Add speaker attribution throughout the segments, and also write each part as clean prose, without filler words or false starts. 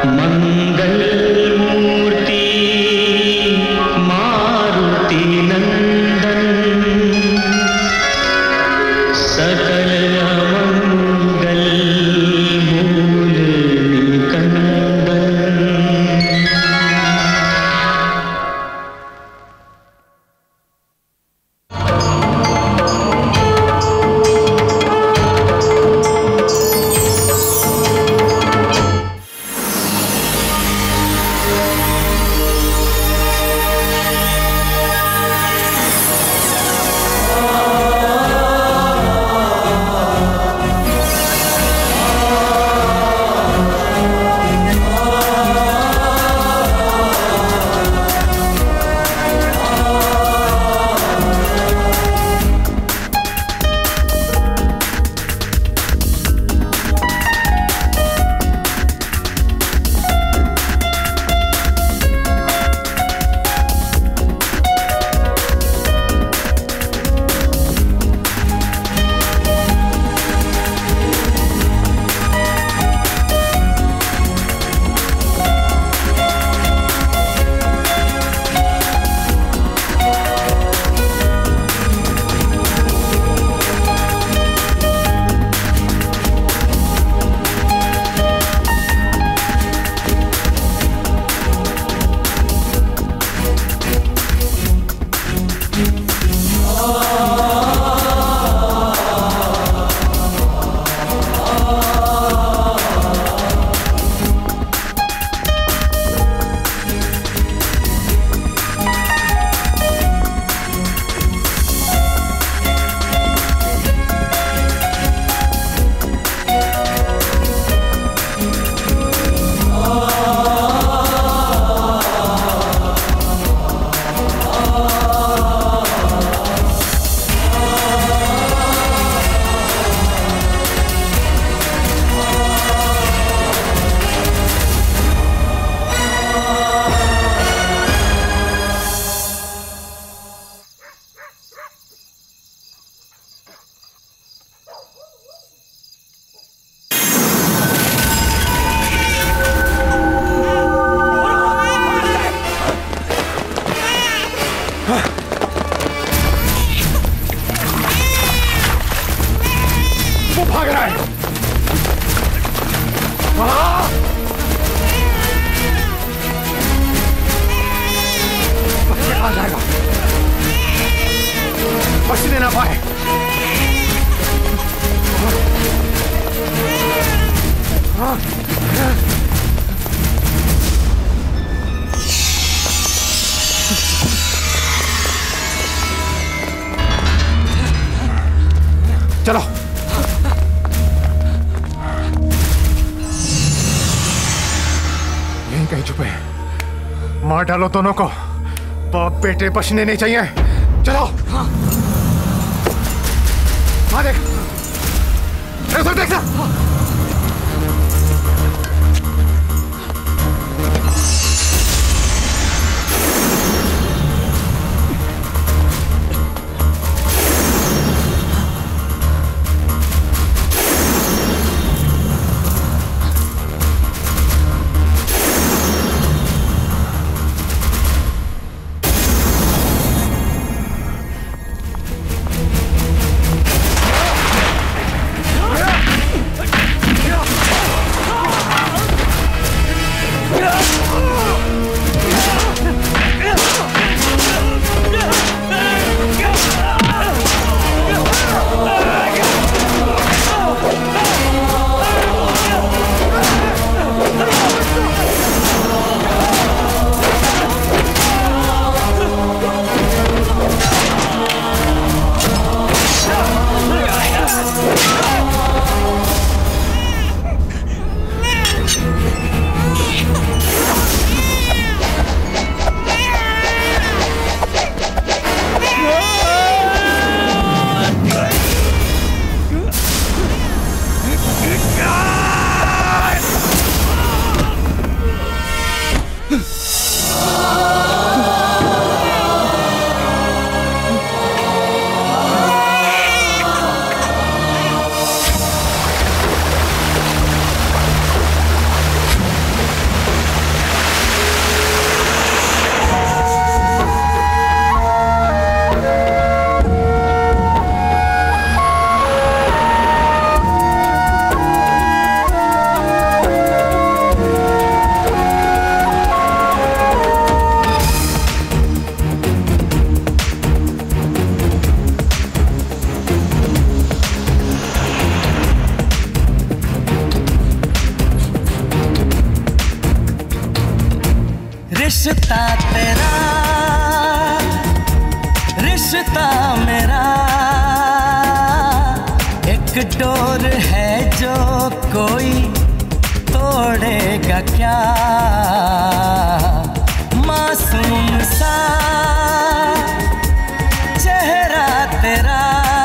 Speaker 1: मंगल मूर्ति मारुति नंदन सकल मंगल मूल निकंदन।
Speaker 2: चलो यहीं कहीं छुपे हैं। मार डालो दोनों को। बाप बेटे बचने नहीं चाहिए। चलो हाँ देख उधर देखना।
Speaker 3: रिश्ता तेरा रिश्ता मेरा एक डोर है जो कोई तोड़ेगा क्या। मासूम सा चेहरा तेरा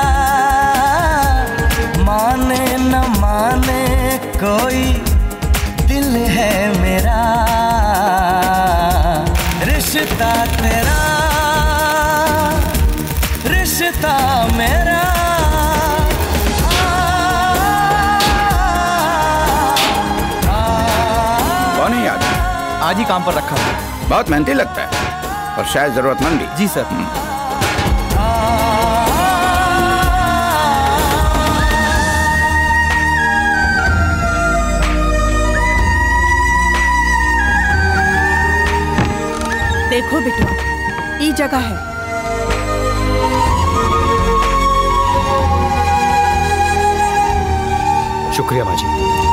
Speaker 3: माने न माने कोई दिल है मेरा। रिश्ता तेरा रिश्ता मेरा।
Speaker 4: कौन है आदमी?
Speaker 5: आज ही काम पर रखा है।
Speaker 4: बहुत मेहनती लगता है और शायद जरूरतमंद भी।
Speaker 5: जी सर।
Speaker 6: देखो बिटवा, ये जगह है।
Speaker 5: शुक्रिया माँ जी।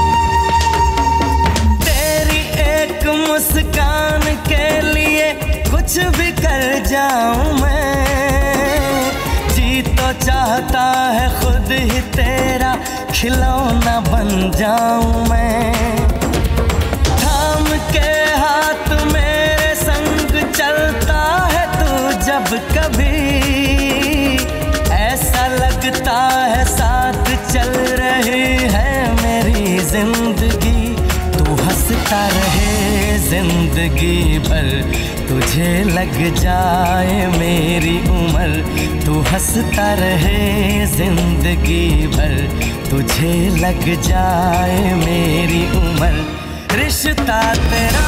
Speaker 3: तेरी एक मुस्कान के लिए कुछ भी कर जाऊं मैं। जी तो चाहता है खुद ही तेरा खिलौना बन जाऊं मैं। थाम के हाथ मेरे संग चलता है तू जब कभी। ऐसा लगता है साथ चल रही है मेरी जिंदगी। तू हंसता रहे जिंदगी भर, तुझे लग जाए मेरी उम्र। तू हंसता रहे जिंदगी भर, तुझे लग जाए मेरी उम्र। रिश्ता तेरा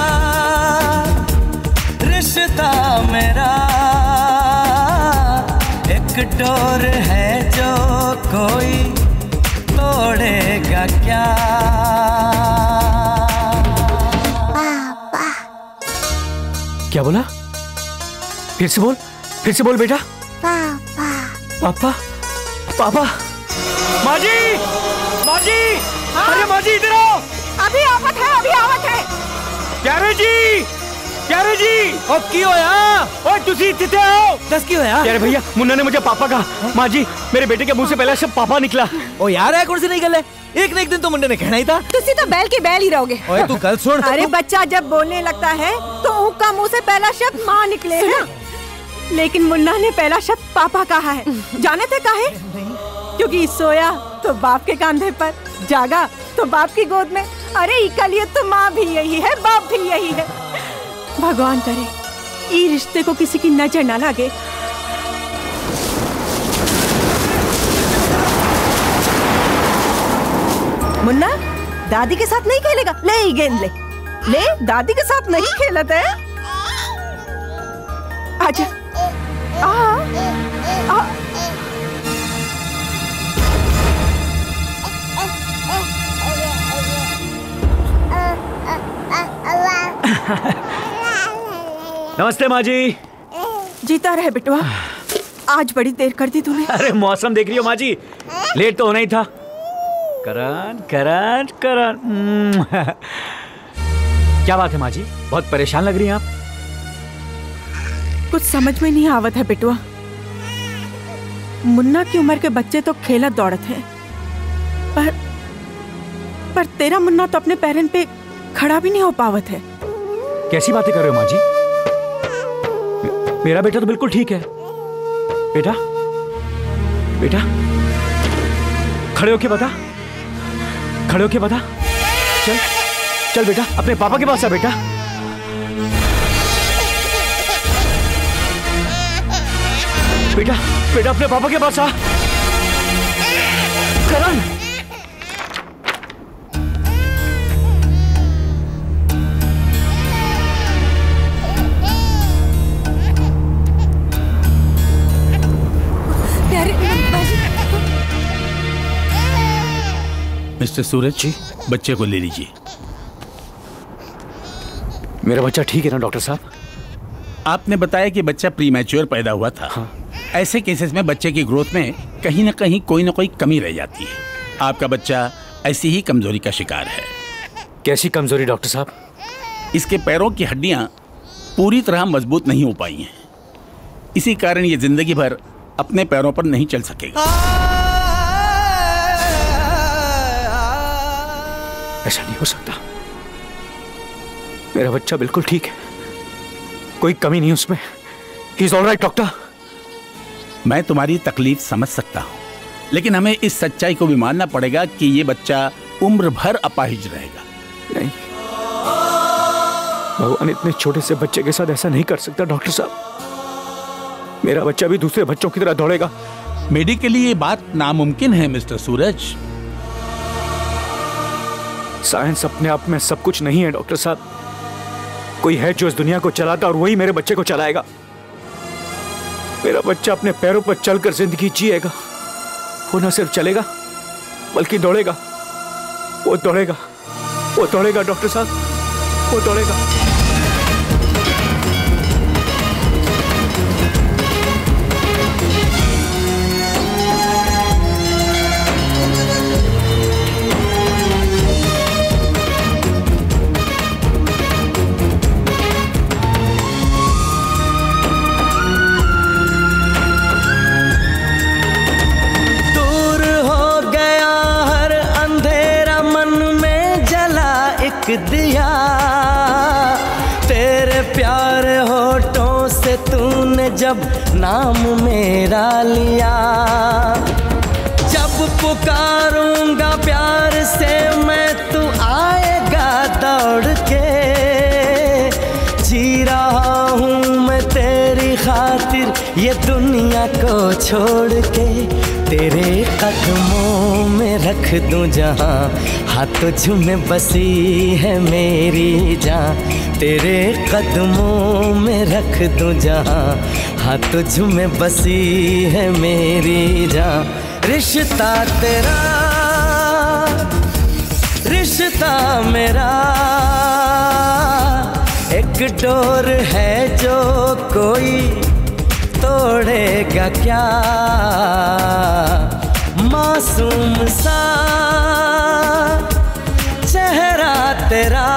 Speaker 3: रिश्ता मेरा एक डोर है जो कोई तोड़ेगा क्या।
Speaker 5: क्या बोला? फिर से बोल बेटा। पापा पापा। माँ जी माँ जी। हाँ? अरे माँ जी इधर आओ।
Speaker 6: अभी आवत है।
Speaker 5: प्यारे जी ओ की होया? ओए तुसी इत्थे आओ। दस की होया? प्यारे भैया मुन्ना ने मुझे पापा कहा। माँ जी मेरे बेटे के मुंह से पहला शब्द पापा निकला। ओ यार है कौन सी नहीं गल है? एक न एक दिन तो मुन्ने ने कहना ही था।
Speaker 6: तुसी तो बैल की बैल ही रहोगे।
Speaker 5: ओए तू कल सुन।
Speaker 6: अरे बच्चा जब बोलने लगता है तो उसका मुंह से पहला शब्द माँ निकले है। लेकिन मुन्ना ने पहला शब्द पापा कहा है। जाने थे काहे? क्योंकि सोया तो बाप के कंधे पर, जागा तो बाप की गोद में। अरे इकल ये तो माँ भी यही है, बाप भी यही है। भगवान करे ये रिश्ते को किसी की नजर ना लगे। मुन्ना दादी के साथ नहीं खेलेगा? ले ये गेंद ले दादी के साथ नहीं खेलता है। आजा आ
Speaker 5: नमस्ते माँ जी।
Speaker 6: जीता रहे बिटवा, आज बड़ी देर कर दी तूने।
Speaker 5: अरे मौसम देख रही हो माँ जी, लेट तो होना ही था। करण करण करण। क्या बात है माँ जी, बहुत परेशान लग रही हैं आप।
Speaker 6: कुछ समझ में नहीं आवत है बिटवा। मुन्ना की उम्र के बच्चे तो खेलत दौड़त हैं, पर तेरा मुन्ना तो अपने पैरन पे खड़ा भी नहीं हो पावत है।
Speaker 5: कैसी बातें कर रहे हो माँ जी? मेरा बेटा तो बिल्कुल ठीक है। बेटा बेटा खड़े होके बता, खड़े होके बता। चल चल बेटा अपने पापा के पास आ बेटा। बेटा बेटा अपने पापा के पास आ। करण
Speaker 7: मिस्टर सूरज जी, बच्चे को ले लीजिए।
Speaker 5: मेरा बच्चा ठीक है ना डॉक्टर साहब?
Speaker 7: आपने बताया कि बच्चा प्रीमैच्योर पैदा हुआ था।
Speaker 5: हाँ।
Speaker 7: ऐसे केसेस में बच्चे की ग्रोथ में कहीं ना कहीं कोई ना कोई कमी रह जाती है। आपका बच्चा ऐसी ही कमजोरी का शिकार है।
Speaker 5: कैसी कमजोरी डॉक्टर साहब?
Speaker 7: इसके पैरों की हड्डियां पूरी तरह मजबूत नहीं हो पाई हैं। इसी कारण ये जिंदगी भर अपने पैरों पर नहीं चल सकेगा।
Speaker 5: ऐसा नहीं हो सकता। मेरा बच्चा बिल्कुल ठीक है, कोई कमी नहीं उसमें। He is all right doctor.
Speaker 7: मैं तुम्हारी तकलीफ समझ सकता हूं, लेकिन हमें इस सच्चाई को भी मानना पड़ेगा कि ये बच्चा उम्र भर अपाहिज रहेगा।
Speaker 5: नहीं, भगवान इतने छोटे से बच्चे के साथ ऐसा नहीं कर सकता डॉक्टर साहब। मेरा बच्चा भी दूसरे बच्चों की तरह दौड़ेगा।
Speaker 7: मेडिकली ये बात नामुमकिन है मिस्टर सूरज।
Speaker 5: साइंस अपने आप में सब कुछ नहीं है डॉक्टर साहब। कोई है जो इस दुनिया को चलाता और वही मेरे बच्चे को चलाएगा। मेरा बच्चा अपने पैरों पर चलकर जिंदगी जिएगा। वो न सिर्फ चलेगा बल्कि दौड़ेगा। वो दौड़ेगा, वो दौड़ेगा डॉक्टर साहब, वो दौड़ेगा।
Speaker 3: दिया तेरे प्यारे होठों से तूने जब नाम मेरा लिया। जब पुकारूंगा प्यार से मैं, तू आएगा दौड़ के। जी रहा हूँ मैं तेरी खातिर ये दुनिया को छोड़ के। तेरे कदमों में रख दूं जहाँ, हाथ तुझ में बसी है मेरी जान। तेरे कदमों में रख दूं जहाँ, हाथ तुझ में बसी है मेरी जान। रिश्ता तेरा, रिश्ता मेरा एक डोर है जो कोई तोड़ेगा क्या। मासूम सा चेहरा तेरा,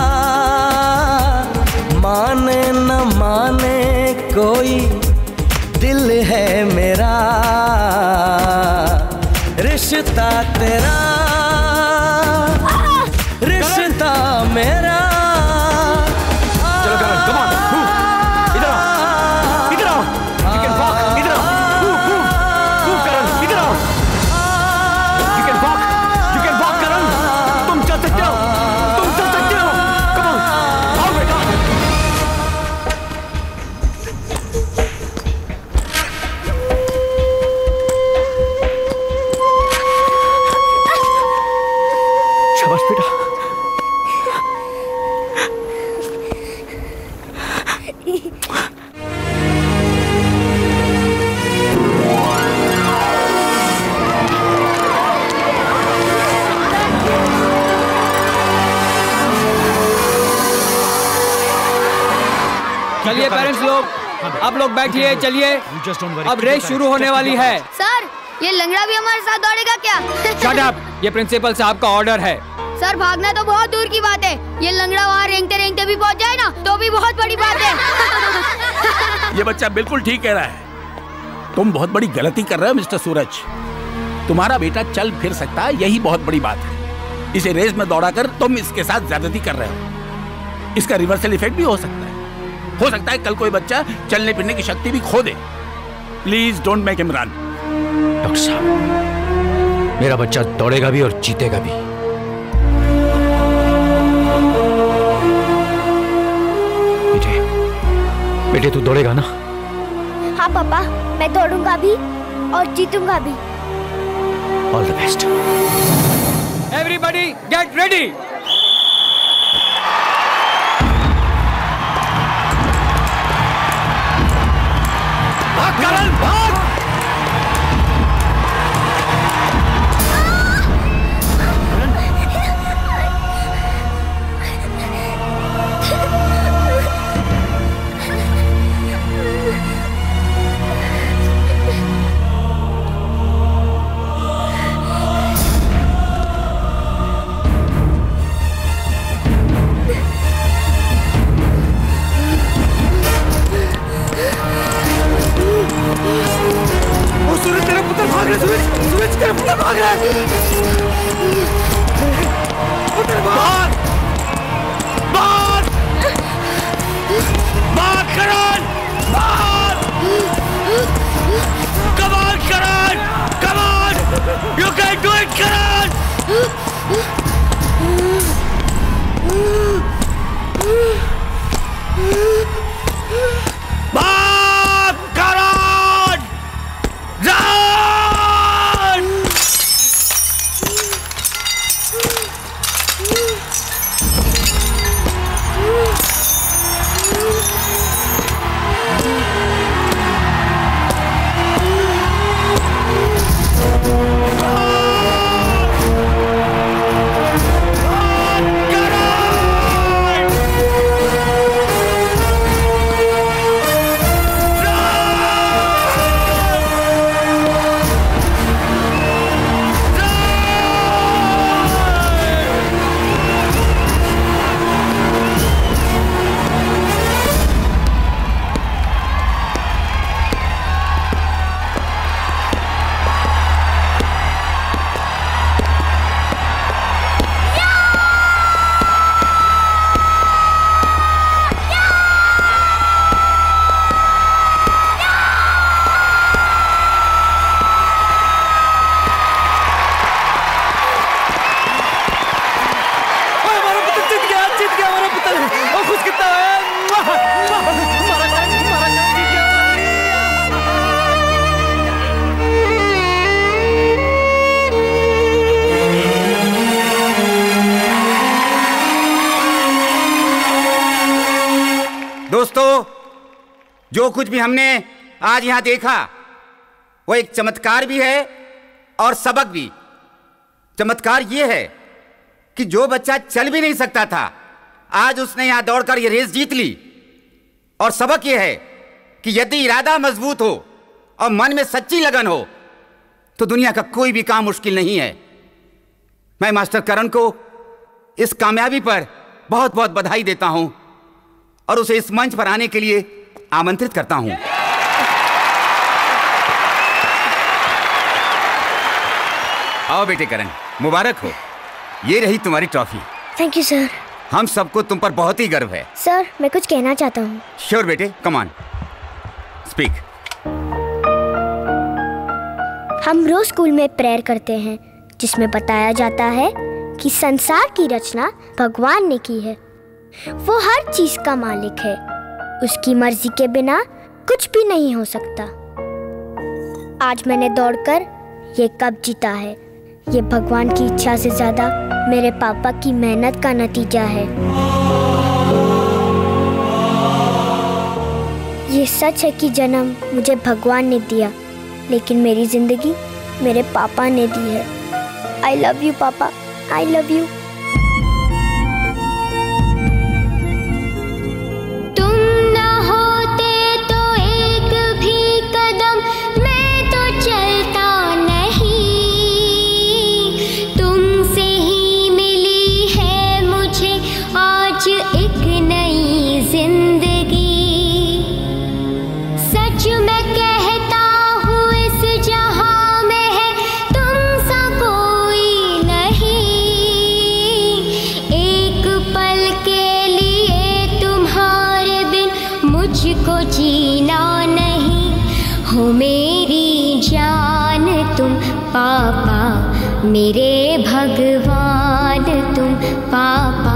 Speaker 3: माने न माने कोई दिल है मेरा। रिश्ता तेरा, रिश्ता मेरा।
Speaker 5: चलिए पेरेंट्स लोग, आप लोग बैठिए। चलिए अब रेस शुरू होने वाली है।
Speaker 8: सर, ये लंगड़ा भी हमारे साथ दौड़ेगा क्या?
Speaker 5: शट अप, ये प्रिंसिपल साहब का ऑर्डर है।
Speaker 8: सर, भागना तो बहुत दूर की बात है। ये लंगड़ा वहाँ रेंगते रेंगते भी पहुँच जाए ना तो भी बहुत बड़ी बात है।
Speaker 7: ये बच्चा बिल्कुल ठीक कह रहा है। तुम बहुत बड़ी गलती कर रहे हो मिस्टर सूरज। तुम्हारा बेटा चल फिर सकता है, यही बहुत बड़ी बात है। इसे रेस में दौड़ाकर तुम इसके साथ ज्यादती कर रहे हो। इसका रिवर्सल इफेक्ट भी हो सकता है। हो सकता है कल कोई बच्चा चलने फिरने की शक्ति भी खो दे। Please don't make him run.
Speaker 5: Doctor साहब, मेरा बच्चा दौड़ेगा भी और जीतेगा भी। बेटे तू दौड़ेगा ना?
Speaker 8: हाँ पापा, मैं दौड़ूंगा भी और जीतूंगा भी।
Speaker 5: All the best. Everybody get ready. Karan भाग।
Speaker 9: दोस्तों, जो कुछ भी हमने आज यहाँ देखा वो एक चमत्कार भी है और सबक भी। चमत्कार ये है कि जो बच्चा चल भी नहीं सकता था, आज उसने यहाँ दौड़कर ये रेस जीत ली। और सबक ये है कि यदि इरादा मजबूत हो और मन में सच्ची लगन हो तो दुनिया का कोई भी काम मुश्किल नहीं है। मैं मास्टर करण को इस कामयाबी पर बहुत बहुत बधाई देता हूं और उसे इस मंच पर आने के लिए आमंत्रित करता हूं। आओ बेटे करण, मुबारक हो। ये रही तुम्हारी ट्रॉफी।
Speaker 10: Thank you sir.
Speaker 9: हम सबको तुम पर बहुत ही गर्व है।
Speaker 10: सर, मैं कुछ कहना चाहता हूँ।
Speaker 9: श्योर बेटे, कम ऑन, स्पीक।
Speaker 10: हम रोज स्कूल में प्रेयर करते हैं जिसमें बताया जाता है कि संसार की रचना भगवान ने की है। वो हर चीज का मालिक है। उसकी मर्जी के बिना कुछ भी नहीं हो सकता। आज मैंने दौड़कर ये कप जीता है। ये भगवान की इच्छा से ज्यादा मेरे पापा की मेहनत का नतीजा है। ये सच है कि जन्म मुझे भगवान ने दिया, लेकिन मेरी जिंदगी मेरे पापा ने दी है। आई लव यू पापा, आई लव यू।
Speaker 8: तुम न होते तो एक भी कदम मैं तो चलता नहीं। तुमसे ही मिली है मुझे आज एक नई जिंदगी। सच मैं कहता हूँ इस जहां में है तुम सा कोई नहीं। एक पल के लिए तुम्हारे बिन मुझको जीना नहीं। हो मेरी जान तुम पापा, मेरे भगवान तुम पापा।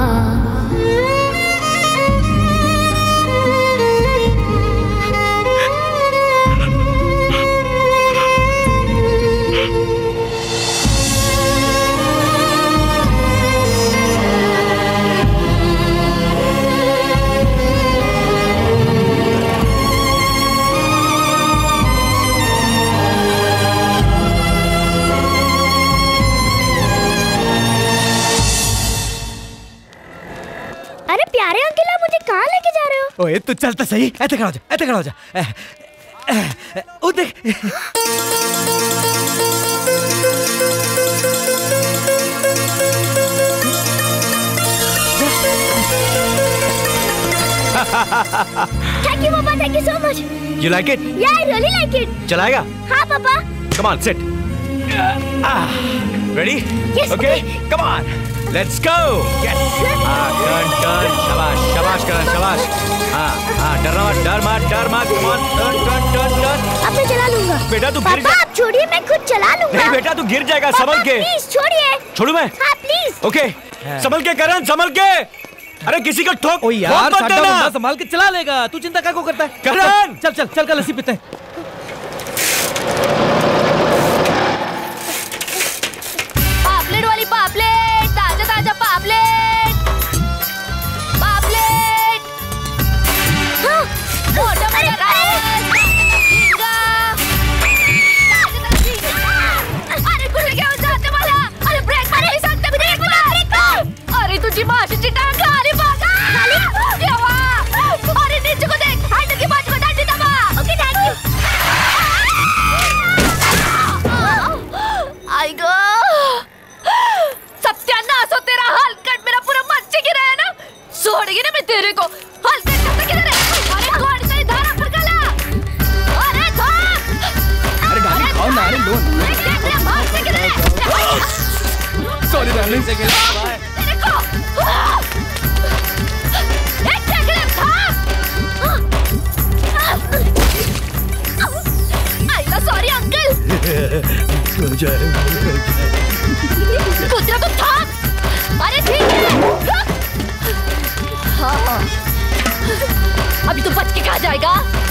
Speaker 10: अरे प्यारे अंकल, आप मुझे कहाँ लेके जा रहे हो?
Speaker 5: ओए तू चलता सही। ऐसे खड़ा हो जा, ऐसे खड़ा हो जा। ओ देख।
Speaker 10: थैंक यू पापा, thank you so much.
Speaker 5: You like it?
Speaker 10: Yeah, I really like it.
Speaker 5: चलाएगा?
Speaker 10: हाँ पापा।
Speaker 5: Come on, sit. Ready?
Speaker 10: Yes.
Speaker 5: Okay. Come on. Let's go. Yes. Turn, turn. शाबाश, शाबाश करण, शाबाश। डर मत। Come on, turn.
Speaker 10: अब मैं चला लूंगा।
Speaker 5: बेटा तू गिर
Speaker 10: पापा, आप छोड़िए, मैं खुद चला लूंगा।
Speaker 5: नहीं बेटा, तू गिर जाएगा, संभल के।
Speaker 10: प्लीज छोड़िए।
Speaker 5: छोड़ू मैं?
Speaker 10: हाँ प्लीज।
Speaker 5: ओके, संभल के करण, संभल के। अरे किसी को ठोक।
Speaker 11: ओ यार,
Speaker 5: ठोक मत
Speaker 11: साडा
Speaker 5: देना।
Speaker 11: बंदा संभाल के चला लेगा। तू चिंता क्या करता है?
Speaker 5: करण,
Speaker 11: चल का लस्सी पीते हैं।
Speaker 8: पापलेट वाली पापलेट, ताजा पापलेट। पापलेट। हाँ, मोटा मोटा राइस। अरे कुछ क्या हो जाते वाला? अरे ब्रेक मार नहीं सकते भी देख वाला। अरे तुझी माशी टांग खाली भागा। अरे नीचे को देख, हैंडल की बाजू को डांडी दबा। Okay thank you. I go सत्यानाश हो तेरा। हलकट मेरा पूरा मच्छी गिरा है ना। छोड़ेगी ना मैं तेरे को। हलकट कब तक किधर है? अरे गोड़ से धारा फड़काला। अरे भाग।
Speaker 11: अरे गाड़ी खाओ ना। अरे लो।
Speaker 8: देख ले भाग से किधर है?
Speaker 11: Sorry darling, second.
Speaker 8: तेरे को एक देख ले भाग। आइला सॉरी अंकल। कुतरा तो थाम। अरे ठीक है। हाँ। अभी तो बच के कहाँ जाएगा?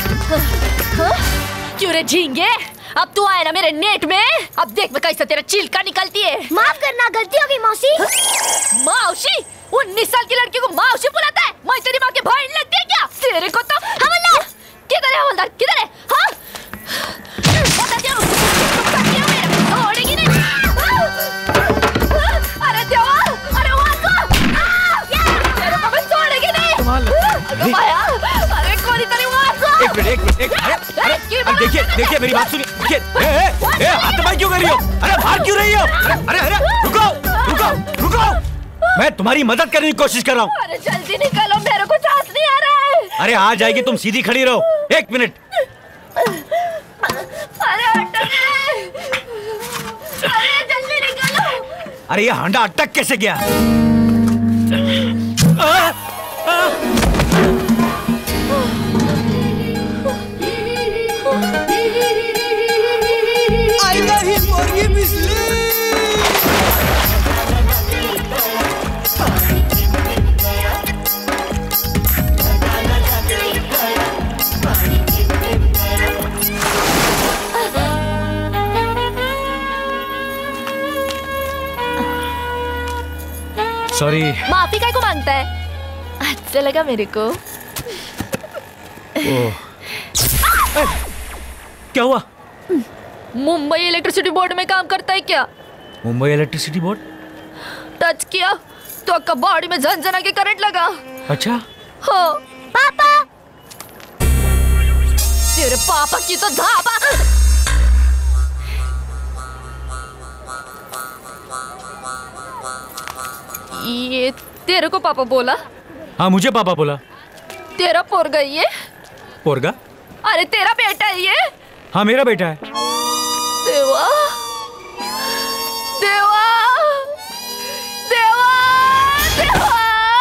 Speaker 8: क्यों रे झींगे? अब तू आया ना मेरे नेट में। अब देख मैं कैसे तेरा चिल्का निकलती है।
Speaker 10: माफ करना, गलती होगी मौसी।
Speaker 8: मौसी? 19 साल की लड़की को मौसी बुलाता है? मैं तेरी माँ के भाई लगती है क्या? तेरे को तो
Speaker 5: देखिए देखिए मेरी बात सुनिए। देखिए हाथ क्यों कर रही हो? अरे बाहर क्यों रही हो? अरे अरे रुको रुको रुको, मैं तुम्हारी मदद करने की कोशिश कर रहा हूँ।
Speaker 8: अरे जल्दी निकलो, मेरे को सांस नहीं आ रहा है।
Speaker 5: अरे आ जाएगी, तुम सीधी खड़ी रहो। 1 मिनट।
Speaker 8: अरे जल्दी निकलो।
Speaker 5: अरे ये हांडा अटक कैसे गया? सॉरी।
Speaker 8: माफी काय को मांगता है? अच्छा लगा मेरे को।
Speaker 5: क्या हुआ?
Speaker 8: मुंबई इलेक्ट्रिसिटी बोर्ड में काम करता है क्या?
Speaker 5: Mumbai electricity board?
Speaker 8: टच किया तो आपका बॉडी में झनझना के करंट लगा।
Speaker 5: अच्छा।
Speaker 8: हाँ। पापा, तेरे पापा की तो धापा। ये तेरे को पापा बोला?
Speaker 5: हाँ मुझे पापा बोला।
Speaker 8: तेरा पोरगा ये?
Speaker 5: पोरगा?
Speaker 8: अरे तेरा बेटा है ये?
Speaker 5: हाँ मेरा बेटा है।
Speaker 8: देवा देवा देवा देवा,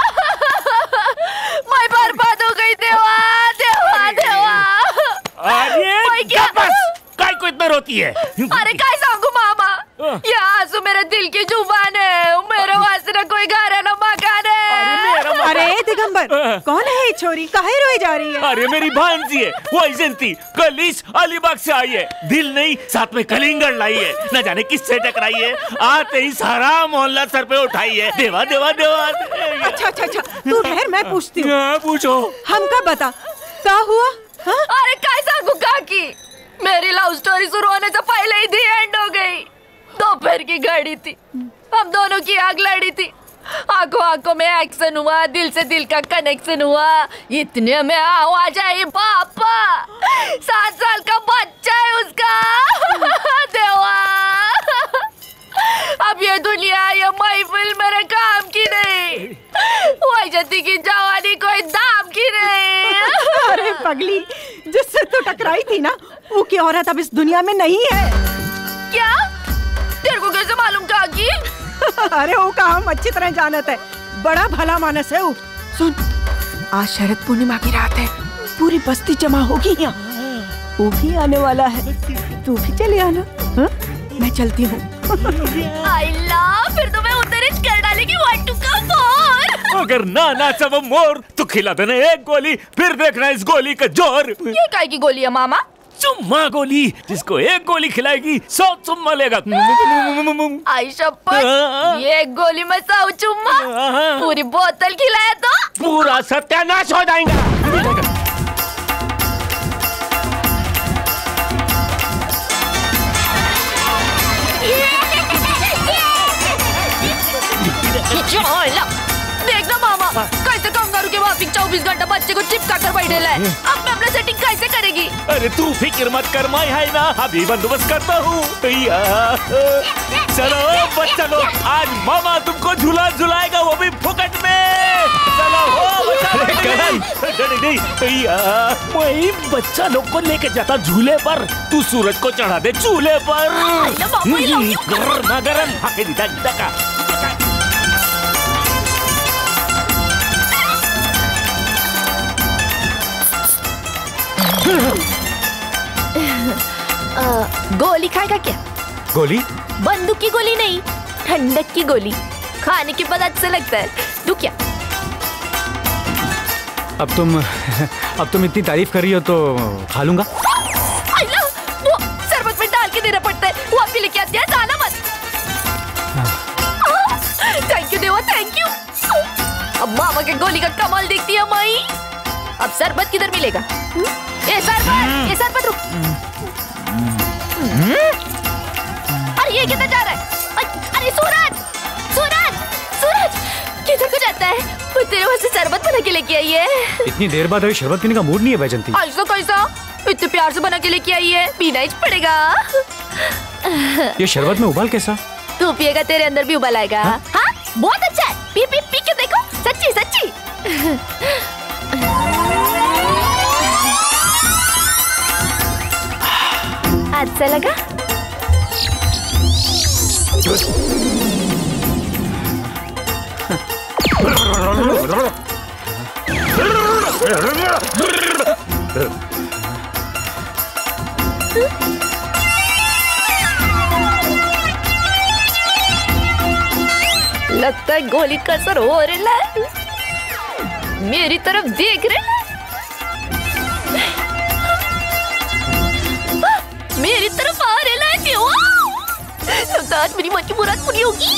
Speaker 8: मैं बर्बाद हो गई देवा देवा देवा।
Speaker 7: अरे क्या बस काय को इतना रोती है?
Speaker 8: अरे काय सांगू मामा, ये आंसू मेरे दिल की जुबान है। मेरे वास्ते ना कोई घर है ना मकान है।
Speaker 6: अरे दिगंबर, कौन है ये छोरी? काहे रोई जा रही है?
Speaker 7: अरे मेरी भांजी है वैजंती, कल इस अलीबाग से आई है। दिल नहीं साथ में कलिंगड़ लाई है, न जाने किससे टकराई है। आते ही सारा मोहल्ला सर पे उठाई है। देवा देवा देवा।
Speaker 6: अच्छा अच्छा अच्छा, तू ठहर, मैं पूछती हूँ।
Speaker 7: पूछो।
Speaker 6: हमका बता क्या हुआ?
Speaker 8: अरे कैसा गुक्का की मेरी लव स्टोरी शुरू होने से पहले ही दी एंड हो गई। दोपहर की गाड़ी थी, हम दोनों की आग लड़ी थी। आंखों आंखों में एक्शन हुआ, दिल से दिल का कनेक्शन हुआ। इतने में आवाज आई पापा, 7 साल का बच्चा है उसका। देवा, अब ये दुनिया ये महफिल मेरे काम की नहीं, वैजंती की जवानी कोई दाम की नहीं।
Speaker 6: अरे पगली, जिससे तू टकराई थी ना, वो की औरत अब इस दुनिया में नहीं है।
Speaker 8: क्या? तेरे को कैसे मालूम था कि?
Speaker 6: अरे वो का हम अच्छी तरह जानत है, बड़ा भला मानस है वो। सुन, आज शरद पूर्णिमा की रात है, पूरी बस्ती जमा होगी यहाँ। वो भी आने वाला है, तू भी चले आना। हा? मैं चलती हूँ।
Speaker 8: फिर तो मैं उधर ही कर डालेगी 1 2 का 4।
Speaker 7: अगर ना नाचा वो मोर तो खिला देना 1 गोली, फिर देखना इस गोली का जोर।
Speaker 8: ये काय की गोली है मामा?
Speaker 7: चुम्मा गोली, जिसको 1 गोली खिलाएगी 100 चुम्मा लेगा।
Speaker 8: आई शपथ, ये 1 गोली में 100 चुम्मा, पूरी बोतल खिलाया तो
Speaker 7: पूरा सत्यानाश हो जाएगा।
Speaker 8: देखना मामा, कैसे कंगारू के माफिक 24 घंटा बच्चे को चिपका कर बैठे है। अब मैं अपना सेटिंग कैसे करेगी?
Speaker 7: अरे तू फिक्र मत कर, मैं है ना, अभी बंदोबस्त करता हूँ। चलो बच्चा लो, आज मामा तुमको झूला झुलाएगा, वो भी फुकट में। चलो वही बच्चा लोग को लेके जाता झूले पर, तू सूरज को चढ़ा दे चूल्हे पर। गरम गरम
Speaker 8: गोली खाएगा क्या?
Speaker 5: गोली?
Speaker 8: बंदूक की गोली नहीं, ठंडक की गोली। खाने के बाद अच्छा लगता है। तू क्या?
Speaker 5: अब तुम इतनी तारीफ कर रही हो तो खा लूंगा।
Speaker 8: वो शरबत में डाल के देना पड़ता है, वो आप लेके आते हैं, जाना मत। Thank you Deva, thank you. अब मामा के गोली का कमाल देखती है माई। अब शरबत किधर मिलेगा? ये शरबत रुक। अरे ये किधर जा रहा है? अरे सूरज, सूरज, सूरज किधर को जाता है? वो तेरे वहां से शरबत बना के लेके आई है।
Speaker 5: इतनी देर बाद अभी शरबत पीने का मूड नहीं है बैजंती।
Speaker 8: ऐसा कैसा? इतने प्यार से बना के लेके आई है, पीना ही पड़ेगा।
Speaker 5: ये शरबत में उबाल कैसा?
Speaker 8: तू पिएगा तेरे अंदर भी उबाल आएगा। हाँ बहुत अच्छा है, पी पी पी के देखो, सच्ची सच्ची। अच्छा लगा? लगता है गोली का असर हो रहा है। मेरी तरफ देख रहे हैं, मेरी तरफ आ रहे हैं। क्यों? लगता है आज मेरी मन की मुराद पूरी होगी।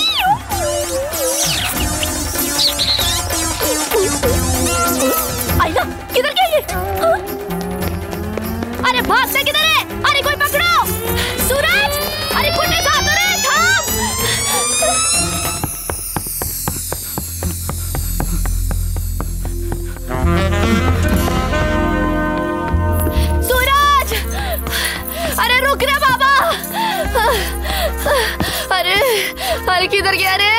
Speaker 8: आइला, किधर गया ये? अरे भागते किधर है? अरे कोई पकड़ो! सूरज! अरे कुत्ते साथ हो रहे हैं, थाम! सूरज! अरे रुक रे बाबा! अरे अरे किधर गया रे?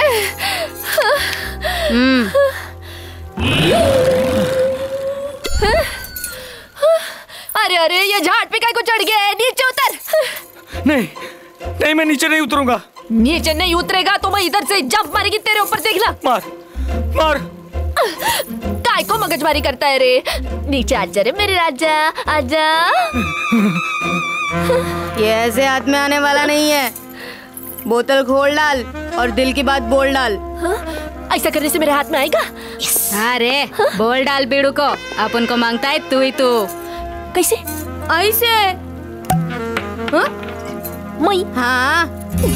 Speaker 8: अरे अरे ये झाड़ पे काय को चढ़ गया है? नीचे उतर।
Speaker 5: नहीं नहीं, मैं नीचे नहीं उतरूंगा।
Speaker 8: नीचे नहीं उतरेगा तो मैं इधर से जंप मारेगी तेरे ऊपर, देखना।
Speaker 5: मार मार।
Speaker 8: काय को मगजमारी करता है रे? नीचे आजा रे मेरे राजा, आजा।
Speaker 12: ये ऐसे हाथ में आने वाला नहीं है। बोतल खोल डाल और दिल की बात बोल डाल।
Speaker 8: ऐसा करने से मेरे हाथ में आएगा?
Speaker 12: अरे बोल डाल बीड़ू को, अपन को मांगता है तू ही तू।
Speaker 8: कैसे?
Speaker 12: ऐसे।
Speaker 8: मई?
Speaker 12: हाँ।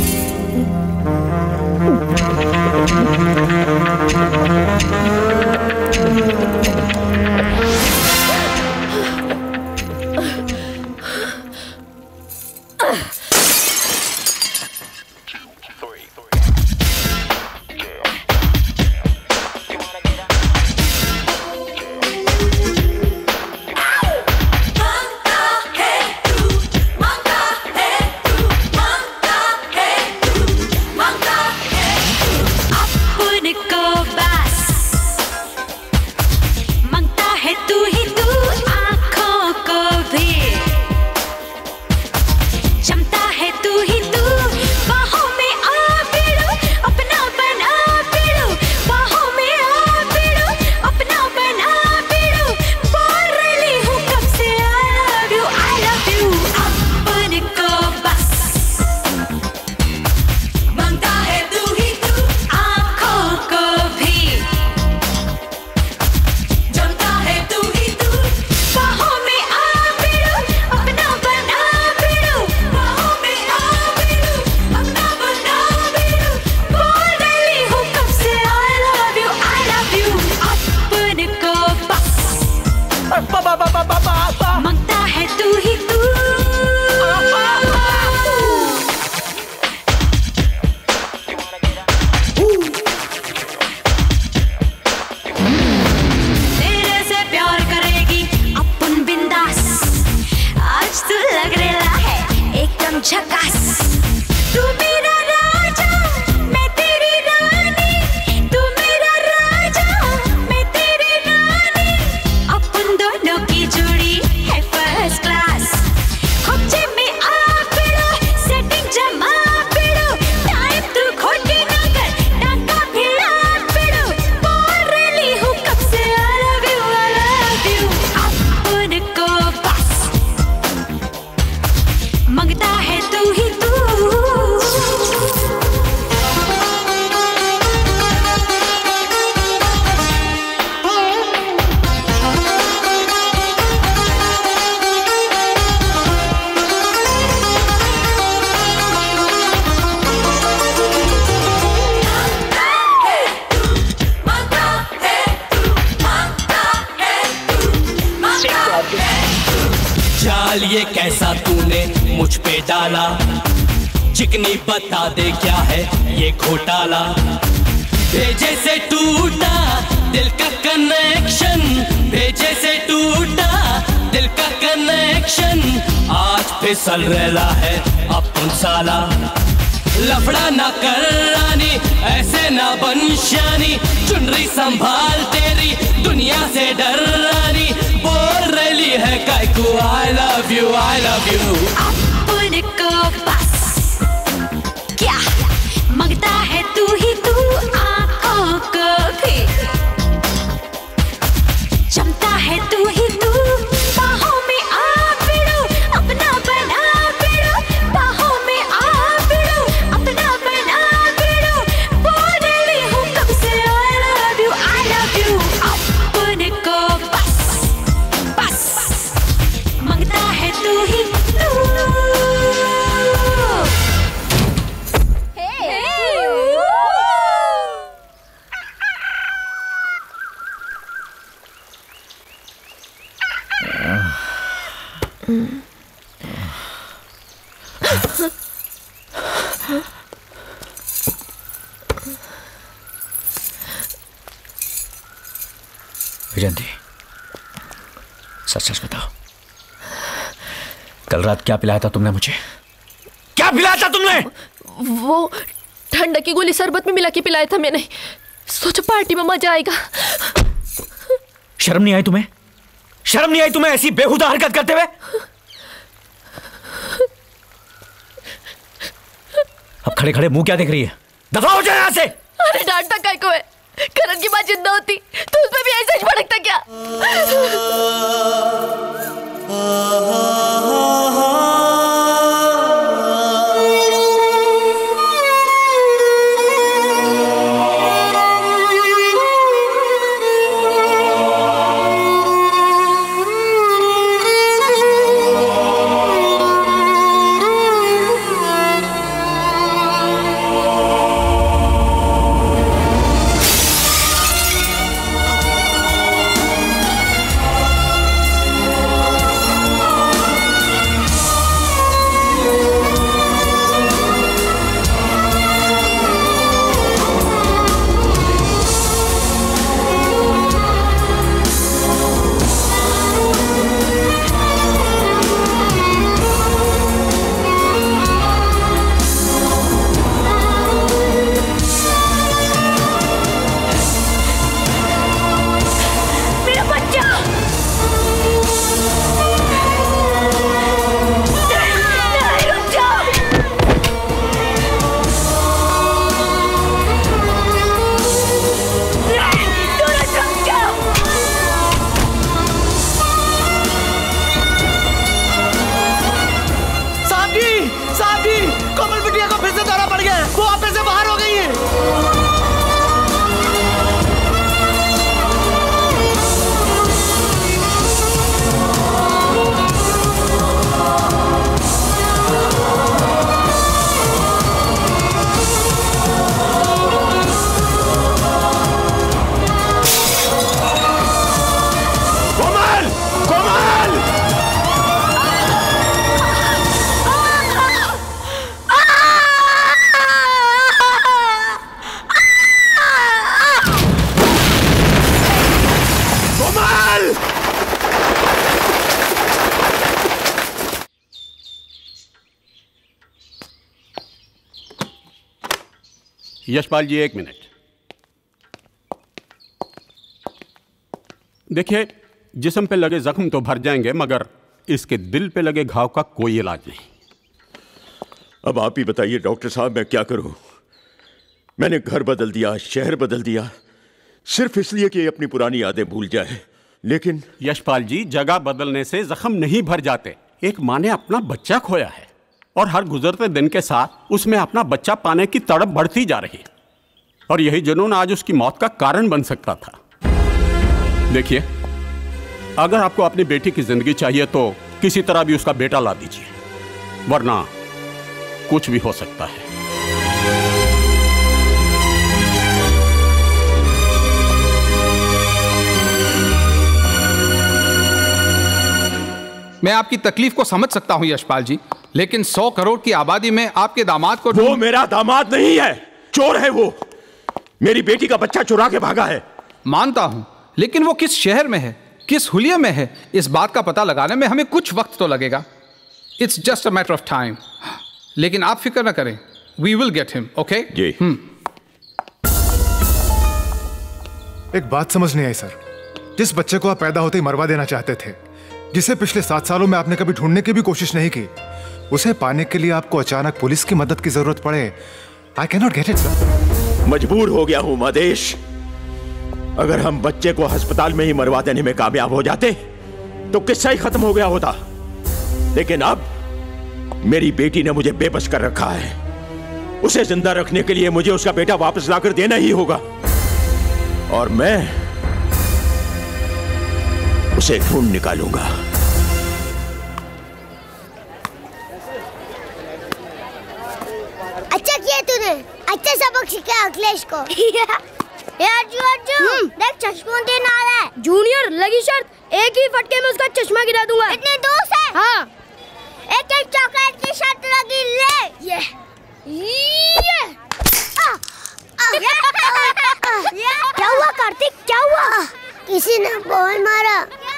Speaker 13: मांगता है तू ही तू। तेरे से प्यार करेगी अपन बिंदास। आज तू लग रहा है एकदम झकास। तू मेरा राजा मैं तेरी रानी, तू मेरा राजा मैं तेरी रानी। अपन दोनों की जोड़ी है फर्स्ट क्लास। खोजे में आ पिड़ो सेटिंग जमा पिड़ो। टाइम तू खोटी ना कर टाका भिड़ा पिड़ो। बोल रही हूँ कब से I love you अपन को बस मांगता है तू ही तू।
Speaker 3: जाल ये कैसा तूने मुझ पे डाला, चिकनी बता दे क्या है ये घोटाला। भेजे से टूटा दिल का कनेक्शन भेजे से टूटा, दिल का कनेक्शन आज फिसल रहा है अपन साला। लफड़ा ना कर रानी, ऐसे ना बन शानी, चुनरी संभाल तेरी दुनिया से डर रानी। बोल रही है काय को I love you, I love you.
Speaker 13: अपन को बस क्या मांगता है तू ही तू, आंखों को भी जमता है तू ही तू। बाहों में आ भिड़ो, अपना बना भिड़ो, बाहों में आ भिड़ो, अपना बना भिड़ो। बोल रही हूँ कब से I love you, I love you। अपन को बस बस मांगता है तू ही तू।
Speaker 5: विजयंती, सच सच बताओ, कल रात क्या पिलाया था तुमने मुझे? क्या पिलाया था तुमने?
Speaker 8: वो ठंडा की गोली शरबत में मिला के पिलाया था मैंने। सोचो पार्टी में मजा आएगा।
Speaker 5: शर्म नहीं आई तुम्हें? शर्म नहीं आई तुम्हें ऐसी बेहुदा हरकत करते हुए? अब खड़े खड़े मुंह क्या देख रही है? दफा हो जाए यहाँ से।
Speaker 8: अरे डांटता काय को है? करण की बात जिंदा होती तो उसमें भी ऐसा ही भड़कता क्या?
Speaker 7: यशपाल जी, एक मिनट। देखिए, जिस्म पे लगे जख्म तो भर जाएंगे, मगर इसके दिल पे लगे घाव का कोई इलाज नहीं।
Speaker 14: अब आप ही बताइए डॉक्टर साहब, मैं क्या करूं? मैंने घर बदल दिया, शहर बदल दिया, सिर्फ इसलिए कि अपनी पुरानी यादें भूल जाए। लेकिन
Speaker 7: यशपाल जी, जगह बदलने से जख्म नहीं भर जाते। एक माँ ने अपना बच्चा खोया है और हर गुजरते दिन के साथ उसमें अपना बच्चा पाने की तड़प बढ़ती जा रही, और यही जुनून आज उसकी मौत का कारण बन सकता था। देखिए, अगर आपको अपनी बेटी की जिंदगी चाहिए तो किसी तरह भी उसका बेटा ला दीजिए, वरना कुछ भी हो सकता है।
Speaker 15: मैं आपकी तकलीफ को समझ सकता हूं यशपाल जी, लेकिन 100 करोड़ की आबादी में आपके दामाद को...
Speaker 14: वो मेरा दामाद नहीं है, चोर है वो। मेरी बेटी का बच्चा चुरा के भागा है
Speaker 15: मानता हूं, लेकिन वो किस शहर में है, किस हुलिये में है, इस बात का पता लगाने में हमें कुछ वक्त तो लगेगा। It's just a matter of time. लेकिन आप फिक्र न करें, we will get him. Okay
Speaker 14: जी।
Speaker 2: एक बात समझ नहीं आई सर, जिस बच्चे को आप पैदा होते ही मरवा देना चाहते थे, जिसे पिछले 7 सालों में आपने कभी ढूंढने की भी कोशिश नहीं की, उसे पाने के लिए आपको अचानक पुलिस की मदद की जरूरत पड़े। I can not get it sir.
Speaker 14: मजबूर हो गया हूं मादेश। अगर हम बच्चे को अस्पताल में ही मरवा देने में कामयाब हो जाते तो किस्सा ही खत्म हो गया होता, लेकिन अब मेरी बेटी ने मुझे बेबस कर रखा है। उसे जिंदा रखने के लिए मुझे उसका बेटा वापस लाकर देना ही होगा, और मैं उसे ढूंढ निकालूंगा।
Speaker 10: अच्छा किया तूने, अच्छा सबक सिखाया अखिलेश को। अर्जुन, देख चश्मा देने आ रहा है।
Speaker 12: जूनियर लगी शर्त, एक ही फटके में उसका चश्मा गिरा दूंगा।
Speaker 10: इतनी दूर से?
Speaker 12: हाँ।
Speaker 10: एक चॉकलेट की शर्त लगी, ले। ये। क्या हुआ कार्तिक, क्या हुआ? किसी ने बॉल मारा।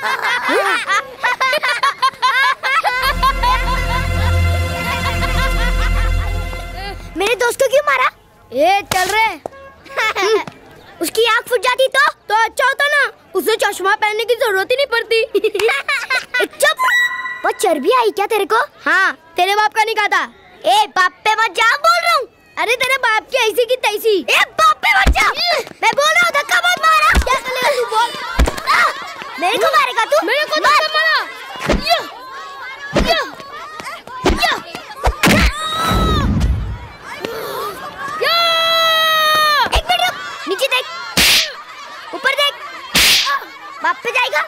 Speaker 10: मेरे दोस्त को क्यों मारा?
Speaker 12: ए चल रहे।
Speaker 10: उसकी आँख फूट जाती तो
Speaker 12: अच्छा होता ना, उसे चश्मा पहनने की जरूरत ही नहीं पड़ती।
Speaker 10: चुप, वो चर्बी आई क्या तेरे को?
Speaker 12: हाँ, तेरे बाप का नहीं कहा था।
Speaker 10: ए बाप पे मत जा, बोल रहा हूँ।
Speaker 12: अरे तेरे बाप की ऐसी की तैसी।
Speaker 10: ए बाप पे मत जा, मैं बोल रहा हूँ, धक्का मत मारा।
Speaker 12: क्या करेगा तू, बोल।
Speaker 10: मेरे को मारेगा तू?
Speaker 12: मेरे को धक्का मारा।
Speaker 10: एक मिनट रुक, नीचे देख, ऊपर देख, बाप पे जाएगा।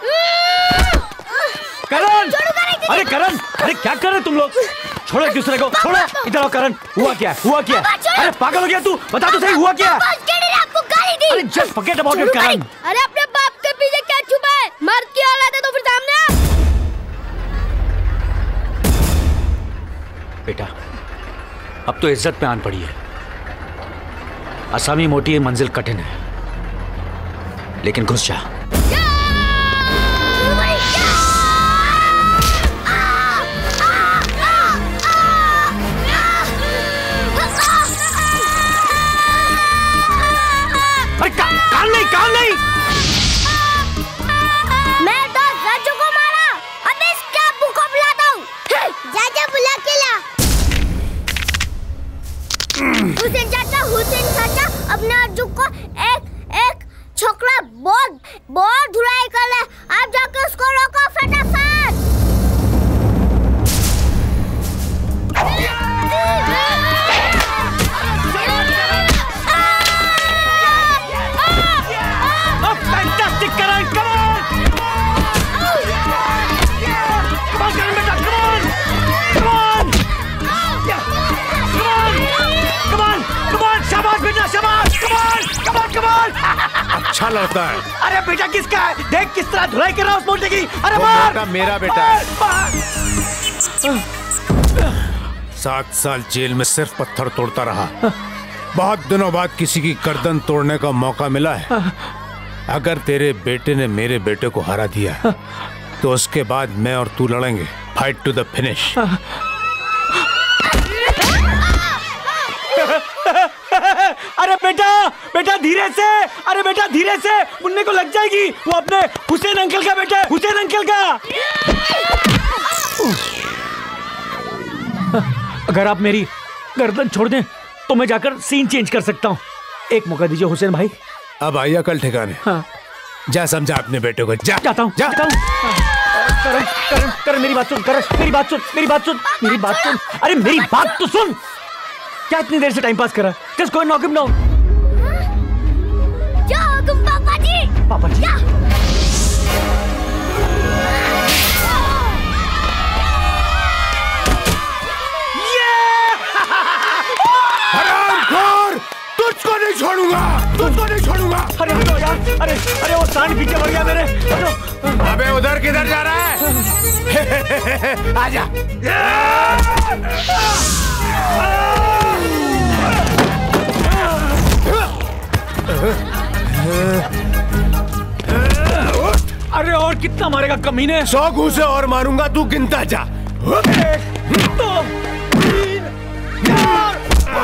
Speaker 5: करण! अरे करण, अरे क्या कर रहे तुम लोग? छोड़ो एक दूसरे को, छोड़ो। इधर आओ करण, हुआ क्या है? हुआ क्या है? अरे पागल हो गया तू, बता तो सही हुआ क्या है?
Speaker 10: आपको गाली दी।
Speaker 5: अरे just forget about it Karan.
Speaker 12: अरे अपने बाप के पीछे क्या छुपा है? मर्द की औलाद है तो फिर सामने आ।
Speaker 5: बेटा, अब तो इज्जत पे आन पड़ी है। असामी मोटी है, मंजिल कठिन है, लेकिन घुस जा। कान नहीं।
Speaker 10: मैं तो राजू को मारा, अब इसके अब्बू को बुलाता हूँ। जा बुला के ला। हुसैन चाचा अपने अर्जू को एक छोकरा बहुत धुलाई कर ले। आप जाके उसको रोको फटाफट।
Speaker 5: फैंटास्टिक करण, कमान करण बेटा, कमान, शाबाश बेटा, शाबाश, कमान।
Speaker 2: अच्छा लड़का है।
Speaker 5: अरे बेटा किसका है? देख किस तरह धुलाई कर रहा है उस मोटे की। अरे मार!
Speaker 2: मेरा बेटा है। 7 साल जेल में सिर्फ पत्थर तोड़ता रहा। बहुत दिनों बाद किसी की गर्दन तोड़ने का मौका मिला है। अगर तेरे बेटे ने मेरे बेटे को हरा दिया तो उसके बाद मैं और तू लड़ेंगे, फाइट टू द फिनिश।
Speaker 5: अरे बेटा धीरे से, अरे बेटा धीरे से, मुन्ने को लग जाएगी। वो अपने हुसैन अंकल का बेटा है, हुसैन अंकल का। अगर आप मेरी गर्दन छोड़ दें तो मैं जाकर सीन चेंज कर सकता हूँ। एक मौका दीजिए हुसैन भाई।
Speaker 2: अब आइए कल ठिकाने। हाँ। जा समझा अपने बेटे को।
Speaker 5: जाता हूँ। करण मेरी बात सुन, मेरी बात सुन। अरे मेरी बात तो सुन। क्या इतनी देर से टाइम पास कर रहा है? Just go and knock him down.
Speaker 10: क्या हुक्म पापा जी?
Speaker 5: पापा जी।
Speaker 2: हरामखोर, तुझको नहीं छोड़ूंगा।
Speaker 5: अरे हटो यार, अरे वो सांड पीछे पड़ गया मेरे। हटो।
Speaker 2: अबे उधर किधर जा रहा है? आजा।
Speaker 5: अरे और कितना मारेगा कमीने?
Speaker 2: 100 घूंसे और मारूंगा, तू गिनता जा।
Speaker 5: 1, 2, 3, 4,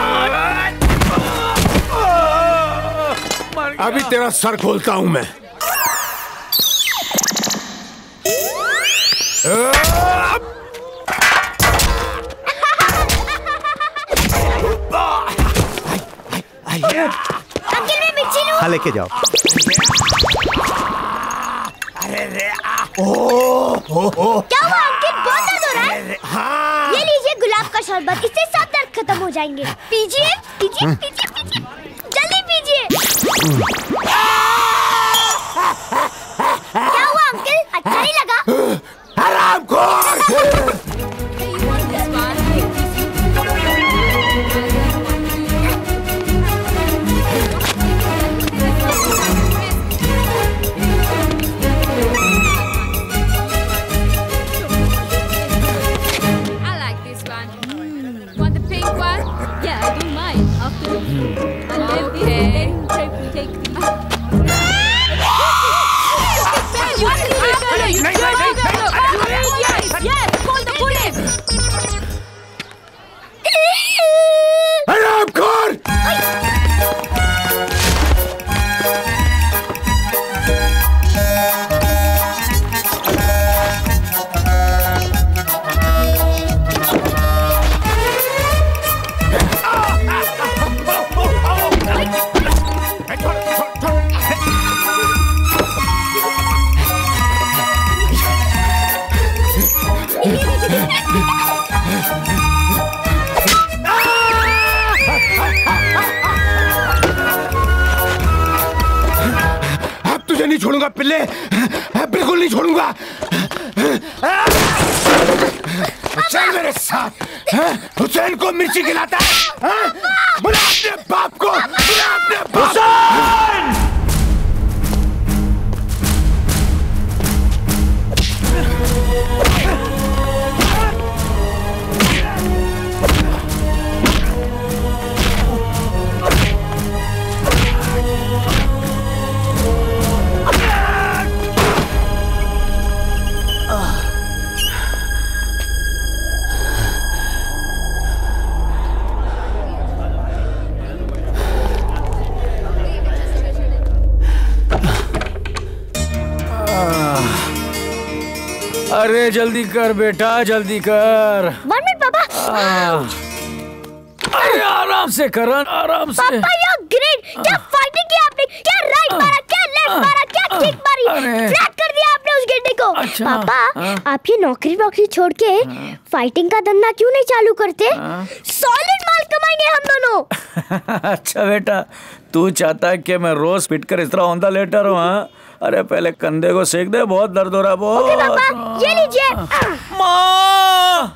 Speaker 5: 5।
Speaker 2: अभी तेरा सर खोलता हूं मैं।
Speaker 10: अंकल मैं मिर्ची लूं?
Speaker 16: हाँ लेके जाओ।
Speaker 2: अरे रे
Speaker 10: क्या हुआ अंकल, बहुत दर्द हो रहा है?
Speaker 2: हाँ।
Speaker 10: ये लीजिए गुलाब का शरबत, इससे सब दर्द खत्म हो जाएंगे। पीजिए पीजिए पीजिए पीजिए, जल्दी पीजिए। क्या हुआ अंकल, अच्छा नहीं लगा?
Speaker 2: हरामखोर! नहीं छोड़ूंगा पिल्ले, बिल्कुल नहीं छोड़ूंगा। चल मेरे साथ। हुसैन को मिर्ची खिलाता है? बुला अपने बाप को, बुला अपने बाप को।
Speaker 5: अरे जल्दी कर बेटा, जल्दी कर।
Speaker 10: 1 मिनट पापा।
Speaker 5: अरे आराम से कर, आराम से।
Speaker 10: पापा यू ग्रेट। क्या फाइटिंग की आपने, क्या राइट मारा, क्या लेफ्ट मारा, क्या किक मारी, फ्लैट कर दिया आपने उस गेंडे को।
Speaker 5: अच्छा,
Speaker 10: पापा आप ये नौकरी छोड़ के फाइटिंग का धंधा क्यों नहीं चालू करते? सॉलिड माल कमाएंगे हम दोनों।
Speaker 5: अच्छा बेटा, तू चाहता है कि मैं रोज पिट कर इस तरह औंधा लेटा रहूं? हाँ, अरे पहले कंधे को सेक दे, बहुत दर्द हो रहा है बहुत।
Speaker 10: ओके पापा, ये लीजिए।
Speaker 5: माँ!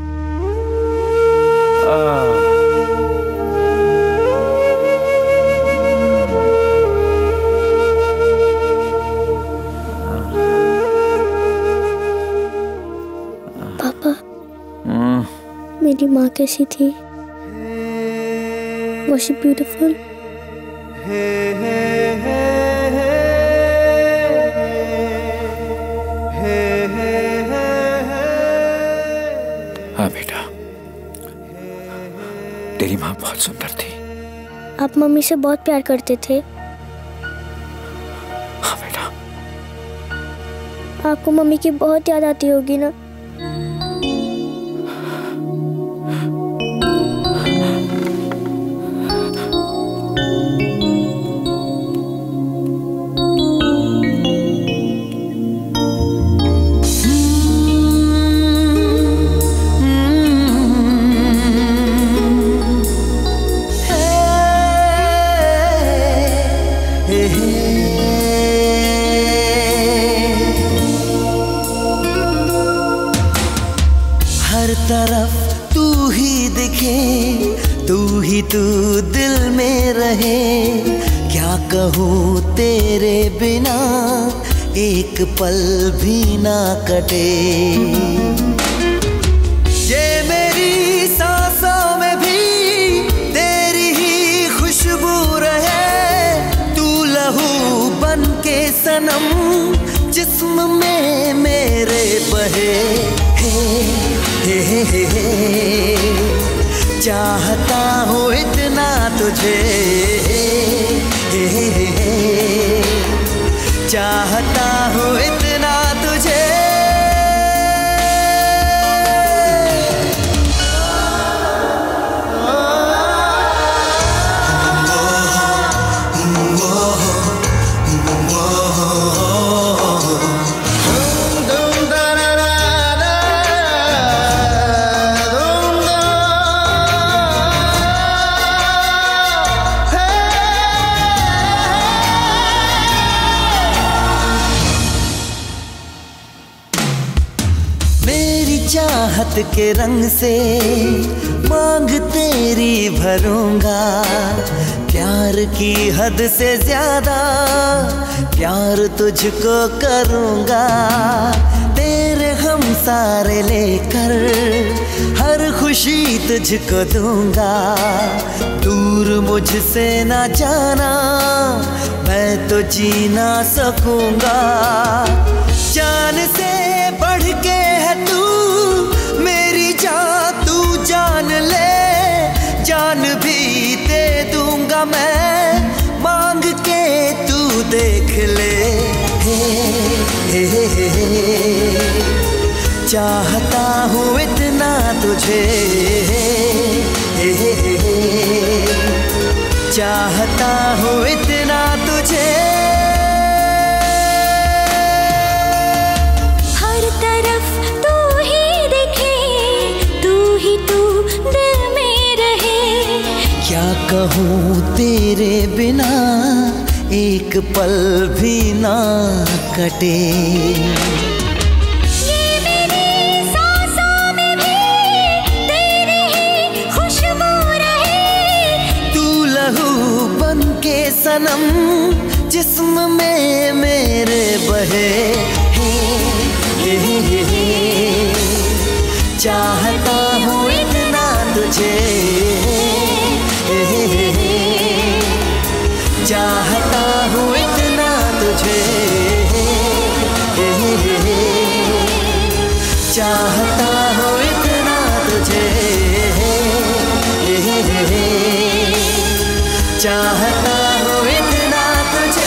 Speaker 10: पापा मेरी माँ कैसी थी? Was she beautiful?
Speaker 5: हाँ बेटा, तेरी माँ बहुत सुंदर थी।
Speaker 10: आप मम्मी से बहुत प्यार करते थे।
Speaker 5: हाँ बेटा।
Speaker 10: आपको मम्मी की बहुत याद आती होगी ना?
Speaker 3: तरफ तू ही दिखे, तू ही तू दिल में रहे। क्या कहूँ तेरे बिना एक पल भी ना कटे। ये मेरी सांसों में भी तेरी ही खुशबू रहे। तू लहू बन के सनम जिस्म में मेरे बहे हे। चाहता हूँ इतना तुझे हे। चाहता हूँ इतना तुझे। चाहत के रंग से मांग तेरी भरूंगा, प्यार की हद से ज्यादा प्यार तुझको करूंगा। तेरे हम सारे लेकर हर खुशी तुझको दूंगा। दूर मुझसे ना जाना, मैं तो जी ना सकूंगा। जान से बढ़ के है तू मेरी जान, तू जान ले, जान भी दे दूंगा मैं, मांग के तू देख ले हे। चाहता हूँ इतना तुझे हे। चाहता हूँ इतना तुझे। क्या कहूँ तेरे बिना एक पल भी ना कटे।
Speaker 13: ये मेरी सांसों में भी तेरी ही खुशबू रहे।
Speaker 3: तू लहू बन के सनम जिस्म में मेरे बहे हे। चाहता हूँ इतना तुझे चाहता हूँ इतना तुझे चाहता हूँ इतना तुझे चाहता हूँ इतना तुझे।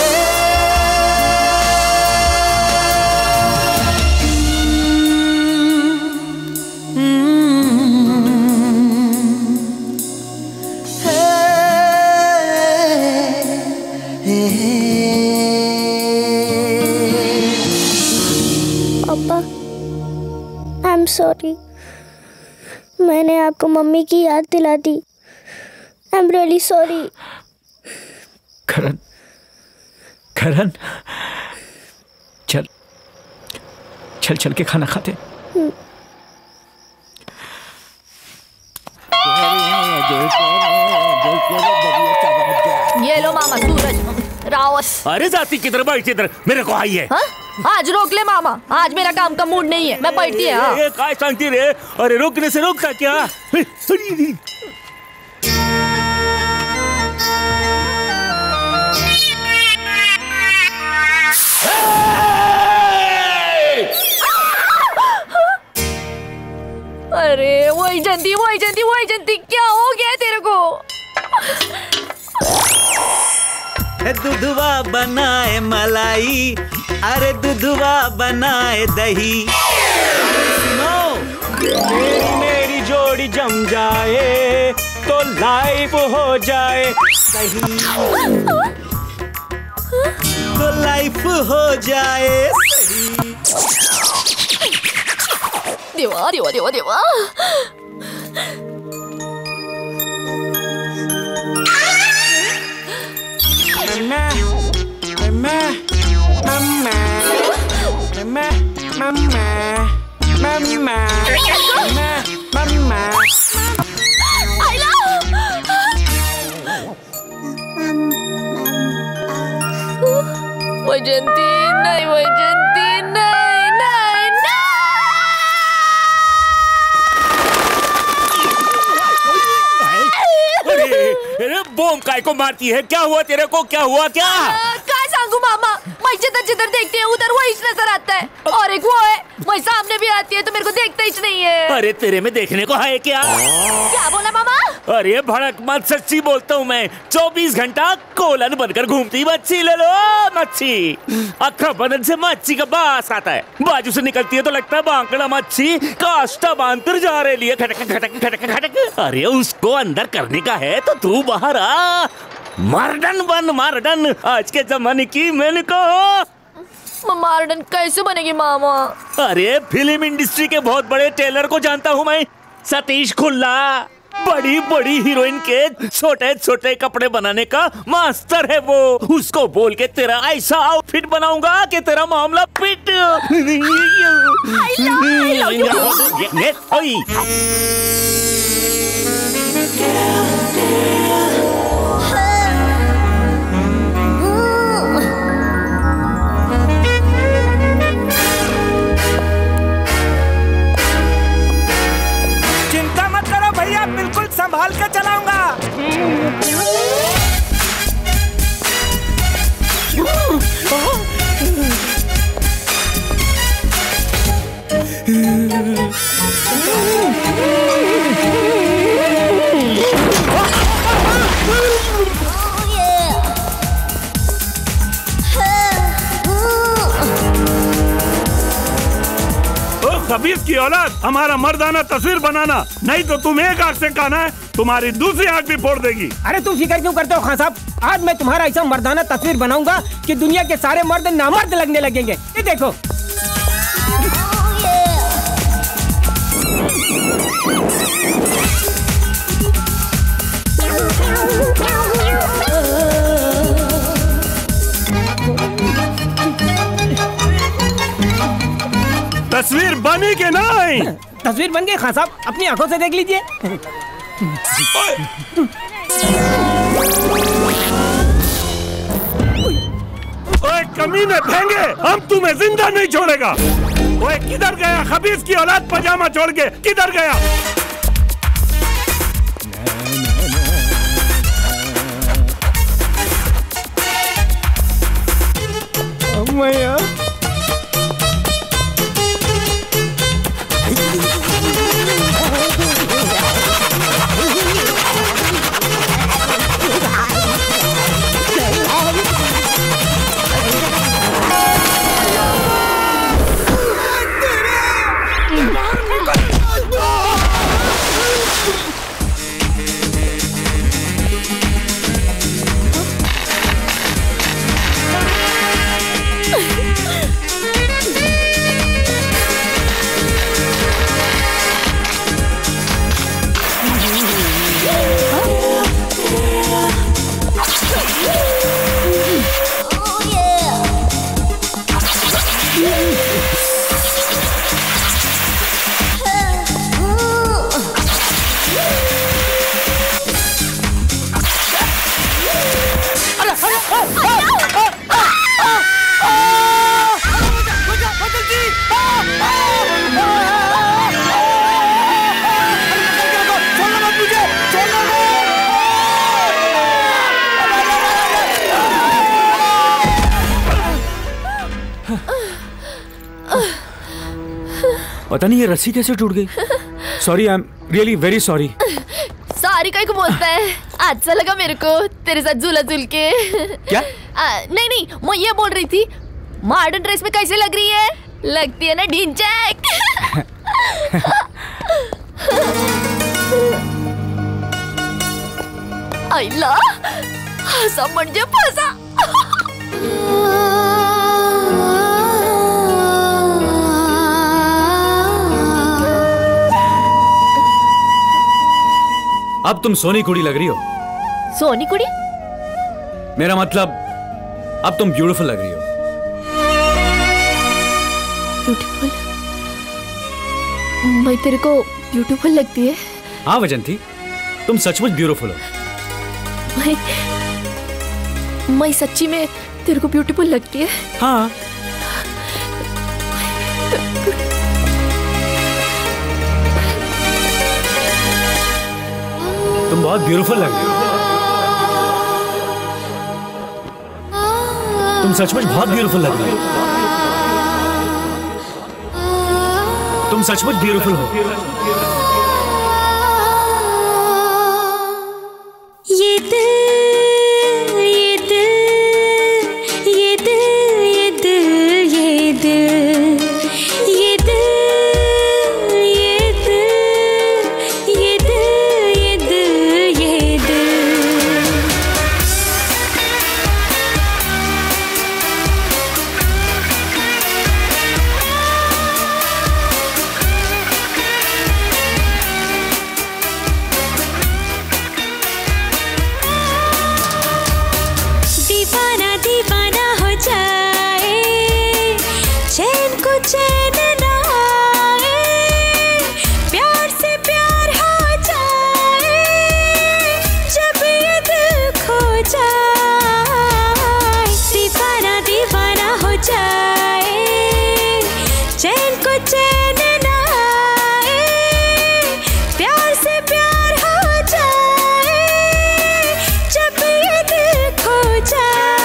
Speaker 10: I'm sorry, मैंने आपको मम्मी की याद दिला दी। I'm really sorry।
Speaker 5: करण, करण, चल चल चल के खाना खाते।
Speaker 8: ये लो मामा सूरज रावस।
Speaker 16: अरे जाती किधर बैठी इधर, मेरे को आई है।
Speaker 8: हा? आज रोक ले मामा, आज मेरा काम का मूड नहीं है, मैं बैठती है। हाँ।
Speaker 16: काय सांगती रे? अरे रोकने से रोकता क्या?
Speaker 8: अरे वही जंती, क्या हो गया तेरे को?
Speaker 3: दूधवा बनाए मलाई, अरे दूधवा बनाए दही।
Speaker 1: मेरी जोड़ी जम जाए तो लाइफ हो जाए सही,
Speaker 3: तो लाइफ हो जाए सही।
Speaker 8: देवा देवा देवा देवा। वैजंती नहीं, वैजंती नहीं, नहीं,
Speaker 16: अरे बॉम्ब काय को मारती है? क्या हुआ तेरे को? क्या हुआ? क्या
Speaker 8: काय सांगू मामा, मैं जिधर जिधर देखती हूँ उधर वही नजर आता है, और एक वो है वही सामने भी आती है तो मेरे को देखता ही नहीं है।
Speaker 16: अरे तेरे में देखने को है क्या?
Speaker 8: क्या बोला मामा?
Speaker 16: अरे भड़क मत, सच्ची बोलता हूँ मैं। 24 घंटा कोलन बनकर घूमती मच्छी ले लो, मच्छी। अखा बदन से मच्छी का बास आता है, बाजू से निकलती है तो लगता है बांकड़ा मच्छी काष्टा बांधकर जा रही है, खटक खटक खटक खटक। अरे उसको अंदर करने का है तो तू बाहर आ, मर्डन बन मर्डन। आज के जमाने की मैंने कहा।
Speaker 8: मर्डन कैसे बनेगी मामा?
Speaker 16: अरे फिल्म इंडस्ट्री के बहुत बड़े टेलर को जानता हूँ मैं, सतीश खुल्ला। बड़ी बड़ी हीरोइन के छोटे छोटे कपड़े बनाने का मास्टर है वो। उसको बोल के तेरा ऐसा आउटफिट बनाऊंगा कि तेरा मामला पिट।
Speaker 5: चिंता मत करो भैया, बिल्कुल संभाल कर चलाऊंगा।
Speaker 17: खबीस की औलाद, हमारा मर्दाना तस्वीर बनाना, नहीं तो तुम एक आंख से खाना है, तुम्हारी दूसरी आंख भी फोड़ देगी।
Speaker 5: अरे तुम फिक्र क्यों करते हो खान साहब? आज मैं तुम्हारा ऐसा मर्दाना तस्वीर बनाऊंगा कि दुनिया के सारे मर्द नामर्द लगने लगेंगे। ये देखो।
Speaker 17: तस्वीर बनी के नहीं?
Speaker 5: तस्वीर बन गई खान साहब, अपनी आंखों से देख लीजिए।
Speaker 17: ओए कमीने भेंगे, हम तुम्हें जिंदा नहीं छोड़ेगा। ओए किधर गया खबीस की औलाद, पजामा छोड़ के किधर गया?
Speaker 5: मैया
Speaker 1: पता नहीं ये रस्सी कैसे टूट गई। Sorry, I am really very sorry.
Speaker 8: Sorry का बोलता है, अच्छा लगा मेरे को तेरे साथ झूला झूल के।
Speaker 1: क्या?
Speaker 8: नहीं नहीं, मैं ये बोल रही थी मॉडर्न ड्रेस में कैसे लग रही है? लगती है ना ढिंचैक। आईला असा म्हणजे फसा।
Speaker 1: अब तुम सोनी कुड़ी लग रही हो।
Speaker 8: सोनी कुड़ी?
Speaker 1: मेरा मतलब अब तुम ब्यूटीफुल लग रही हो।
Speaker 8: ब्यूटीफुल? मैं तेरे को ब्यूटीफुल लगती है?
Speaker 1: हाँ वजंती, तुम सचमुच ब्यूटीफुल हो।
Speaker 8: मैं सच्ची में तेरे को ब्यूटीफुल लगती है?
Speaker 1: हाँ। तुम बहुत ब्यूटीफुल लग रही हो। तुम सचमुच बहुत ब्यूटीफुल लग रही हो। तुम सचमुच ब्यूटीफुल हो।
Speaker 13: ये दिल, ये दिल, ये दिल, ये दिल, ये दिल, ये दिल, ये दिल, ये दिल, ये दिल, ये दिल। दीवाना दीवाना हो जाए, चैन को चैन ना आए, प्यार से प्यार हो जाए, जब ये दिल खो जाए। दीवाना दीवाना हो जाए, चैन को चैन ना आए, प्यार से प्यार हो जाए, जब ये दिल खो जाए।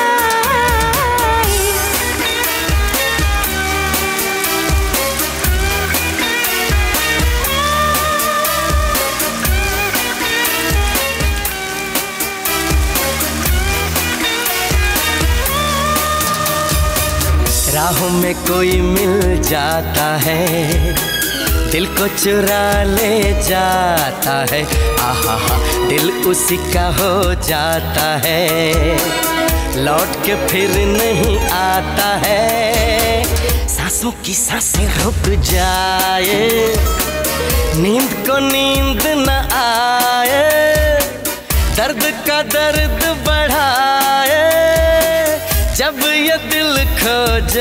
Speaker 3: राहों में कोई मिल जाता है, दिल को चुरा ले जाता है, आहा हा दिल उसी का हो जाता है, लौट के फिर नहीं आता है। सांसों की सांसें रुक जाए, नींद को नींद न आए, दर्द का दर्द बढ़ाए, जब ये दिल खो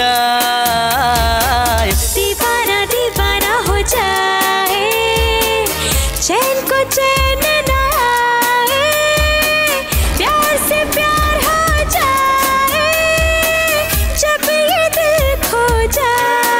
Speaker 3: जाए।
Speaker 13: दीवाना दीवाना हो जाए, चैन को चैन ना आए, प्यार से प्यार हो जाए, जब ये दिल खो जाए।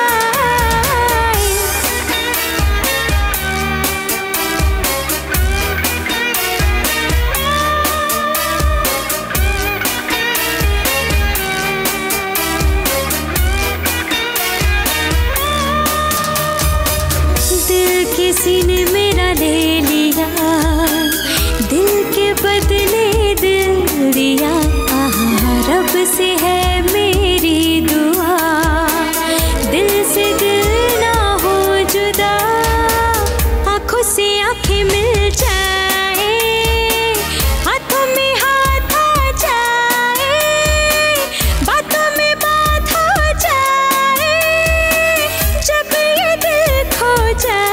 Speaker 13: दिल किसी ने मेरा ले लिया, दिल के बदले दिल दिया, आहा रब से है मेरी दुआ, दिल से दिल ना हो जुदा, आंखों से आंखें मिल जाए, हाथों में हाथ आ जाए, बातों में बात हो जाए, जब ये दिल खो जाए।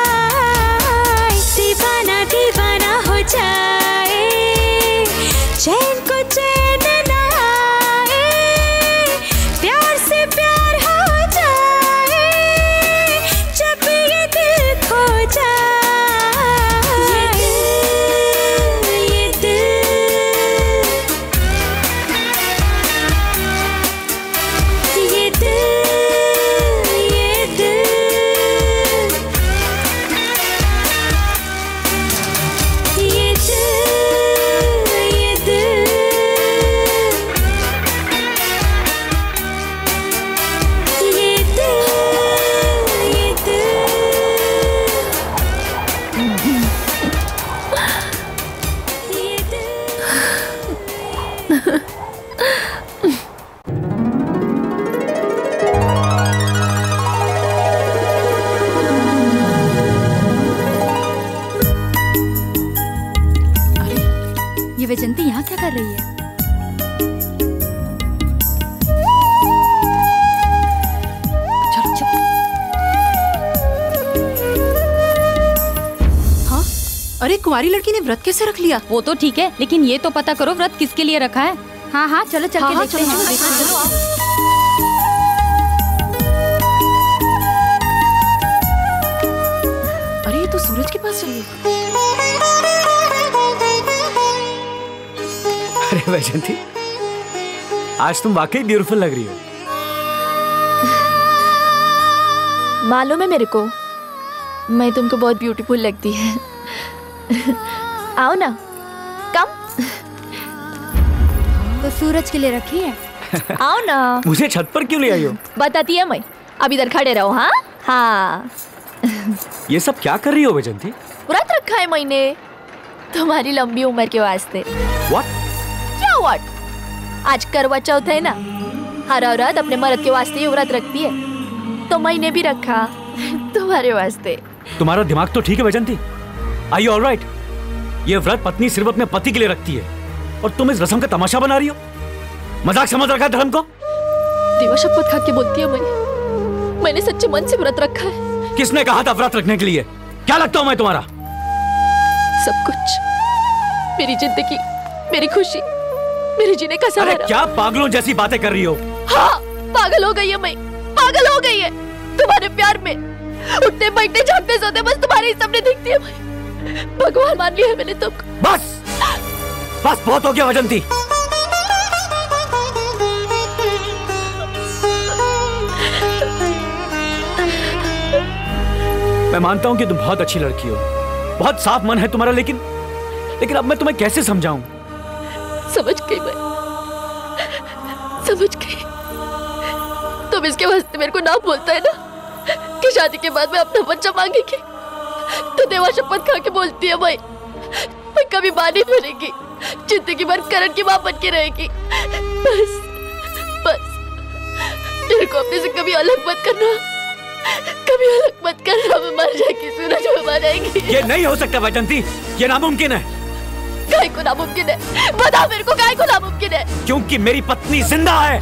Speaker 13: दीवाना दीवाना हो जाए, चैन को चैन ना आए, प्यार से प्यार हो जाए, जब ये दिल खो जाए। ये दिल, ये दिल, ये दिल, ये दिल, ये दिल, ये दिल, ये
Speaker 18: ये वैजंती यहाँ क्या कर रही है? चलो चुप।
Speaker 19: हाँ? अरे कुंवारी लड़की ने व्रत कैसे रख लिया?
Speaker 18: वो तो ठीक है, लेकिन ये तो पता करो व्रत किसके लिए रखा है। हाँ हाँ चलो चल के देखते हैं।
Speaker 19: अरे ये तो सूरज के पास चली है।
Speaker 5: अरे वैजंती, आज तुम वाकई ब्यूटीफुल लग रही हो।
Speaker 8: मालूम है मेरे को, मैं तुमको बहुत ब्यूटीफुल लगती है। आओ ना, कम।
Speaker 18: तो सूरज के लिए रखी है।
Speaker 8: आओ ना।
Speaker 5: मुझे छत पर क्यों ले आई हो?
Speaker 8: बताती है मैं। अब इधर खड़े रहो। हाँ हाँ।
Speaker 5: ये सब क्या कर रही हो वैजंती?
Speaker 8: व्रत रखा है मैंने तुम्हारी लंबी उम्र के वास्ते।
Speaker 5: What?
Speaker 8: क्या व्हाट? आज करवा चौथ है ना, हर औरत अपने मर्द के वास्ते ही व्रत रखती है, तो मैंने भी रखा तुम्हारे वास्ते।
Speaker 5: तुम्हारा दिमाग तो ठीक है Vaijanti? Are you all right? ये व्रत पत्नी सिर्फ अपने पति के लिए रखती है और तुम इस रस्म का तमाशा बना रही हो। मजाक समझ रखा है धर्म को?
Speaker 8: देवा शपथ खा के बोलती है मैंने सच्चे मन से व्रत रखा है।
Speaker 5: किसने कहा था व्रत रखने के लिए? क्या लगता हूं मैं तुम्हारा?
Speaker 8: सब कुछ, मेरी जिंदगी, मेरी खुशी, मेरे जीने का सहारा।
Speaker 5: अरे क्या पागलों जैसी बातें कर रही हो?
Speaker 8: हाँ, पागल हो गई है मैं, पागल हो गई है तुम्हारे प्यार में। उठने बैठने जागते सोते बस तुम्हारे ही सपने दिखती है मैं। भगवान मान लिया है मैंने तुमको।
Speaker 5: बस बस बहुत हो गया वैजंती। मैं मानता हूं कि तुम बहुत अच्छी लड़की हो, बहुत साफ मन है तुम्हारा, लेकिन अब मैं तुम्हें कैसे समझाऊं?
Speaker 8: समझ गई मैं, समझ गई। तुम इसके वास्ते मेरे को ना बोलता है ना कि शादी के बाद मैं अपना बच्चा मांगेगी, तो देवा शपथ खा के बोलती है मैं कभी मां नहीं बनेगी, जिंदगी भर करण की मां बन के रहेगी। बस बस मेरे को अपने से कभी अलग मत करना, कभी अलग मत करना। मैं मर जाएगी सूरज, में मर जाएगी।
Speaker 5: ये नहीं हो सकता वैजंती, ये नामुमकिन है।
Speaker 8: काहे को नामुमकिन है? बता मेरे को, काहे को नामुमकिन है?
Speaker 5: क्योंकि मेरी पत्नी जिंदा है।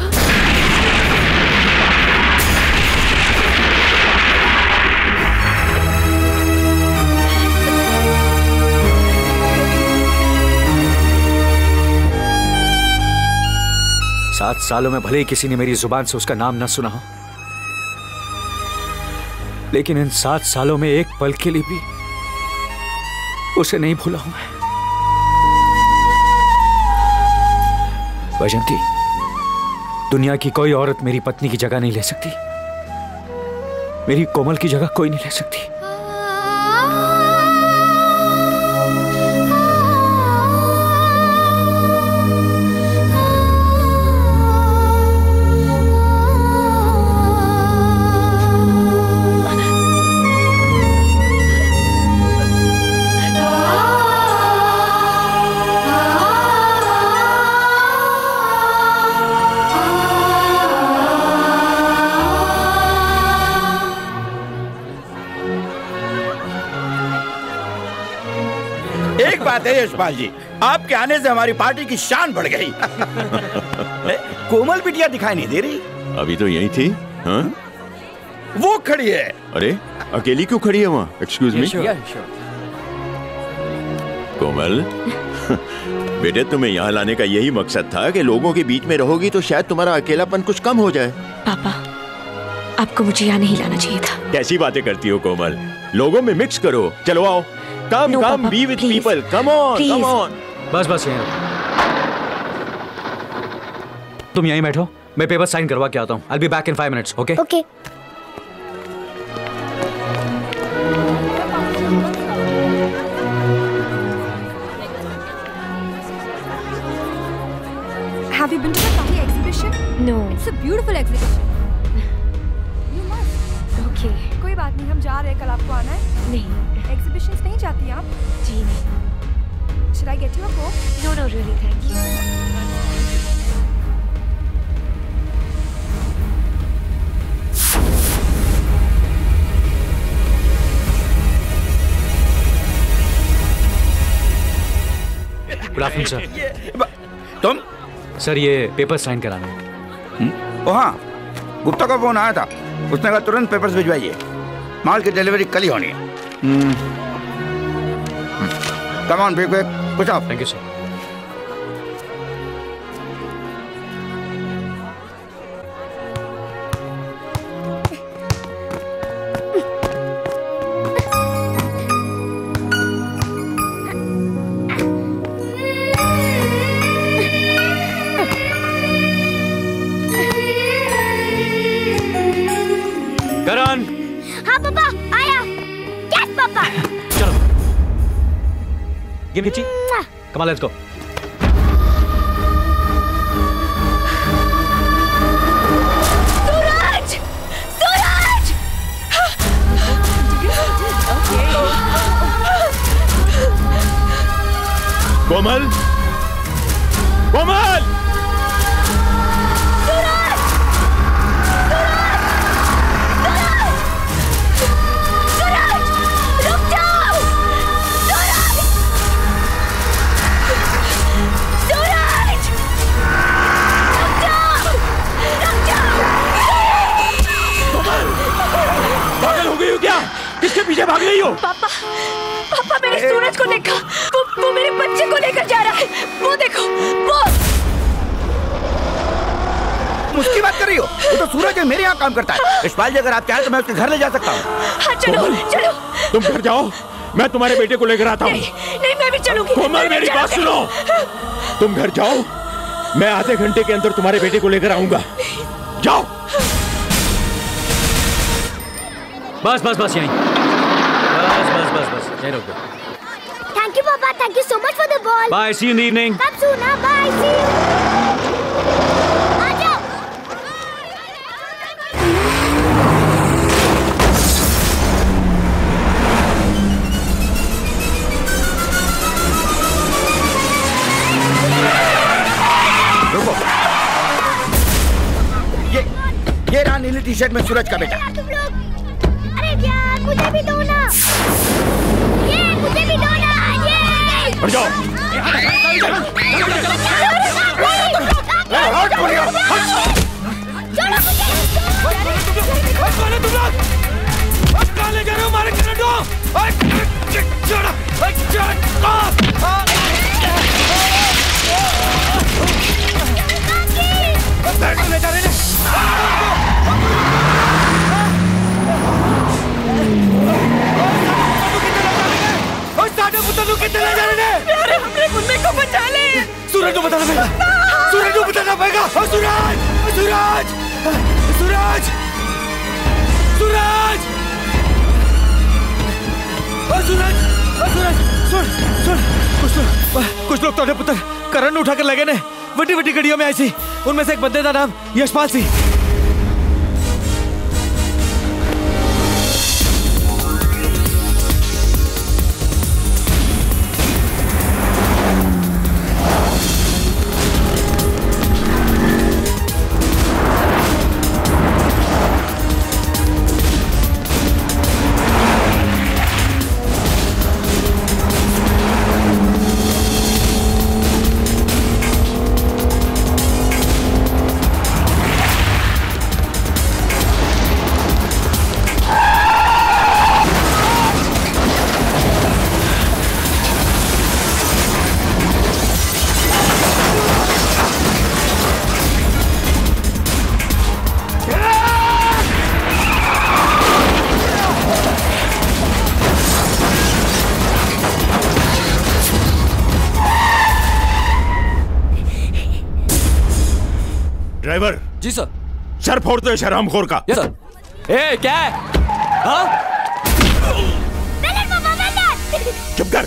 Speaker 5: सात सालों में भले ही किसी ने मेरी जुबान से उसका नाम न सुना हो, लेकिन इन 7 सालों में एक पल के लिए भी उसे नहीं भूला हूं मैं। वैजंती, दुनिया की कोई औरत मेरी पत्नी की जगह नहीं ले सकती, मेरी कोमल की जगह कोई नहीं ले सकती।
Speaker 4: बात है यशपाल जी, आपके आने से हमारी पार्टी की शान बढ़ गई। कोमल बिटिया दिखाई नहीं दे रही।
Speaker 14: अभी तो यही थी। हाँ?
Speaker 4: वो खड़ी है।
Speaker 14: अरे अकेली क्यों खड़ी है वहाँ? Excuse me. कोमल, बेटे तुम्हें यहाँ लाने का यही मकसद था कि लोगों के बीच में रहोगी तो शायद तुम्हारा अकेलापन कुछ कम हो जाए।
Speaker 19: पापा, आपको मुझे यहाँ नहीं लाना चाहिए था।
Speaker 14: कैसी बातें करती हो कोमल? लोगों में मिक्स करो। चलो आओ, come come be with people, come on come on.
Speaker 5: बस यहीं तुम यहीं बैठो, मैं पेपर साइन करवा के आता हूँ। I'll be back in 5 minutes, okay?
Speaker 10: Okay.
Speaker 20: Have you been to the Kahi exhibition?
Speaker 19: No.
Speaker 20: It's a beautiful exhibition. You must.
Speaker 19: Okay.
Speaker 20: कोई बात नहीं, हम जा रहे हैं, कल आपको आना है?
Speaker 19: नहीं।
Speaker 20: Exhibitions नहीं जाती आप?
Speaker 19: जी नहीं।
Speaker 20: Should I get you a Coke?
Speaker 19: No, really, thank you.
Speaker 5: Good afternoon sir.
Speaker 4: तुम?
Speaker 5: सर ये पेपर साइन कराना है।
Speaker 4: ओ हाँ, गुप्ता का फोन आया था, उसने कहा तुरंत पेपर्स भिजवाइए, माल की डिलीवरी कल ही होनी है। कम ऑन बिग बिग, कुछ आप।
Speaker 5: Thank you sir. करण।
Speaker 10: हाँ पापा, आया। Yes पापा।
Speaker 5: चलो। Give me tea. Come on, let's go.
Speaker 14: भाग रही हो?
Speaker 13: पापा पापा मैंने सूरज को देखा, वो मेरे बच्चे को लेकर जा रहा है। वो देखो वो।
Speaker 4: मुझकी बात कर रही हो? वो तो सूरज है, मेरे यहाँ काम करता है। यशपाल जी अगर आप चाहें तो मैं उसके घर ले जा सकता हूँ।
Speaker 13: हाँ चलो चलो।
Speaker 14: तुम घर जाओ, मैं तुम्हारे बेटे को लेकर आता हूँ।
Speaker 13: नहीं मैं भी चलूंगी।
Speaker 14: कोमल मेरी बात सुनो, तुम घर जाओ, मैं आधे घंटे के अंदर तुम्हारे बेटे को लेकर आऊंगा। जाओ।
Speaker 1: बस बस बस यहीं, बस बस बस बस यहीं रुक जाओ।
Speaker 10: थैंक यू पापा, thank you so much for the ball.
Speaker 1: Bye, see you in the evening.
Speaker 10: कब सुना? Bye, see you. आ जाओ।
Speaker 4: रुको, ये रहा नीली टी शर्ट में सूरज का बेटा।
Speaker 10: तुम लोग, अरे यार मुझे भी दो ना, ये मुझे भी दो ना, ये।
Speaker 14: हट जाओ।
Speaker 10: हट बोलिए, हट। चलो
Speaker 5: सूरज को बताना पड़ेगा, सूरज को बताना पड़ेगा। सूरज, सूरज, सूरज, सूरज, सूरज, सूरज, कुछ लोग तो पुत्र करण उठा कर लगे ने वटी वटी गड़ियों में ऐसी। उनमें से एक बंदे का नाम यशपाल सिंह।
Speaker 14: ड्राइवर।
Speaker 5: जी सर।
Speaker 14: सर फोड़ दो इस हरामखोर का।
Speaker 5: Yes sir. ए क्या है? हाँ?
Speaker 14: चुप कर।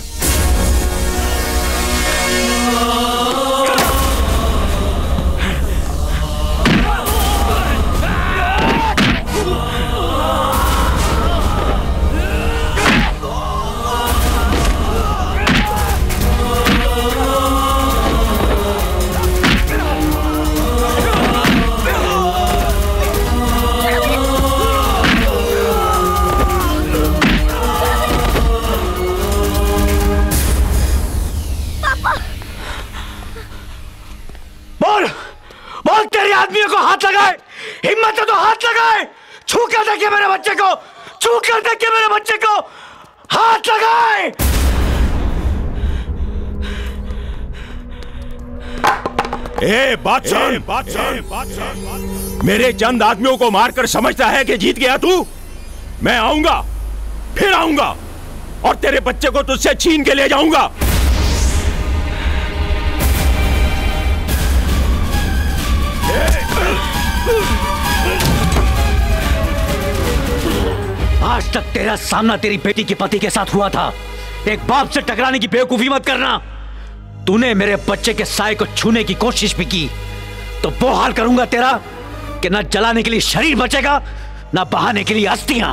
Speaker 5: आदमियों को हाथ लगाए, हिम्मत है तो हाथ लगाए। छू कर देखिए मेरे बच्चे को, छू कर देखिए मेरे बच्चे को, हाथ लगाए।
Speaker 14: ए बादशाह, मेरे चंद आदमियों को मारकर समझता है कि जीत गया तू? मैं आऊंगा, फिर आऊंगा और तेरे बच्चे को तुझसे छीन के ले जाऊंगा।
Speaker 1: आज तक तेरा सामना तेरी बेटी के पति के साथ हुआ था। एक बाप से टकराने की बेवकूफी मत करना। तूने मेरे बच्चे के साए को छूने की कोशिश भी की तो वो हाल करूंगा तेरा कि ना जलाने के लिए शरीर बचेगा ना बहाने के लिए अस्थियां।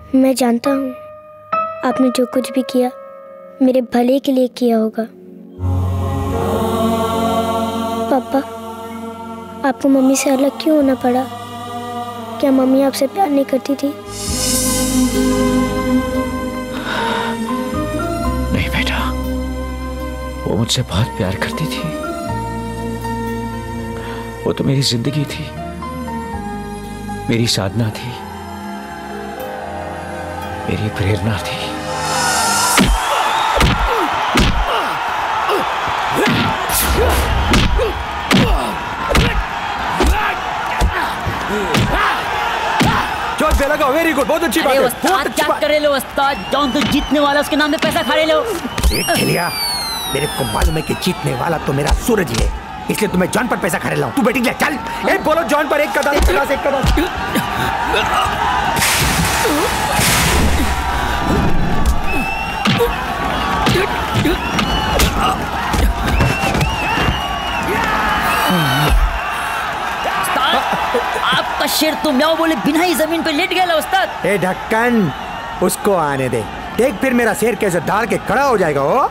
Speaker 10: मैं जानता हूँ आपने जो कुछ भी किया मेरे भले के लिए किया होगा। पापा, आपको मम्मी से अलग क्यों होना पड़ा? क्या मम्मी आपसे प्यार नहीं करती थी?
Speaker 1: नहीं बेटा, वो मुझसे बहुत प्यार करती थी। वो तो मेरी जिंदगी थी, मेरी साधना थी, मेरी प्रेरणा थी।
Speaker 5: लगा, वेरी गुड, बहुत अच्छी बात है।
Speaker 21: उस्ताद क्या करे लो उस्ताद, जौन तो जीतने वाला उसके नाम पे पैसा खा लो।
Speaker 5: लिया, मेरे को मालूम है कि जीतने वाला तो मेरा सूरज ही है, इसलिए तुम्हें जॉन पर पैसा खा रहा हूँ। तू बैटिंग ले, चल। ए, बोलो जॉन पर एक कदम, एक कदम, एक कदम।
Speaker 21: आपका शेर तो म्याऊं बोले बिना ही जमीन पे लेट गया उस्ताद।
Speaker 5: ए ढक्कन, उसको आने दे, देख फिर मेरा शेर कैसे दाड़ के खड़ा हो जाएगा। वो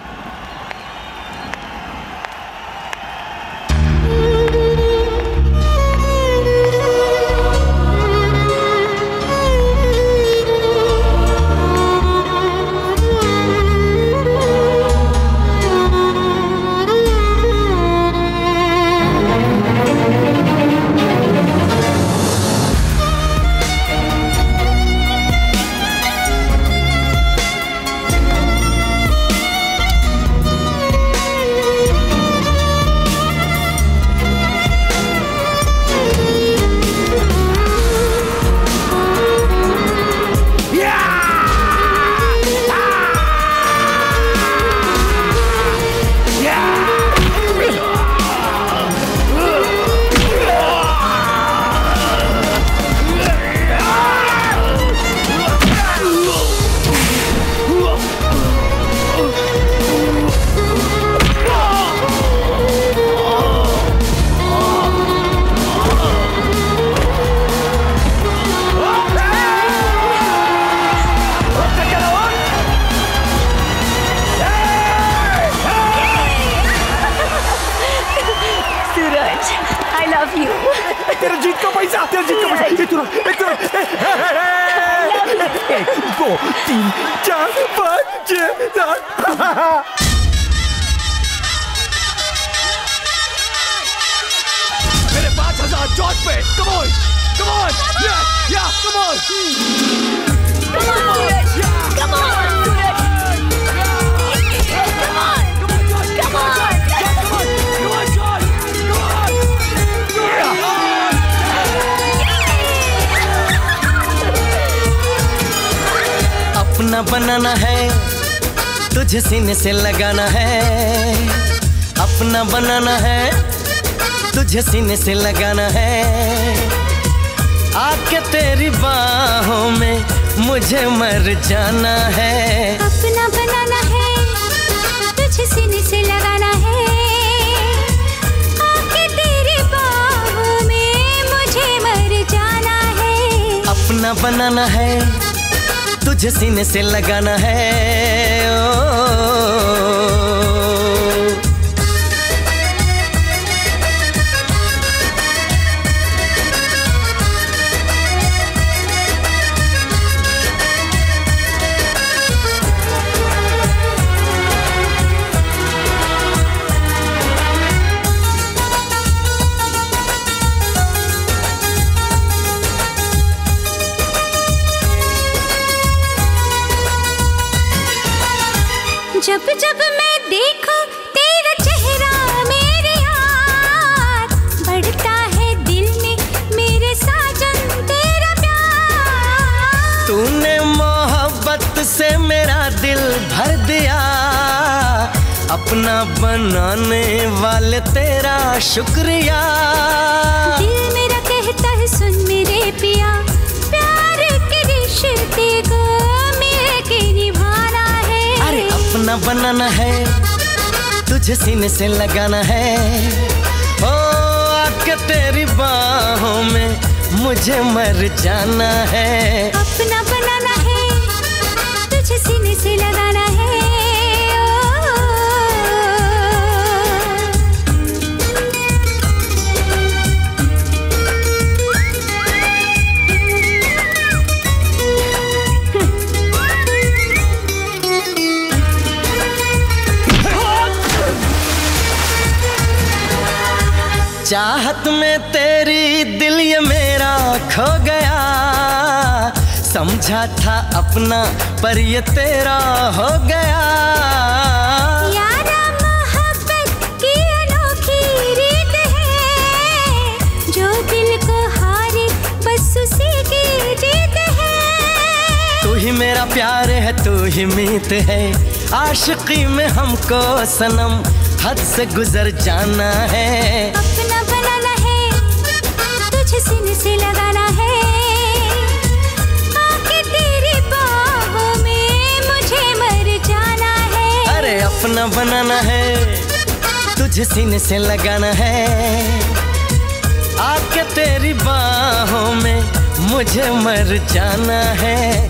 Speaker 3: बनाना है, तुझे सीने से लगाना है। अपना बनाना है, तुझे सीने से लगाना है। आके तेरी बाहों में मुझे मर जाना है।
Speaker 13: अपना बनाना है, तुझे सीने से लगाना है। आके तेरी बाहों में मुझे मर जाना है।
Speaker 3: अपना बनाना है, तुझे सीने से लगाना है।
Speaker 13: जब जब मैं देखूं तेरा चेहरा मेरे यार, बढ़ता है दिल में मेरे साजन तेरा प्यार।
Speaker 3: तूने मोहब्बत से मेरा दिल भर दिया, अपना बनाने वाले तेरा शुक्रिया।
Speaker 13: दिल मेरा कहता है सुन मेरे पिया, प्यार के रिश्ते को मिलके निभाना है।
Speaker 3: अरे अपना बनाना है, तुझे सीने से लगाना है। ओ आके तेरी बाहों में मुझे मर जाना है।
Speaker 13: अपना बनाना है, तुझे सीने से लगाना है।
Speaker 3: चाहत में तेरी दिल ये मेरा खो गया, समझा था अपना पर ये तेरा हो गया।
Speaker 13: यारा मोहब्बत की अनोखी रीत है, जो दिल को हारे बस उसी की जीत है।
Speaker 3: तू ही मेरा प्यार है, तू ही मीत है, आशिकी में हमको सनम हद से गुजर जाना है।
Speaker 13: अपना बनाना है, तुझे सीने से लगाना है, आके तेरी बाहों में मुझे मर जाना है।
Speaker 3: अरे अपना बनाना है, तुझे सीने से लगाना है, आके तेरी बाहों में मुझे मर जाना है।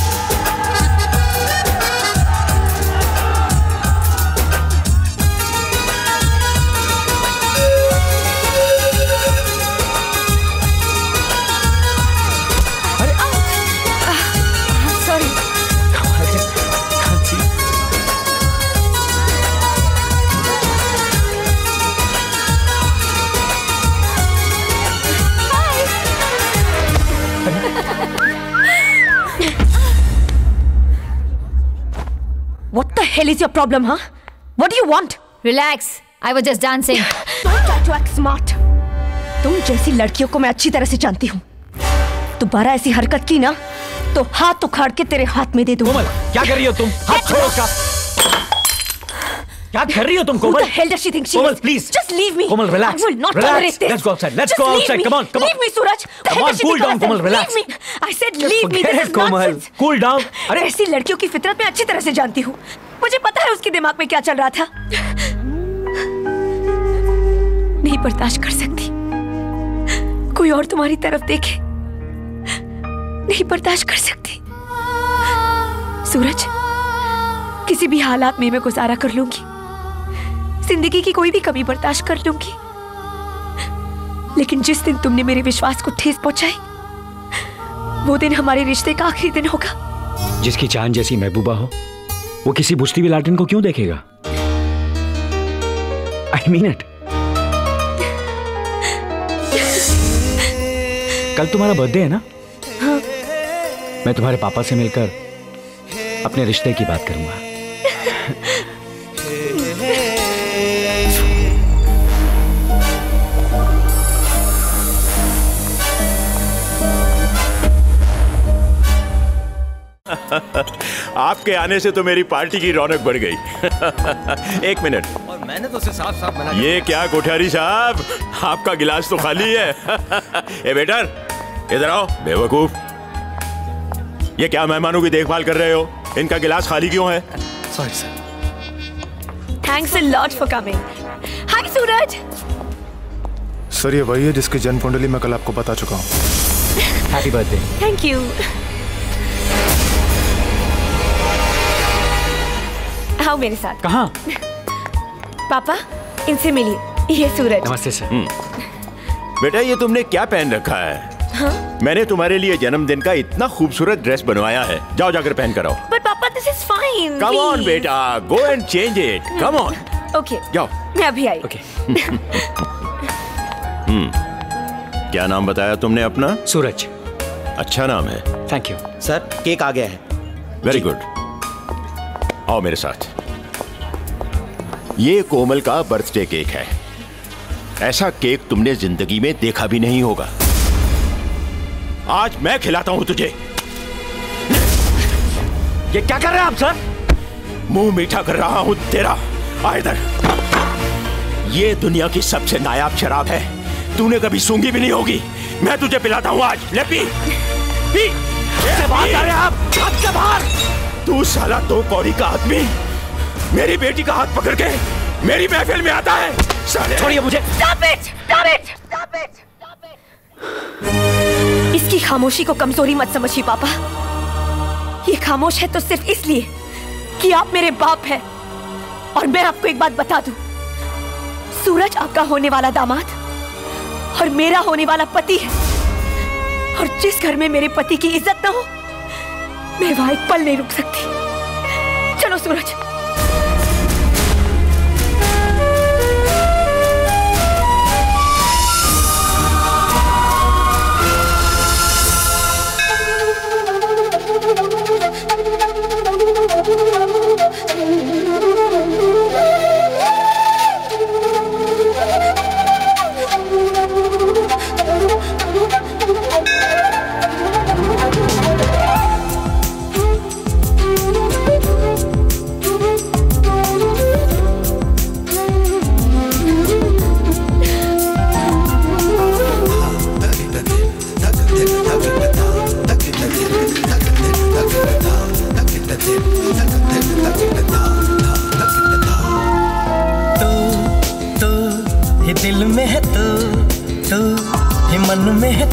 Speaker 19: What the hell is your problem, huh? What do you want?
Speaker 18: Relax. I was just dancing.
Speaker 19: Don't try to act smart. तुम जैसी लड़कियों को मैं अच्छी तरह से जानती हूँ। दोबारा ऐसी हरकत की ना तो हाथ उखाड़ के तेरे हाथ में दे दूँ।
Speaker 1: कोमल, क्या कर रही हो तुम? हाथ छोड़ो उसका। क्या कर रही हो तुम, कोमल?
Speaker 19: Who the hell does she think she is?
Speaker 1: Komal, please.
Speaker 19: Just leave me.
Speaker 1: Komal, relax.
Speaker 19: I will not
Speaker 1: Relax.
Speaker 19: tolerate this.
Speaker 1: Let's go outside. Let's
Speaker 19: Just
Speaker 1: go
Speaker 19: leave
Speaker 1: outside.
Speaker 19: me.
Speaker 1: Come on, come on.
Speaker 19: Leave me, Suraj.
Speaker 1: Come on, cool down, Komal. Relax.
Speaker 19: Leave me. I said
Speaker 1: Just
Speaker 19: leave me.
Speaker 1: forget
Speaker 19: This
Speaker 1: it,
Speaker 19: is
Speaker 1: Komal.
Speaker 19: nonsense.
Speaker 1: Cool down. अरे
Speaker 19: ऐसी लड़कियों की फितरत मैं अच्छी तरह से जानती हूँ। मुझे पता है उसके दिमाग में क्या चल रहा था। नहीं बर्दाश्त कर सकती कोई और तुम्हारी तरफ देखे, नहीं बर्दाश्त कर सकती। सूरज, किसी भी हालात में मैं गुजारा कर लूंगी, जिंदगी की कोई भी कमी बर्दाश्त कर लूंगी, लेकिन जिस दिन तुमने मेरे विश्वास को ठेस पहुंचाई वो दिन हमारे रिश्ते का आखिरी दिन होगा।
Speaker 1: जिसकी चांद जैसी महबूबा हो वो किसी बुझती हुई लालटेन को क्यों देखेगा? I mean it. कल तुम्हारा बर्थडे है ना?
Speaker 19: हाँ।
Speaker 1: मैं तुम्हारे पापा से मिलकर अपने रिश्ते की बात करूंगा।
Speaker 14: आपके आने से तो मेरी पार्टी की रौनक बढ़ गई। एक मिनट।
Speaker 11: और मैंने तो उसे साफ साफ मना
Speaker 14: ये क्या कोठारी साहब, आपका गिलास तो खाली है। ए बेटर, इधर आओ। बेवकूफ, ये क्या मेहमानों की देखभाल कर रहे हो? इनका गिलास खाली क्यों है?
Speaker 11: Sorry sir.
Speaker 19: Thanks a lot for coming. Hi Suraj.
Speaker 9: Sir ये वही है जिसकी जन्म कुंडली मैं कल आपको बता चुका हूँ।
Speaker 1: Happy birthday.
Speaker 19: Thank you. आओ मेरे साथ।
Speaker 1: कहाँ?
Speaker 19: पापा, इनसे मिलिए। ये सूरज।
Speaker 1: नमस्ते सर।
Speaker 14: बेटा, ये तुमने क्या पहन रखा है?
Speaker 19: हाँ?
Speaker 14: मैंने तुम्हारे लिए जन्मदिन का इतना खूबसूरत ड्रेस बनवाया है, जाओ जाकर पहन कर आओ।
Speaker 19: But पापा, this is fine.
Speaker 14: Come on
Speaker 19: please.
Speaker 14: बेटा, go and change it. Come on.
Speaker 19: Okay.
Speaker 14: जाओ।
Speaker 19: मैं अभी आई।
Speaker 1: Okay.
Speaker 14: क्या नाम बताया तुमने अपना?
Speaker 1: सूरज।
Speaker 14: अच्छा नाम है।
Speaker 1: Thank you
Speaker 22: sir. केक आ गया है।
Speaker 14: Very good. आओ मेरे साथ। ये कोमल का बर्थडे केक है। ऐसा केक तुमने जिंदगी में देखा भी नहीं होगा। आज मैं खिलाता हूं तुझे।
Speaker 1: ये क्या कर रहे हैं आप सर?
Speaker 14: मुंह मीठा कर रहा हूं तेरा। आ इधर। ये दुनिया की सबसे नायाब शराब है, तूने कभी सूंघी भी नहीं होगी। मैं तुझे पिलाता हूं आज। ले पी। पी।
Speaker 1: बाहर जा रहे हैं आप? हद से बाहर।
Speaker 14: तू साला दो कौड़ी का आदमी मेरी बेटी का हाथ पकड़ के मेरी महफिल में आता है। साले।
Speaker 1: छोड़िए मुझे।
Speaker 19: Stop it! Stop it! Stop it! Stop it! इसकी खामोशी को कमजोरी मत समझिए पापा। ये खामोश है तो सिर्फ इसलिए कि आप मेरे बाप हैं। और मैं आपको एक बात बता दूं, सूरज आपका होने वाला दामाद और मेरा होने वाला पति है। और जिस घर में मेरे पति की इज्जत ना हो, मैं वहां एक पल नहीं रुक सकती। चलो सूरज।
Speaker 3: दिल में है तू ही मन में है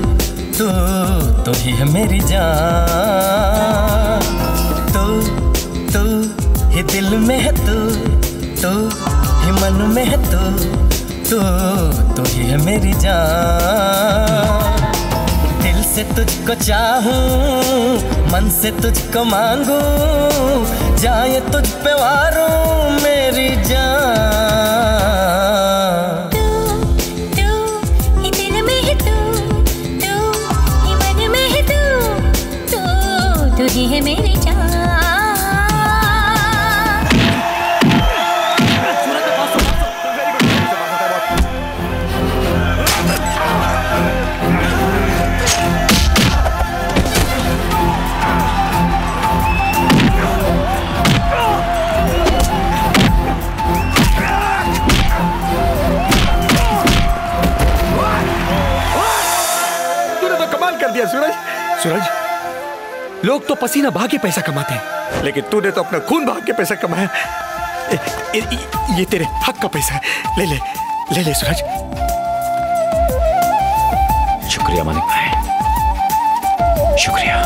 Speaker 3: तू ही है मेरी जान। तू ही दिल में है तू ही मन में है तू ही है मेरी जान। दिल से तुझको चाहूं, मन से तुझको मांगू, जाए तुझ पे वारूं मेरी जान।
Speaker 13: तू ही है मेरी जान।
Speaker 5: तूने तो कमाल कर दिया सूरज। सूरज, लोग तो पसीना बहा के पैसा कमाते हैं, लेकिन तूने तो अपना खून बहा के पैसा कमाया। ये तेरे हक का पैसा है, ले ले ले ले सूरज।
Speaker 1: शुक्रिया मानिक भाई, शुक्रिया।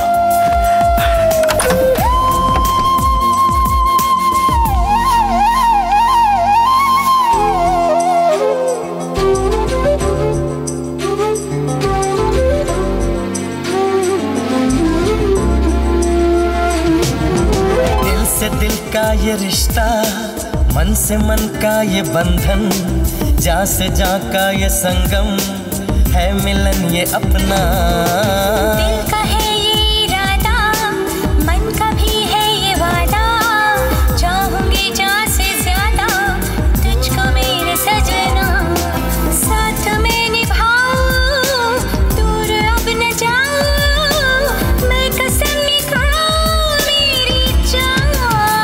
Speaker 3: दिल का ये रिश्ता, मन से मन का ये बंधन, जा से जा का ये संगम, है मिलन ये अपना।
Speaker 13: दिल का है ये इरादा, मन का भी है ये वादा, चाहूंगी जा से ज्यादा तुझको मेरे सजना। साथ में निभाऊं, दूर अब न जाऊं, मैं कसम खाऊं मेरी जान।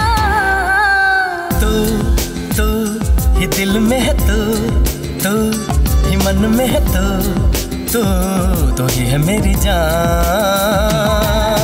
Speaker 3: तू ही दिल में है तू ही मन में है तू ही है मेरी जान।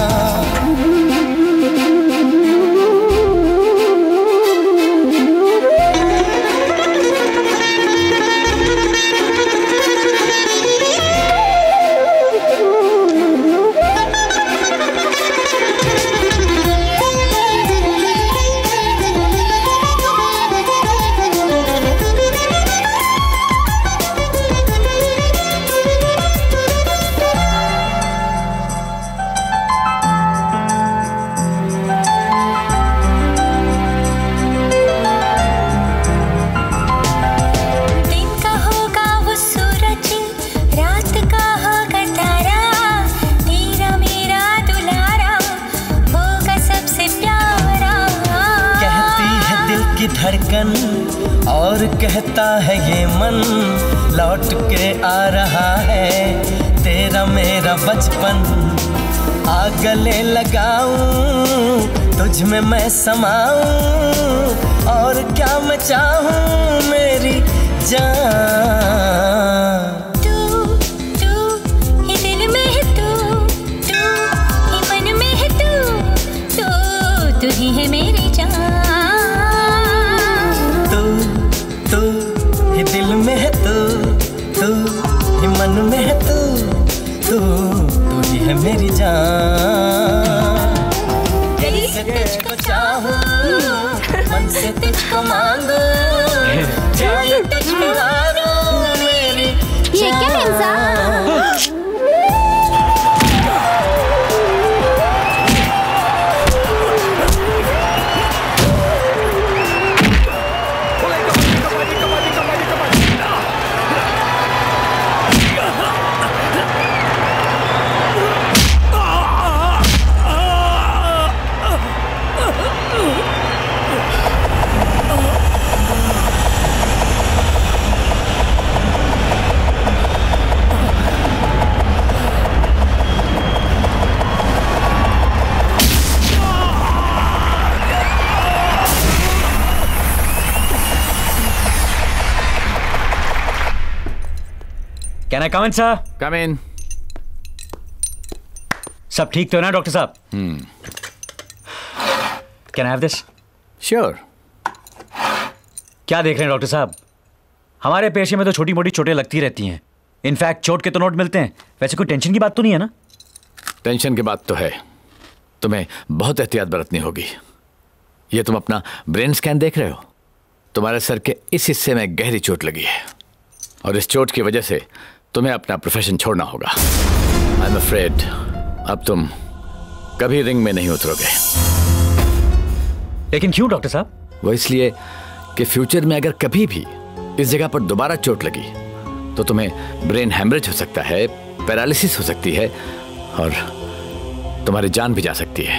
Speaker 3: धड़कन और कहता है ये मन, लौट के आ रहा है तेरा मेरा बचपन। आ गले लगाऊं, तुझ में मैं समाऊं, और क्या मैं चाहूं मेरी जान।
Speaker 13: ही दिल में है तू ही मन में है तू ही है मेरी जान।
Speaker 3: तू ही दिल में है तू ही मन में है तू से तुझको मांगू, जाए तुझ में हारू मेरी
Speaker 10: ये क्या इंसान?
Speaker 1: Can I come in, sir?
Speaker 6: Come in.
Speaker 1: सब ठीक तो है ना डॉक्टर साहब? Can I have this?
Speaker 6: Sure.
Speaker 1: क्या देख रहे हैं डॉक्टर साहब? हमारे पेशे में तो छोटी मोटी चोटें लगती रहती हैं। इनफैक्ट चोट के तो नोट मिलते हैं। वैसे कोई टेंशन की बात तो नहीं है ना?
Speaker 6: टेंशन की बात तो है। तुम्हें बहुत एहतियात बरतनी होगी। ये तुम अपना ब्रेन स्कैन देख रहे हो? तुम्हारे सर के इस हिस्से में गहरी चोट लगी है और इस चोट की वजह से तुम्हें अपना प्रोफेशन छोड़ना होगा। आई एम अफ्रेड अब तुम कभी रिंग में नहीं उतरोगे।
Speaker 1: लेकिन क्यों डॉक्टर साहब?
Speaker 6: वो इसलिए कि फ्यूचर में अगर कभी भी इस जगह पर दोबारा चोट लगी तो तुम्हें ब्रेन हैमरेज हो सकता है, पैरालिसिस हो सकती है और तुम्हारी जान भी जा सकती है।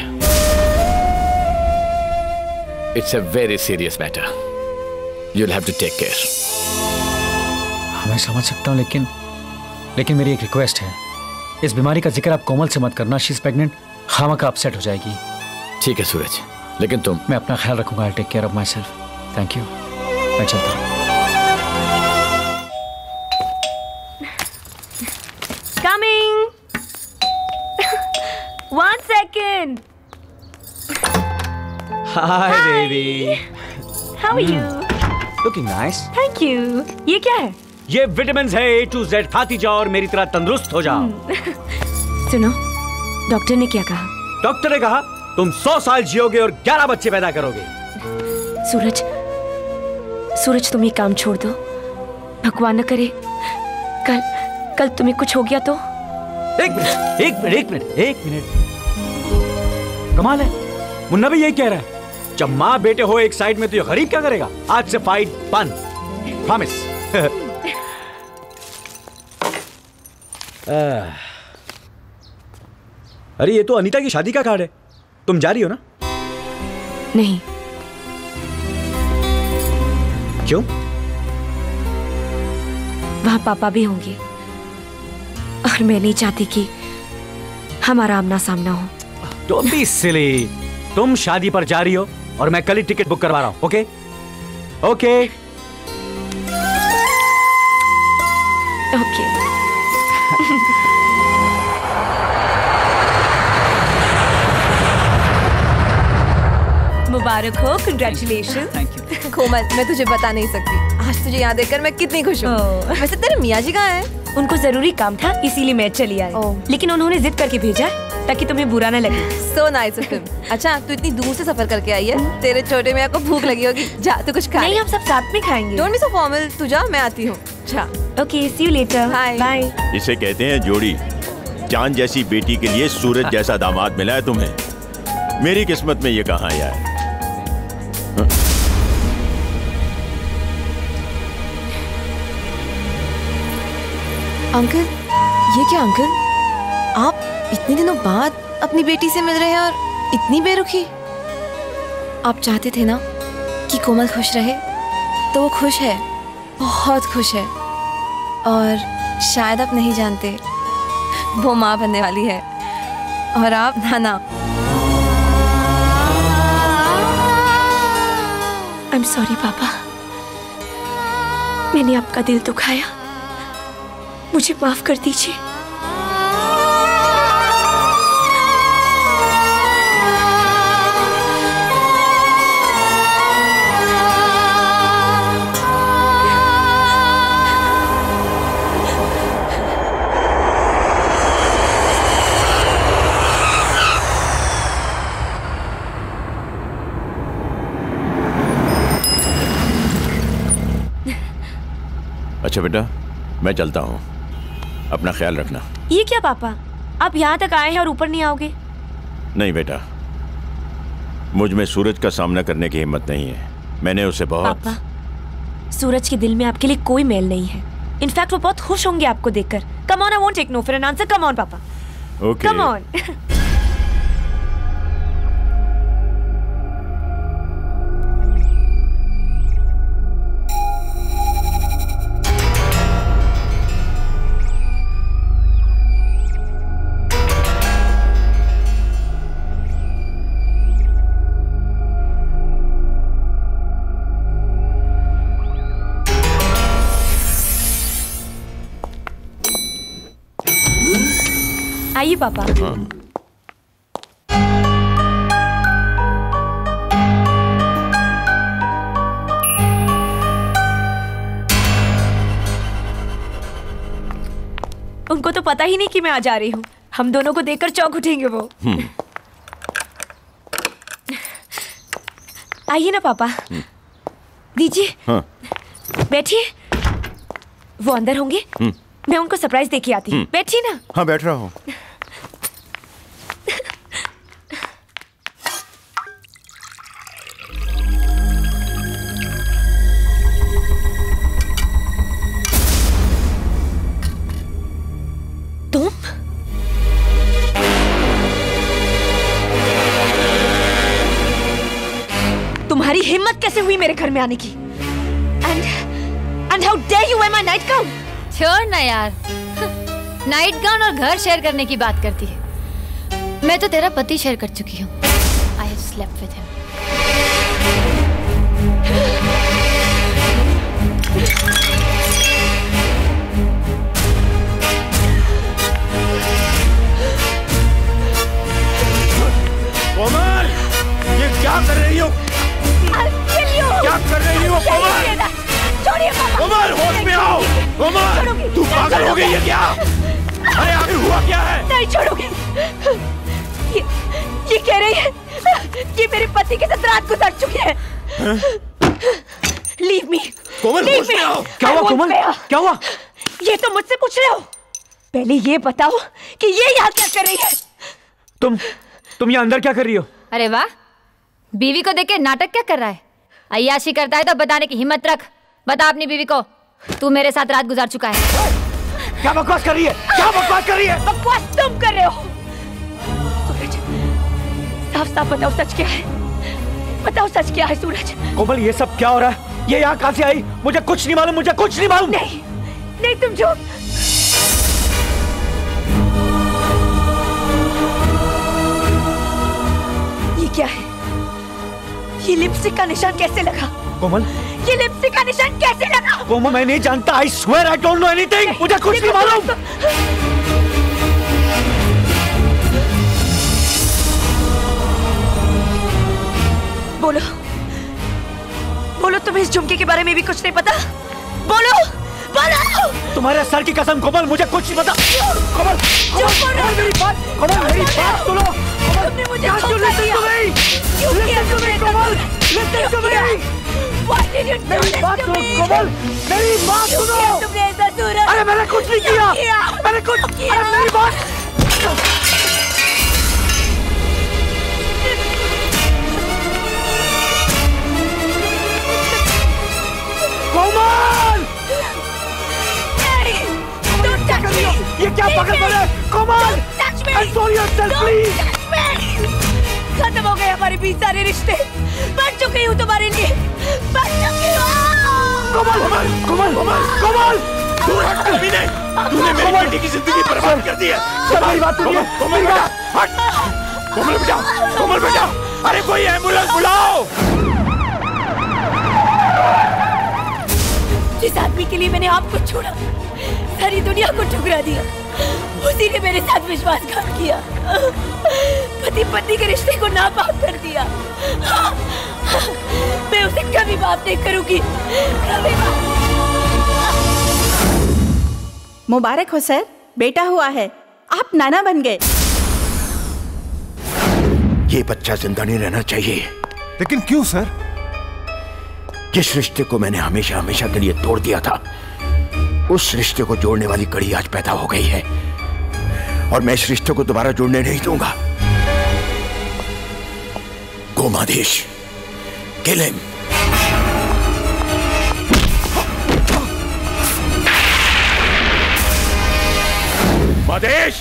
Speaker 6: It's a very serious matter. You will have to take care.
Speaker 1: मैं समझ सकता हूँ लेकिन मेरी एक रिक्वेस्ट है। इस बीमारी का जिक्र आप कोमल से मत करना। She is pregnant. खामखा अपसेट हो जाएगी।
Speaker 6: ठीक है सूरज, लेकिन तुम।
Speaker 1: मैं अपना ख्याल रखूंगा। I take care of myself. Thank you. मैं चलता हूँ।
Speaker 19: Coming. 1 second.
Speaker 1: Hi, baby.
Speaker 19: How are you?
Speaker 1: Looking nice.
Speaker 19: Thank you. ये क्या है?
Speaker 1: ये विटामिन है A to Z। खाती जाओ और मेरी तरह तंदुरुस्त हो जाओ।
Speaker 19: सुनो, डॉक्टर ने क्या कहा?
Speaker 1: डॉक्टर ने कहा तुम 100 साल जियोगे और 11 बच्चे पैदा करोगे।
Speaker 19: सूरज तुम ये काम छोड़ दो। भगवान न करे कल तुम्हें कुछ हो गया तो।
Speaker 1: एक मिनट। कमाल है, मुन्ना भी यही कह रहा है। जब माँ बेटे हो एक साइड में तो ये गरीब क्या करेगा? आज से फाइट बंद। प्रॉमिस। अरे ये तो अनीता की शादी का कार्ड है। तुम जा रही हो ना?
Speaker 19: नहीं।
Speaker 1: क्यों?
Speaker 19: वहां पापा भी होंगे और मैं नहीं चाहती कि हमारा आमना सामना हो।
Speaker 1: Don't be silly। तुम शादी पर जा रही हो और मैं कल ही टिकट बुक करवा रहा हूं। ओके? ओके।
Speaker 19: ओके। मुबारक हो। कंग्रेचुलेशन।
Speaker 1: Thank you.
Speaker 8: कोमल, मैं तुझे बता नहीं सकती आज तुझे यहाँ देखकर मैं कितनी खुश हूँ। वैसे तेरे मियाँ जी कहाँ हैं?
Speaker 19: उनको जरूरी काम था इसीलिए मैं चली आई। लेकिन उन्होंने जिद करके भेजा ताकि तुम्हें बुरा न लगे।
Speaker 8: So nice of him। अच्छा, तू इतनी दूर से सफर करके आई है। तेरे छोटे मियाँ को भूख लगी होगी। जा तू कुछ खा।
Speaker 19: नहीं, हम सब साथ में खाएंगे।
Speaker 8: Don't be so formal। तू जा, मैं आती हूँ। जा।
Speaker 19: Okay, see you later। Bye।
Speaker 14: इसे कहते हैं जोड़ी। चांद जैसी बेटी के लिए सूरज जैसा दामाद मिला है तुम्हें। मेरी किस्मत में ये कहाँ आया है?
Speaker 8: अंकल, ये क्या अंकल? आप इतने दिनों बाद अपनी बेटी से मिल रहे हैं और इतनी बेरुखी। आप चाहते थे ना कि कोमल खुश रहे, तो वो खुश है, बहुत खुश है। और शायद आप नहीं जानते, वो माँ बनने वाली है और आप नाना।
Speaker 19: I'm sorry पापा, मैंने आपका दिल दुखाया, मुझे माफ कर दीजिए।
Speaker 14: अच्छा बेटा, मैं चलता हूँ, अपना ख्याल रखना।
Speaker 19: ये क्या पापा, आप यहाँ तक आए हैं और ऊपर नहीं आओगे?
Speaker 14: नहीं बेटा, मुझ में सूरज का सामना करने की हिम्मत नहीं है। मैंने उसे बहुत।
Speaker 19: पापा, सूरज के दिल में आपके लिए कोई मेल नहीं है। इनफैक्ट वो बहुत खुश होंगे आपको देखकर। Come on, I won't take no for an answer. Come on पापा,
Speaker 14: ओके
Speaker 19: कम ऑन। आइए पापा। उनको तो पता ही नहीं कि मैं आ जा रही हूँ। हम दोनों को देखकर चौंक उठेंगे वो। आइए ना पापा, दीजिए।
Speaker 14: हाँ।
Speaker 19: बैठिए। वो अंदर होंगे, मैं उनको सरप्राइज देके आती हूँ। बैठिए ना।
Speaker 14: हाँ, बैठ रहा हूँ।
Speaker 19: तुम? तुम्हारी हिम्मत कैसे हुई मेरे घर में आने की? And how dare you wear my night gown?
Speaker 8: छोड़ ना यार, नाइट गाउन और घर शेयर करने की बात करती है। मैं तो तेरा पति शेयर कर चुकी हूँ। I have slept with him.
Speaker 14: कोमल, ये क्या कर रही हो? क्या कर रही हो कोमल?
Speaker 19: छोड़िए पापा।
Speaker 14: कोमल, होश में आओ। कोमल, तू पागल हो गई है क्या? अरे आखिर हुआ क्या है?
Speaker 19: नहीं छोड़ोगे। ये कह रही है कि मेरे पति के साथ रात गुजर चुकी है। लीव मी
Speaker 14: कोमल, होश में आओ।
Speaker 5: क्या हुआ कोमल? क्या हुआ?
Speaker 19: ये तो मुझसे पूछ रहे हो? पहले ये बताओ कि ये यहाँ क्या कर रही है?
Speaker 5: तुम यहाँ अंदर क्या कर रही हो?
Speaker 8: अरे वाह, बीवी को देख के नाटक क्या कर रहा है? अय्याशी करता है तो बताने की हिम्मत रख। बता अपनी बीवी को, तू मेरे साथ रात गुजार चुका है।
Speaker 5: क्या बकवास कर रही है? क्या बकवास कर रही है?
Speaker 19: बकवास तुम कर रहे हो। सूरज, साफ साफ बताओ सच क्या है? बताओ सच क्या है सूरज?
Speaker 5: कोमल, ये सब क्या हो रहा है? ये यहाँ कहाँ से आई? मुझे कुछ नहीं मालूम, मुझे कुछ नहीं मालूम।
Speaker 19: नहीं, नहीं तुम जो ये क्या है? ये लिपस्टिक का निशान कैसे लगा?
Speaker 5: कोमल,
Speaker 19: ये लिपस्टिक का निशान कैसे लगा?
Speaker 5: कोमल, मैं नहीं जानता। I swear I don't know anything. मुझे कुछ नहीं मालूम।
Speaker 19: बोलो, बोलो, तुम्हें इस झुमके के बारे में भी कुछ नहीं पता? बोलो, बोलो।
Speaker 5: तुम्हारे सर की कसम कोमल, मुझे कुछ नहीं पता। कोमल, कोमल मेरी बात, कोमल मेरी बात सुनो।
Speaker 19: तुमने मुझे धोखा दिया। क्यों किया तुमने Komal?
Speaker 5: Listen to me.
Speaker 19: Why did you do
Speaker 5: मेरी
Speaker 19: this
Speaker 5: बात
Speaker 19: to
Speaker 5: सुनो
Speaker 19: me?
Speaker 5: कोमल, मेरी बात
Speaker 19: क्यों
Speaker 5: सुनो।
Speaker 19: किया तुमने ऐसा सूरज?
Speaker 5: अरे मैंने कुछ नहीं किया। मैंने कुछ
Speaker 19: किया।
Speaker 5: अरे मेरी बात। कोमल!
Speaker 19: Don't touch me!
Speaker 5: ये क्या पागल बन है? कोमल!
Speaker 19: Touch me!
Speaker 5: Control yourself, please!
Speaker 19: Touch me! खत्म हो गए हमारे बीच सारे रिश्ते। बन चुकी हूँ तुम्हारे लिए। बन चुकी हूँ।
Speaker 5: कोमल! कोमल! कोमल!
Speaker 14: दूर हट कमीने! तूने मेरी बेटी की जिंदगी बर्बाद कर दी है।
Speaker 5: सर मेरी बात सुनिए।
Speaker 14: कोमल बेटा, हट! कोमल बेटा, कोमल बेटा, अरे कोई एम्बुलेंस बुलाओ!
Speaker 19: जिस आदमी के लिए मैंने आपको छोड़ा, सारी दुनिया को ठुकरा दिया, उसी ने मेरे साथ विश्वासघात किया। पति पत्नी के रिश्ते को नापाक कर दिया। मैं उसे कभी माफ नहीं करूंगी।
Speaker 7: मुबारक हो सर, बेटा हुआ है। आप नाना बन गए।
Speaker 14: ये बच्चा जिंदा नहीं रहना चाहिए।
Speaker 9: लेकिन क्यों सर?
Speaker 14: जिस रिश्ते को मैंने हमेशा हमेशा के लिए तोड़ दिया था, उस रिश्ते को जोड़ने वाली कड़ी आज पैदा हो गई है और मैं इस रिश्ते को दोबारा जोड़ने नहीं दूंगा। गो मादेश, किल हिम। मादेश,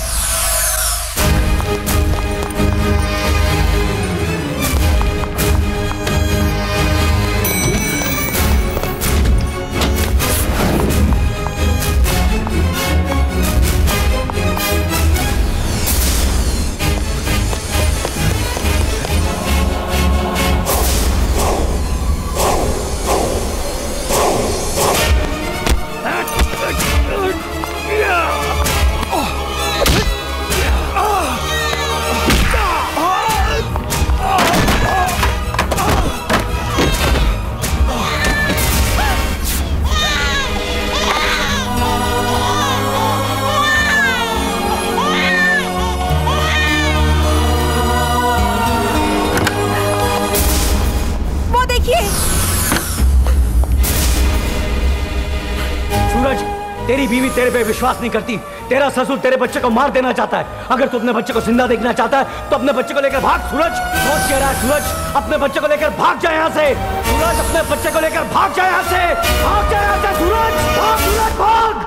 Speaker 1: तेरी बीवी तेरे पे विश्वास नहीं करती। तेरा ससुर तेरे बच्चे को मार देना चाहता है। अगर तू अपने बच्चे को जिंदा देखना चाहता है तो अपने बच्चे को लेकर भाग। सूरज, सोच कह रहा है सूरज, अपने बच्चे को लेकर भाग जाए यहाँ से। सूरज, अपने बच्चे को लेकर भाग जाए यहाँ से। भाग जाए यहाँ से सूरज, भाग सूरज, भाग।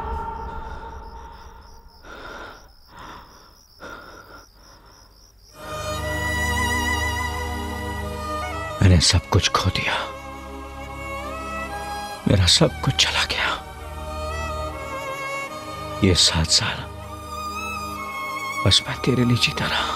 Speaker 1: मैंने सब कुछ खो दिया, मेरा सब कुछ चला गया। ये 7 साल बस मैं तेरे लिए जीता रहा।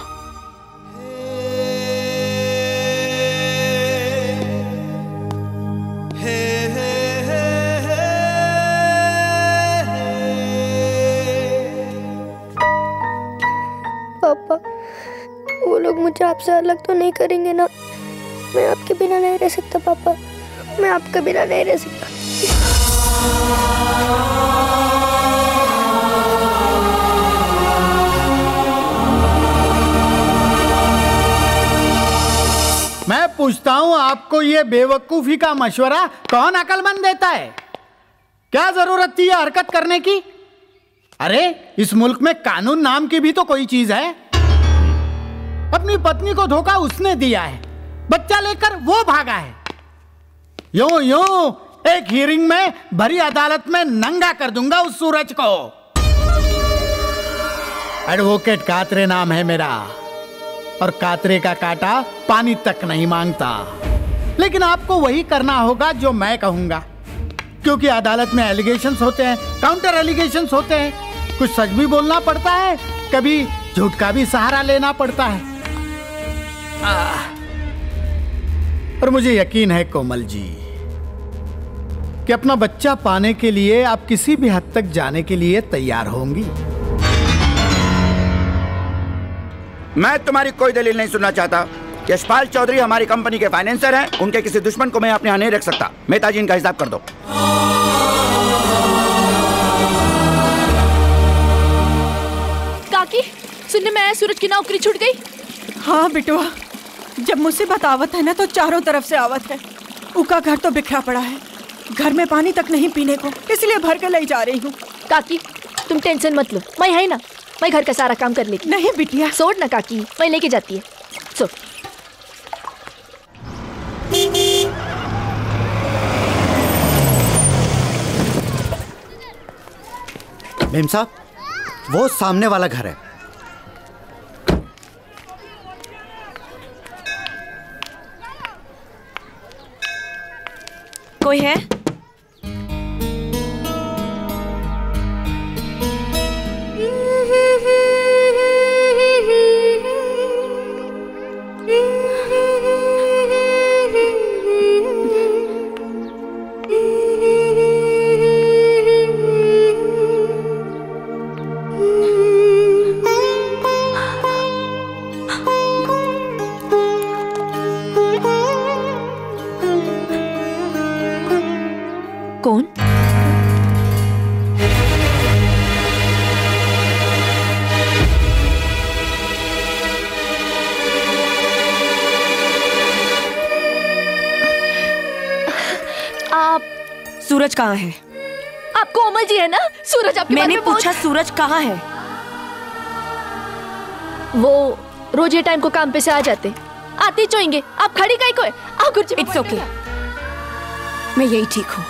Speaker 10: पापा, वो लोग मुझे आपसे अलग तो नहीं करेंगे ना? मैं आपके बिना नहीं रह सकता पापा, मैं आपके बिना नहीं रह सकता।
Speaker 15: मैं पूछता हूं, आपको ये बेवकूफी का मशवरा कौन अक्लमंद देता है? क्या जरूरत थी ये हरकत करने की? अरे इस मुल्क में कानून नाम की भी तो कोई चीज है। अपनी पत्नी को धोखा उसने दिया है, बच्चा लेकर वो भागा है। यूं यूं एक हियरिंग में भरी अदालत में नंगा कर दूंगा उस सूरज को। एडवोकेट कात्रे नाम है मेरा, और कातरे का कांटा पानी तक नहीं मांगता। लेकिन आपको वही करना होगा जो मैं कहूंगा, क्योंकि अदालत में एलिगेशंस होते हैं, काउंटर एलिगेशंस होते हैं। कुछ सच भी बोलना पड़ता है, कभी झूठ का भी सहारा लेना पड़ता है। और मुझे यकीन है कोमल जी कि अपना बच्चा पाने के लिए आप किसी भी हद तक जाने के लिए तैयार होंगी।
Speaker 4: मैं तुम्हारी कोई दलील नहीं सुनना चाहता। यशपाल चौधरी हमारी कंपनी के फाइनेंसर हैं, उनके किसी दुश्मन को मैं अपने यहाँ नहीं रख सकता। मेहताजी, इनका हिसाब कर दो।
Speaker 8: काकी, सुनने में आया सूरज की नौकरी छूट गई।
Speaker 22: हाँ बिटुआ, जब मुसीबत आवत है ना तो चारों तरफ से आवत है। उका घर तो बिखरा पड़ा है, घर में पानी तक नहीं पीने को, इसलिए भर के ले जा रही हूँ।
Speaker 8: काकी तुम टेंशन मत लो, मैं है ना, मैं घर का सारा काम कर लेती।
Speaker 22: नहीं बिटिया,
Speaker 8: सोच ना काकी, मैं लेके जाती है। सो
Speaker 23: मेम साहब, वो सामने वाला घर है।
Speaker 22: कोई है?
Speaker 8: कौन?
Speaker 22: आप सूरज कहाँ है?
Speaker 8: आप कोमल जी है ना? सूरज आपके
Speaker 19: मैंने पूछा सूरज कहाँ है?
Speaker 8: वो रोज ये टाइम को काम पे से आ जाते, आते चोएंगे। आप खड़ी काहे को है? आप कुछ
Speaker 19: इट्स ओके, मैं यही ठीक हूँ।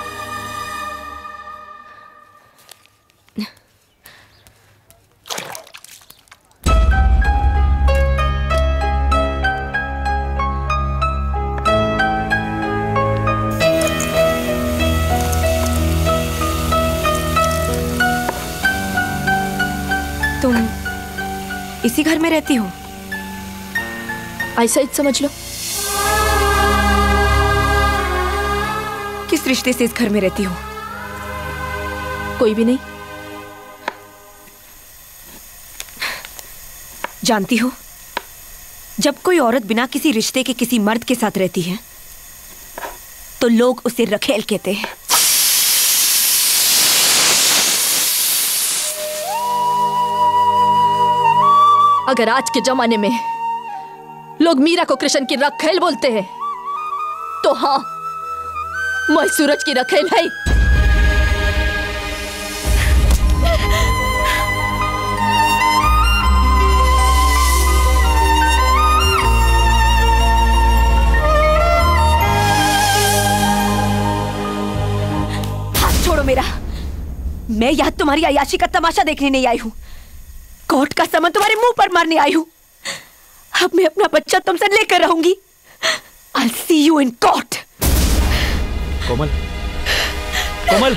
Speaker 19: तुम इसी घर में रहती हो?
Speaker 8: ऐसा ही समझ लो।
Speaker 19: किस रिश्ते से इस घर में रहती हो?
Speaker 8: कोई भी नहीं।
Speaker 19: जानती हो, जब कोई औरत बिना किसी रिश्ते के किसी मर्द के साथ रहती है तो लोग उसे रखेल कहते हैं।
Speaker 8: अगर आज के जमाने में लोग मीरा को कृष्ण की रखेल बोलते हैं तो हाँ, मैं सूरज की रखेल है।
Speaker 19: हाथ छोड़ो मेरा। मैं यहाँ तुम्हारी अय्याशी का तमाशा देखने नहीं आई हूँ, कोर्ट का समन तुम्हारे मुंह पर मारने आई हूँ। अब मैं अपना बच्चा तुमसे लेकर रहूंगी। I'll see you in court.
Speaker 1: Komal, Komal.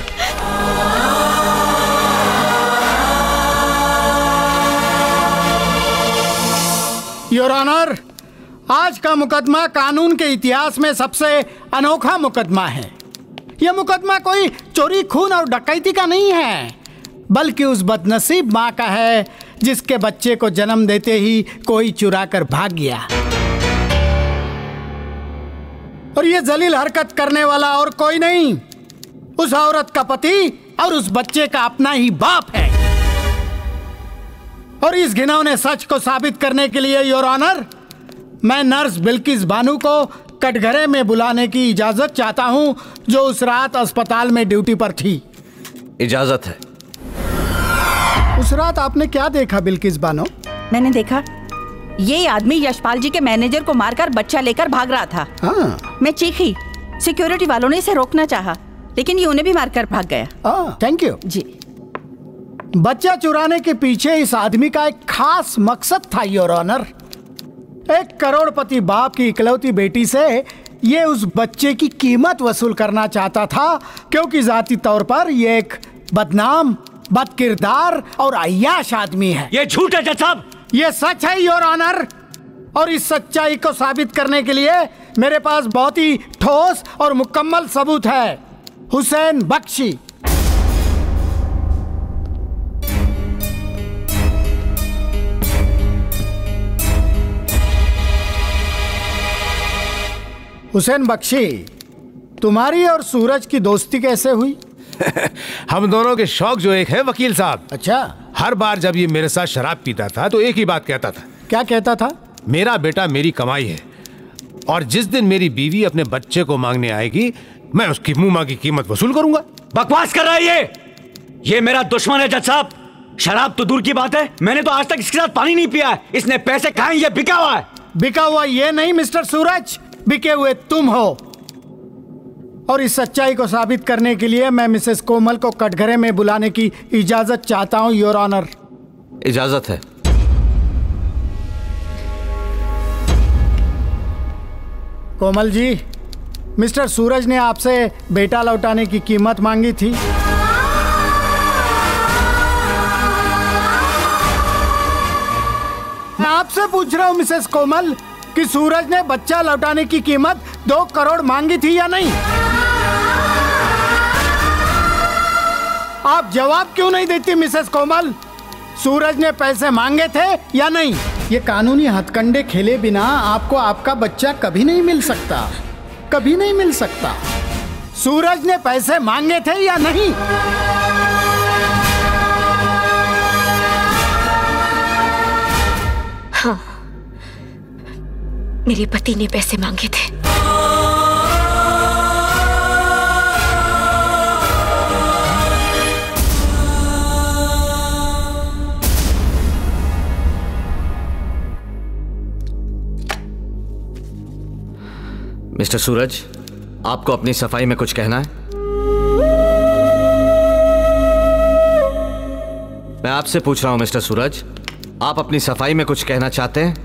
Speaker 15: Your honour, आज का मुकदमा कानून के इतिहास में सबसे अनोखा मुकदमा है। यह मुकदमा कोई चोरी, खून और डकैती का नहीं है, बल्कि उस बदनसीब माँ का है जिसके बच्चे को जन्म देते ही कोई चुरा कर भाग गया। और ये जलील हरकत करने वाला और कोई नहीं, उस औरत का पति और उस बच्चे का अपना ही बाप है। और इस घिनौने सच को साबित करने के लिए योर ऑनर, मैं नर्स बिल्किस बानू को कटघरे में बुलाने की इजाजत चाहता हूं, जो उस रात अस्पताल में ड्यूटी पर थी।
Speaker 11: इजाजत है।
Speaker 15: उस रात आपने क्या देखा बिल्किस बानो?
Speaker 22: मैंने देखा ये आदमी यशपाल जी के मैनेजर को मारकर बच्चा लेकर भाग रहा था।
Speaker 15: हाँ।
Speaker 22: मैं चीखी, सिक्योरिटी वालों ने इसे रोकना चाहा, लेकिन ये उन्हें भी मारकर भाग गया।
Speaker 15: थैंक यू
Speaker 22: जी।
Speaker 15: बच्चा चुराने के पीछे इस आदमी का एक खास मकसद था योर ऑनर। एक करोड़पति बाप की इकलौती बेटी से ये उस बच्चे की कीमत वसूल करना चाहता था, क्योंकि जाती तौर पर ये एक बदनाम, बदकिरदार और अय्याश आदमी है।
Speaker 1: ये झूठ है जज साहब।
Speaker 15: ये सच है योर ऑनर, और इस सच्चाई को साबित करने के लिए मेरे पास बहुत ही ठोस और मुकम्मल सबूत है। हुसैन बख्शी। हुसैन बख्शी, तुम्हारी और सूरज की दोस्ती कैसे हुई?
Speaker 2: हम दोनों के शौक जो एक है वकील साहब।
Speaker 15: अच्छा।
Speaker 2: हर बार जब ये मेरे साथ शराब पीता था तो एक ही बात कहता था।
Speaker 15: क्या कहता था?
Speaker 2: मेरा बेटा मेरी कमाई है, और जिस दिन मेरी बीवी अपने बच्चे को मांगने आएगी मैं उसकी मुंह मांगी कीमत वसूल करूंगा।
Speaker 1: बकवास कर रहा है ये मेरा दुश्मन है जज साहब। शराब तो दूर की बात है, मैंने तो आज तक इसके साथ पानी नहीं पिया है। इसने पैसे खाए, ये बिका हुआ है।
Speaker 15: बिका हुआ ये नहीं मिस्टर सूरज, बिके हुए तुम हो। और इस सच्चाई को साबित करने के लिए मैं मिसेस कोमल को कटघरे में बुलाने की इजाजत चाहता हूं योर ऑनर।
Speaker 11: इजाजत है।
Speaker 15: कोमल जी, मिस्टर सूरज ने आपसे बेटा लौटाने की कीमत मांगी थी। मैं आपसे पूछ रहा हूं मिसेस कोमल कि सूरज ने बच्चा लौटाने की कीमत 2 करोड़ मांगी थी या नहीं? आप जवाब क्यों नहीं देती मिसेस कोमल? सूरज ने पैसे मांगे थे या नहीं? ये कानूनी हथकंडे खेले बिना आपको आपका बच्चा कभी नहीं मिल सकता, कभी नहीं मिल सकता। सूरज ने पैसे मांगे थे या नहीं?
Speaker 19: हाँ, मेरे पति ने पैसे मांगे थे।
Speaker 11: मिस्टर सूरज, आपको अपनी सफाई में कुछ कहना है? मैं आपसे पूछ रहा हूं मिस्टर सूरज, आप अपनी सफाई में कुछ कहना चाहते हैं?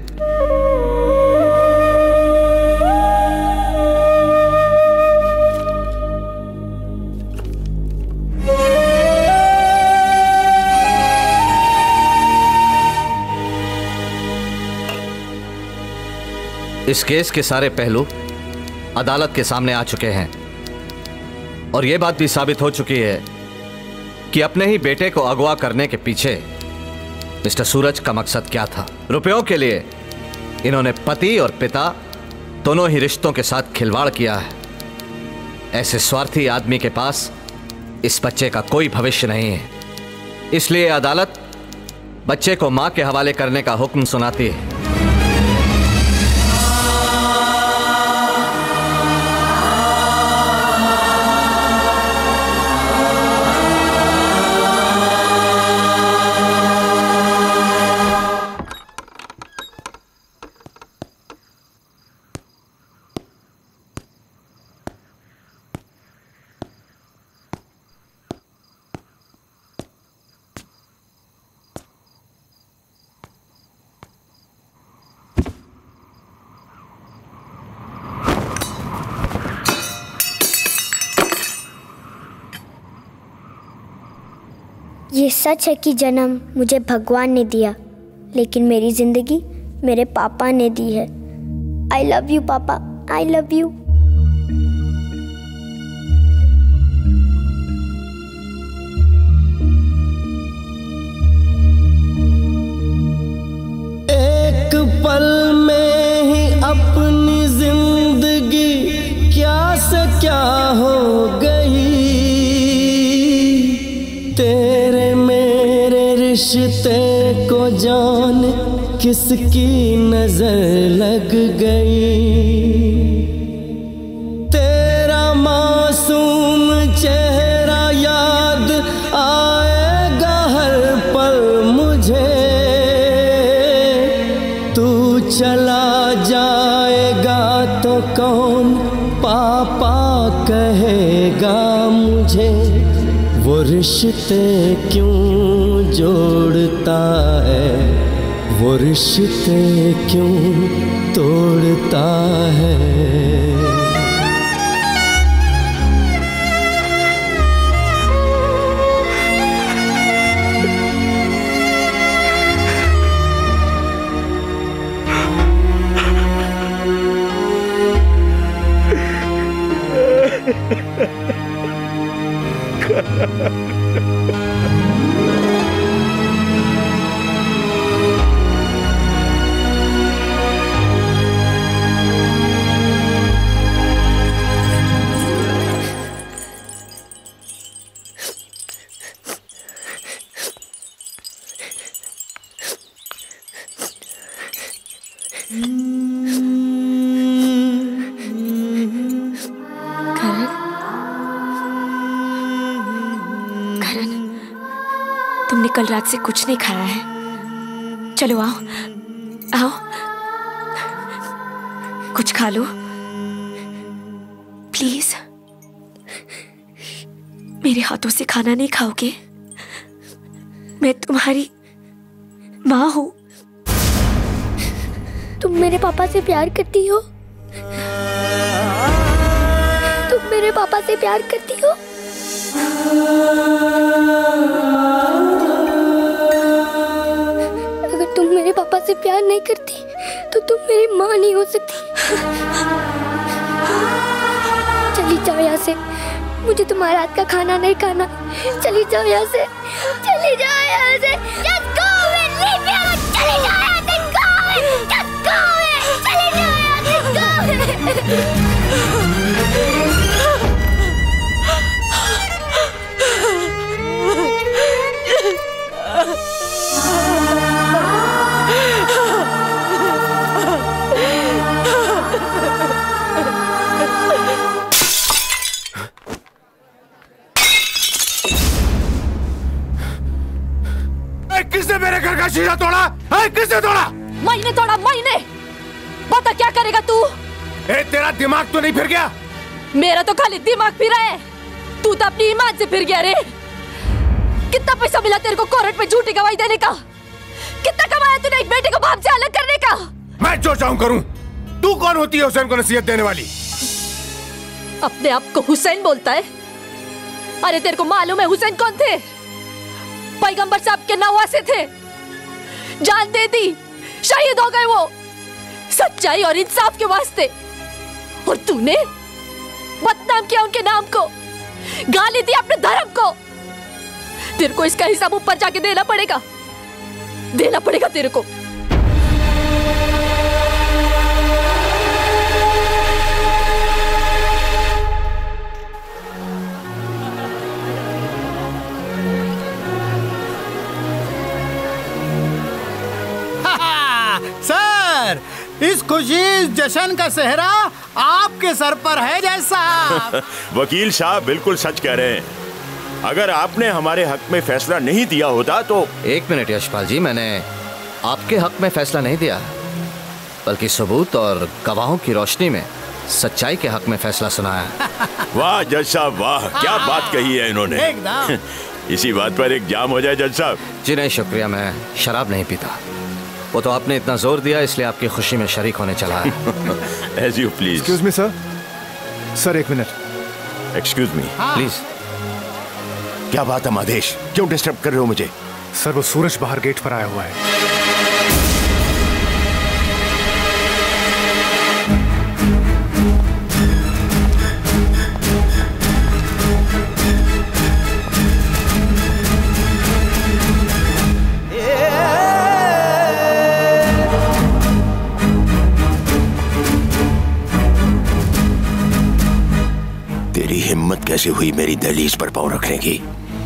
Speaker 11: इस केस के सारे पहलू अदालत के सामने आ चुके हैं और यह बात भी साबित हो चुकी है कि अपने ही बेटे को अगवा करने के पीछे मिस्टर सूरज का मकसद क्या था। रुपयों के लिए इन्होंने पति और पिता दोनों ही रिश्तों के साथ खिलवाड़ किया है। ऐसे स्वार्थी आदमी के पास इस बच्चे का कोई भविष्य नहीं है, इसलिए अदालत बच्चे को मां के हवाले करने का हुक्म सुनाती है।
Speaker 10: ये सच है कि जन्म मुझे भगवान ने दिया, लेकिन मेरी जिंदगी मेरे पापा ने दी है। आई लव यू पापा, आई लव यू।
Speaker 3: एक पल में ही अपनी जिंदगी क्या से क्या हो गई, तेरे मेरे रिश्ते को जान किसकी नजर लग गई। तेरा मासूम चेहरा याद आएगा हर पल मुझे, तू चला जाएगा तो कौन पापा कहेगा मुझे। वो रिश्ते क्यों जोड़ता है, वो रिश्ते क्यों तोड़ता है।
Speaker 19: तुमने कल रात से कुछ नहीं खाया है, चलो आओ आओ कुछ खा लो प्लीज। मेरे हाथों से खाना नहीं खाओगे? मैं तुम्हारी माँ हूँ।
Speaker 10: तुम मेरे पापा से प्यार करती हो? तुम मेरे पापा से प्यार करती हो? अगर तुम मेरे पापा से प्यार नहीं करती तो तुम मेरी माँ नहीं हो सकती। चली जाओ यहाँ से, मुझे तुम्हारे हाथ का खाना नहीं खाना। चली जाओ यहाँ से, चली जाओ यहाँ से। Just go away, leave me alone. चली जाओ यहाँ से, go away. Just go away, चली जाओ यहाँ से, go away.
Speaker 2: किसने मेरे घर का शीशा तोड़ा? किसने तोड़ा?
Speaker 8: मैंने तोड़ा, मैंने। बता क्या करेगा तू?
Speaker 2: तेरा दिमाग तो नहीं फिर गया?
Speaker 8: मेरा तो खाली दिमाग फिरा है, तू तो अपनी ईमान से फिर गया रे। कितना पैसा मिला तेरे को कोर्ट में झूठी गवाही देने का? कितना कमाया तूने एक बेटे को बाप से अलग करने का?
Speaker 2: मैं जो चाहूं करूं। तू कौन होती है हुसैन को नसीहत देने वाली?
Speaker 8: अपने आप को हुसैन बोलता है? अरे तेरे को मालूम है हुसैन कौन थे? पैगंबर साहब के नवासे थे, जान दे दी, शहीद हो गए वो सच्चाई और इंसाफ के वास्ते। और तूने बदनाम किया उनके नाम को, गाली दी अपने धर्म को। तेरे को इसका हिसाब ऊपर जाके देना पड़ेगा, देना पड़ेगा तेरे को।
Speaker 15: सर, इस खुशी इस जश्न का सेहरा आपके सर पर है जैसा।
Speaker 14: वकील साहब बिल्कुल सच कह रहे हैं। अगर आपने हमारे हक में फैसला नहीं दिया होता तो।
Speaker 11: एक मिनट यशपाल जी, मैंने आपके हक में फैसला नहीं दिया, बल्कि सबूत और गवाहों की रोशनी में सच्चाई के हक में फैसला सुनाया।
Speaker 14: वाह जज साहब वाह, क्या बात कही है इन्होंने।
Speaker 15: एकदम।
Speaker 14: इसी बात पर एक जाम हो जाए जज साहब।
Speaker 11: जी नहीं शुक्रिया, मैं शराब नहीं पीता। वो तो आपने इतना जोर दिया इसलिए आपकी खुशी में शरीक होने चला है।
Speaker 14: As you please.
Speaker 9: Excuse me, sir. Sir एक मिनट।
Speaker 14: Excuse me.
Speaker 11: प्लीज।
Speaker 14: क्या बात है मादेश, क्यों डिस्टर्ब कर रहे हो मुझे?
Speaker 9: सर वो सूरज बाहर गेट पर आया हुआ है।
Speaker 14: हिम्मत कैसे हुई मेरी दहलीज पर पांव रखने की?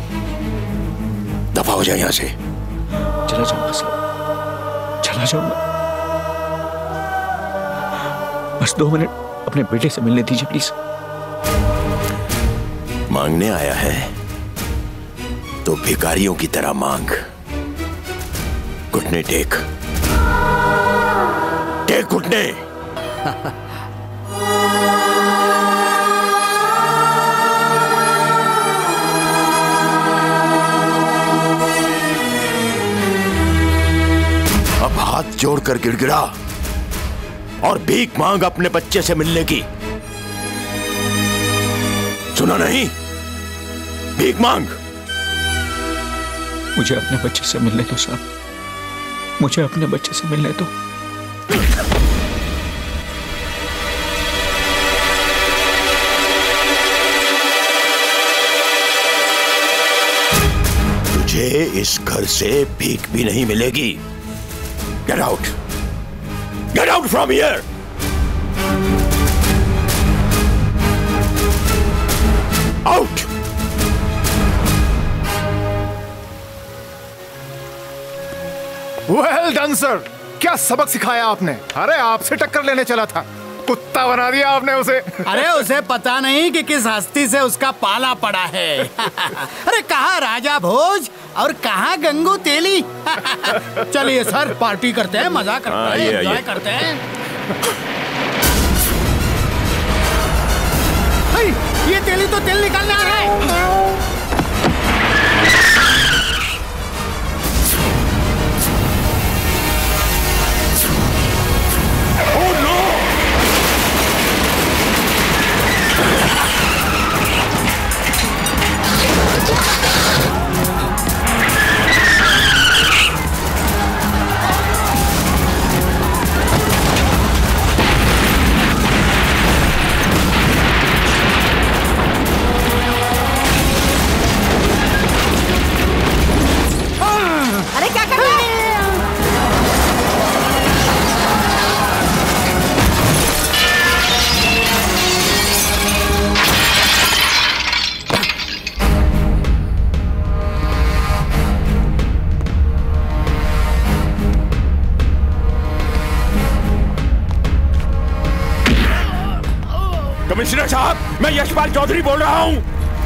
Speaker 14: दफा हो जाए यहां से।
Speaker 1: चला जाऊंगा सर, चला जाऊंगा। बस 2 मिनट अपने बेटे से मिलने दीजिए प्लीज।
Speaker 14: मांगने आया है तो भिखारियों की तरह मांग। घुटने टेक, टेक घुटने। अब हाथ जोड़कर गिड़गिड़ा और भीख मांग अपने बच्चे से मिलने की। सुना नहीं? भीख मांग।
Speaker 1: मुझे अपने बच्चे से मिलने दो साहब, मुझे अपने बच्चे से मिलने दो।
Speaker 14: तुझे इस घर से भीख भी नहीं मिलेगी। Get out! Get out from here! Out!
Speaker 9: Well done, sir. क्या सबक सिखाया आपने? अरे आपसे टक्कर लेने चला था, कुत्ता बना दिया आपने उसे।
Speaker 15: अरे उसे पता नहीं कि किस हस्ती से उसका पाला पड़ा है। अरे कहाँ राजा भोज और कहाँ गंगू तेली। चलिए सर, पार्टी करते हैं, मजा करते हैं, एंजॉय करते हैं। ये तेली तो तेल निकालने आ रहा है।
Speaker 7: अरे क्या कर रहा है?
Speaker 14: कमिश्नर साहब, मैं यशपाल चौधरी बोल रहा हूं।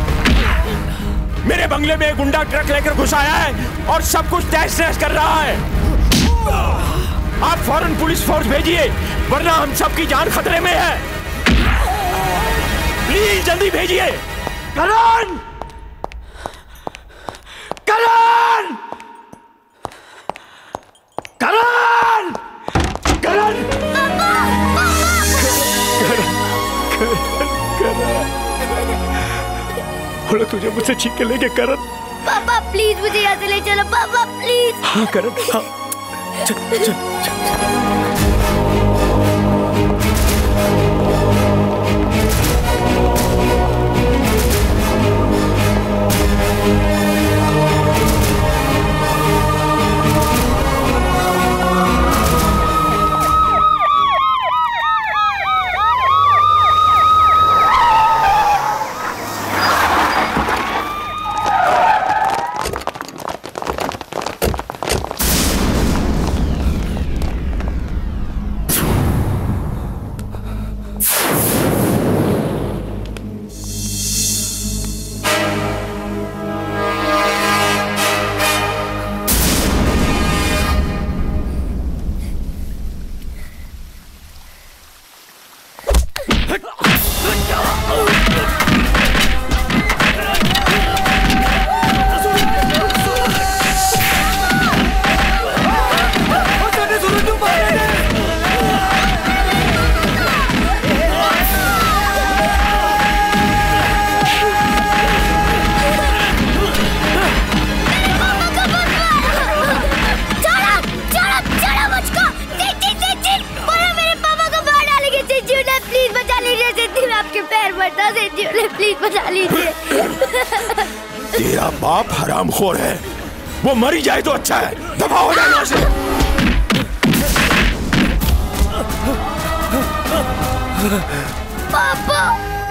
Speaker 14: मेरे बंगले में एक गुंडा ट्रक लेकर घुस आया है और सब कुछ तहस नहस कर रहा है। आप फौरन पुलिस फोर्स भेजिए, वरना हम सबकी जान खतरे में है। प्लीज जल्दी भेजिए।
Speaker 1: करण! करण! करण! करण!
Speaker 14: बोलो तुझे मुझसे छीन के लेके करण।
Speaker 10: पापा प्लीज मुझे यहाँ से ले चलो पापा प्लीज।
Speaker 14: हाँ करण, हाँ चल चल चल। तेरा बाप हरामखोर है, वो मरी जाए तो अच्छा है। दफा हो जाए यहाँ से।
Speaker 10: पापा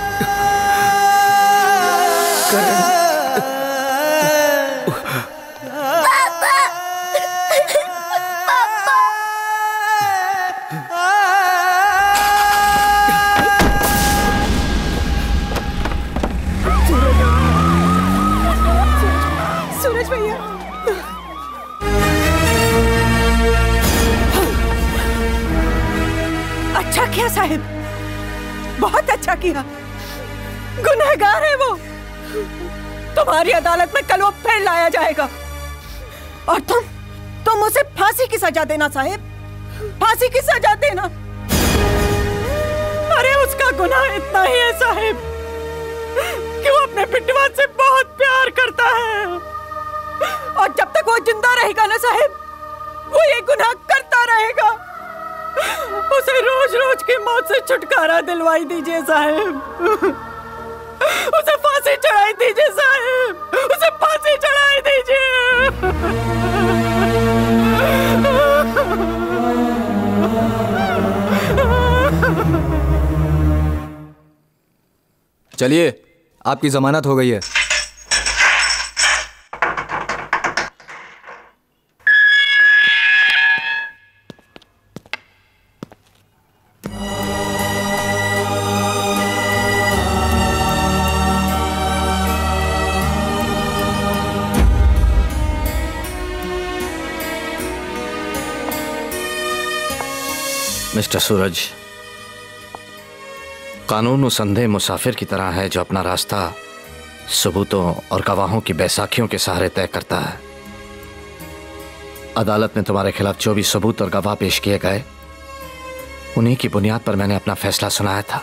Speaker 22: किया साहिब, बहुत अच्छा किया। गुनहगार है वो, तुम्हारी अदालत में कल वो फिर लाया जाएगा और तुम उसे फांसी की सजा देना साहिब, फांसी की सजा देना। अरे उसका गुनाह इतना ही है साहिब कि वो अपने पिटवा से बहुत प्यार करता है और जब तक वो जिंदा रहेगा ना साहिब, वो ये गुनाह करता रहेगा। उसे रोज रोज की मौत से छुटकारा दिलवाई दीजिए साहिब, उसे फांसी चढ़ाई दीजिए साहिब, उसे फांसी चढ़ाई दीजिए।
Speaker 12: चलिए, आपकी जमानत हो गई है।
Speaker 11: मिस्टर सूरज, कानून उस अंधे मुसाफिर की तरह है जो अपना रास्ता सबूतों और गवाहों की बैसाखियों के सहारे तय करता है। अदालत में तुम्हारे खिलाफ जो भी सबूत और गवाह पेश किए गए, उन्हीं की बुनियाद पर मैंने अपना फैसला सुनाया था।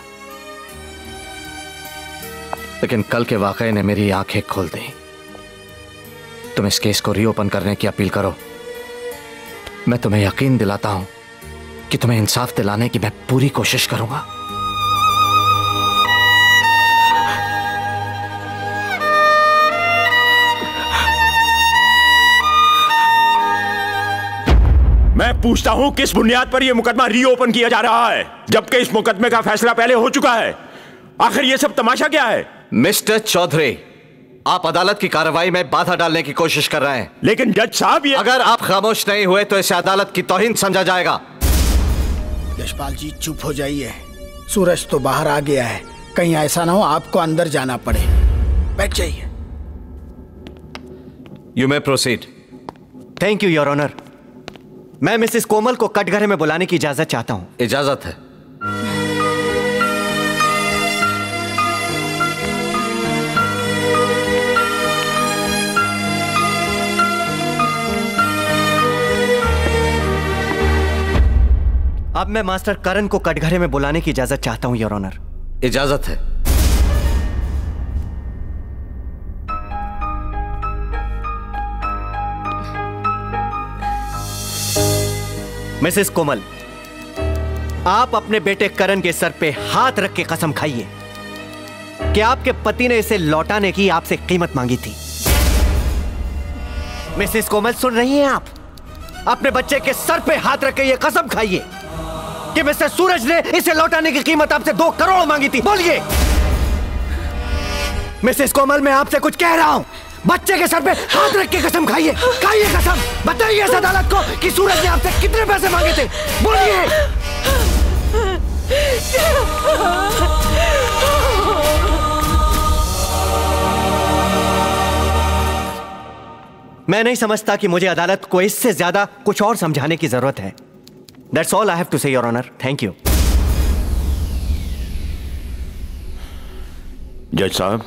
Speaker 11: लेकिन कल के वाकये ने मेरी आंखें खोल दी। तुम इस केस को रीओपन करने की अपील करो। मैं तुम्हें यकीन दिलाता हूं कि तुम्हें इंसाफ दिलाने की मैं पूरी कोशिश करूंगा।
Speaker 14: मैं पूछता हूं किस बुनियाद पर यह मुकदमा रीओपन किया जा रहा है, जबकि इस मुकदमे का फैसला पहले हो चुका है। आखिर यह सब तमाशा क्या है?
Speaker 11: मिस्टर चौधरी, आप अदालत की कार्रवाई में बाधा डालने की कोशिश कर रहे हैं।
Speaker 14: लेकिन जज साहब,
Speaker 11: अगर आप खामोश नहीं हुए तो इसे अदालत की तौहीन समझा जाएगा।
Speaker 15: यशपाल जी चुप हो जाइए। सूरज तो बाहर आ गया है, कहीं ऐसा ना हो आपको अंदर जाना पड़े। बैठ जाइए।
Speaker 11: You may proceed.
Speaker 23: Thank you your honour. मैं मिसेस कोमल को कटघरे में बुलाने की इजाजत चाहता हूं।
Speaker 11: इजाजत है।
Speaker 23: अब मैं मास्टर करण को कटघरे में बुलाने की इजाजत चाहता हूं, योर ऑनर।
Speaker 11: इजाजत है।
Speaker 23: मिसेस कोमल, आप अपने बेटे करण के सर पे हाथ रख के कसम खाइए कि आपके पति ने इसे लौटाने की आपसे कीमत मांगी थी। मिसेस कोमल, सुन रही हैं आप? अपने बच्चे के सर पे हाथ रख के ये कसम खाइए कि मिस्टर सूरज ने इसे लौटाने की कीमत आपसे 2 करोड़ मांगी थी। बोलिए। मिसेस कोमल, मैं आपसे कुछ कह रहा हूं। बच्चे के सर पे हाथ रख के कसम खाइए। खाइए कसम। बताइए इस अदालत को कि सूरज ने आपसे कितने पैसे मांगे थे। बोलिए। मैं नहीं समझता कि मुझे अदालत को इससे ज्यादा कुछ और समझाने की जरूरत है। That's all I have to say, Your Honor. Thank you.
Speaker 14: जज साहब,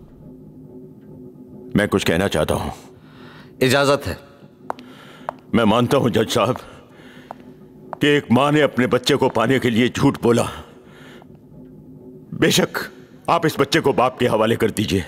Speaker 14: मैं कुछ कहना चाहता हूं।
Speaker 11: इजाजत है।
Speaker 14: मैं मानता हूं जज साहब कि एक मां ने अपने बच्चे को पाने के लिए झूठ बोला। बेशक आप इस बच्चे को बाप के हवाले कर दीजिए,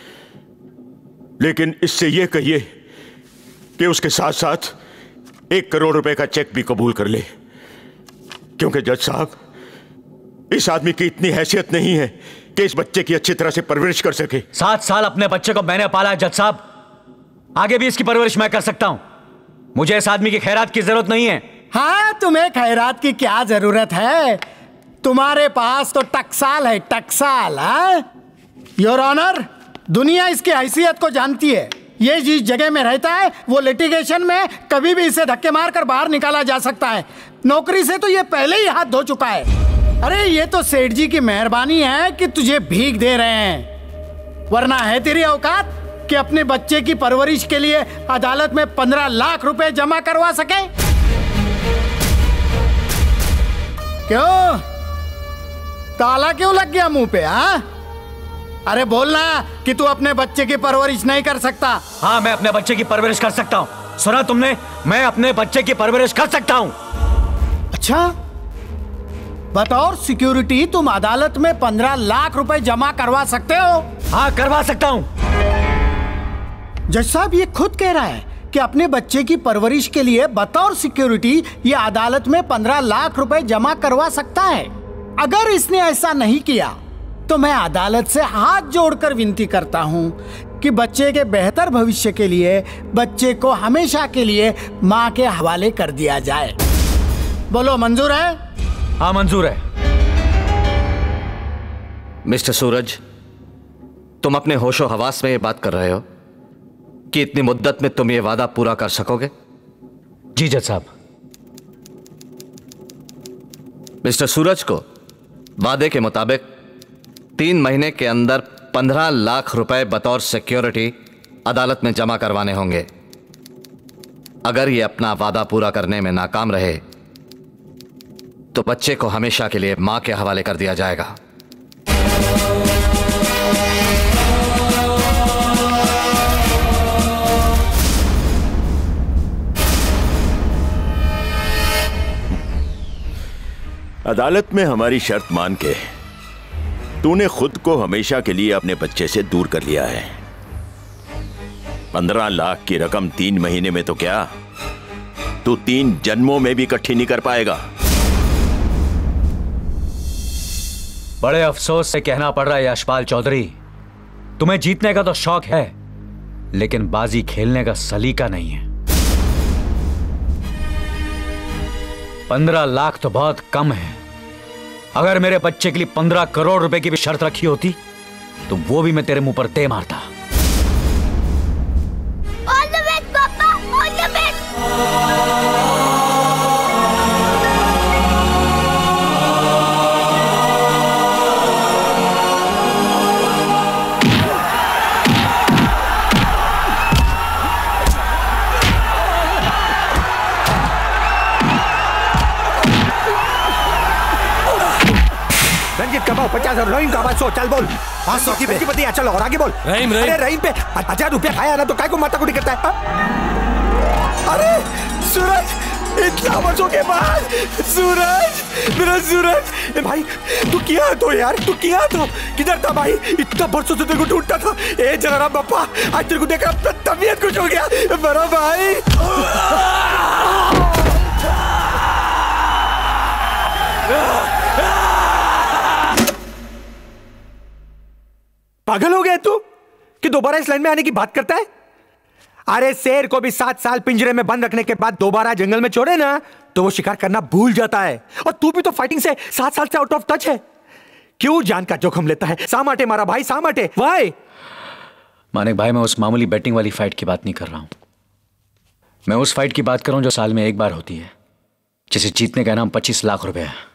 Speaker 14: लेकिन इससे यह कहिए कि उसके साथ साथ 1 करोड़ रुपए का चेक भी कबूल कर ले, क्योंकि जज साहब इस आदमी की इतनी हैसियत नहीं है कि इस बच्चे की अच्छी तरह से परवरिश कर सके।
Speaker 1: 7 साल अपने बच्चे को मैंने पाला है जज साहब, आगे भी इसकी परवरिश मैं कर सकता हूं। मुझे इस आदमी की खैरात की जरूरत नहीं है।
Speaker 15: हाँ, तुम्हें खैरात की क्या जरूरत है? तुम्हारे पास तो टकसाल है, टकसाल। योर ऑनर, दुनिया इसकी हैसियत को जानती है। ये जिस जगह में रहता है वो लिटिगेशन में कभी भी इसे धक्के मारकर बाहर निकाला जा सकता है। नौकरी से तो ये पहले ही हाथ धो चुका है। अरे ये तो सेठ जी की मेहरबानी है कि तुझे भीख दे रहे हैं, वरना है तेरी औकात कि अपने बच्चे की परवरिश के लिए अदालत में 15 लाख रुपए जमा करवा सके? क्यों? ताला क्यों लग गया मुंह पे? हाँ, अरे बोलना कि तू अपने बच्चे की परवरिश नहीं कर सकता।
Speaker 1: हाँ, मैं अपने बच्चे की परवरिश कर सकता हूँ। सुना तुमने? मैं अपने बच्चे की परवरिश कर सकता हूँ।
Speaker 15: अच्छा, बतौर सिक्योरिटी तुम अदालत में 15 लाख रुपए जमा करवा सकते हो?
Speaker 1: हाँ, करवा सकता हूँ।
Speaker 15: जज साहब ये खुद कह रहा है कि अपने बच्चे की परवरिश के लिए बतौर सिक्योरिटी ये अदालत में 15 लाख रुपए जमा करवा सकता है। अगर इसने ऐसा नहीं किया तो मैं अदालत से हाथ जोड़कर विनती करता हूं कि बच्चे के बेहतर भविष्य के लिए बच्चे को हमेशा के लिए मां के हवाले कर दिया जाए। बोलो, मंजूर है?
Speaker 1: हाँ, मंजूर है।
Speaker 11: मिस्टर सूरज, तुम अपने होशो हवास में ये बात कर रहे हो कि इतनी मुद्दत में तुम ये वादा पूरा कर सकोगे?
Speaker 1: जी जज साहब।
Speaker 11: मिस्टर सूरज को वादे के मुताबिक 3 महीने के अंदर 15 लाख रुपए बतौर सिक्योरिटी अदालत में जमा करवाने होंगे। अगर ये अपना वादा पूरा करने में नाकाम रहे तो बच्चे को हमेशा के लिए मां के हवाले कर दिया जाएगा।
Speaker 14: अदालत में हमारी शर्त मान के तूने खुद को हमेशा के लिए अपने बच्चे से दूर कर लिया है। 15 लाख की रकम 3 महीने में तो क्या, तू 3 जन्मों में भी इकट्ठी नहीं कर पाएगा।
Speaker 1: बड़े अफसोस से कहना पड़ रहा है यशपाल चौधरी, तुम्हें जीतने का तो शौक है लेकिन बाजी खेलने का सलीका नहीं है। 15 लाख तो बहुत कम है। अगर मेरे बच्चे के लिए 15 करोड़ रुपए की भी शर्त रखी होती तो वो भी मैं तेरे मुंह पर दे मारता।
Speaker 10: All the best, पापा, all the best।
Speaker 5: 50,000 रहीम का आवाज सो चल बोल
Speaker 2: 500 की पे
Speaker 5: पति चलो और आगे बोल
Speaker 2: रहीम
Speaker 5: अरे रहीम पे 1000 रुपया खाया ना तो काय को माताकुटी करता है अरे सूरज इतना वर्षों के बाद सूरज मेरा सूरज भाई तू किया तो यार तू किया तो किधर था भाई इतना वर्षों से तेरे को ढूंढता था ए जलाराम बापा आज तेरे को देखा तबीयत कुछ हो गया बड़ा भाई पागल हो गया तू कि दोबारा इस लाइन में आने की बात करता है अरे शेर को भी 7 साल पिंजरे में बंद रखने के बाद दोबारा जंगल में छोड़े ना तो वो शिकार करना भूल जाता है और तू भी तो फाइटिंग से 7 साल से आउट ऑफ टच है क्यों जान का जोखिम लेता है सामाटे मारा भाई सामाटे वाई
Speaker 1: मानिक भाई मैं उस मामूली बैटिंग वाली फाइट की बात नहीं कर रहा हूं मैं उस फाइट की बात कर रहा हूं जो साल में एक बार होती है जिसे जीतने का इनाम 25 लाख रुपए है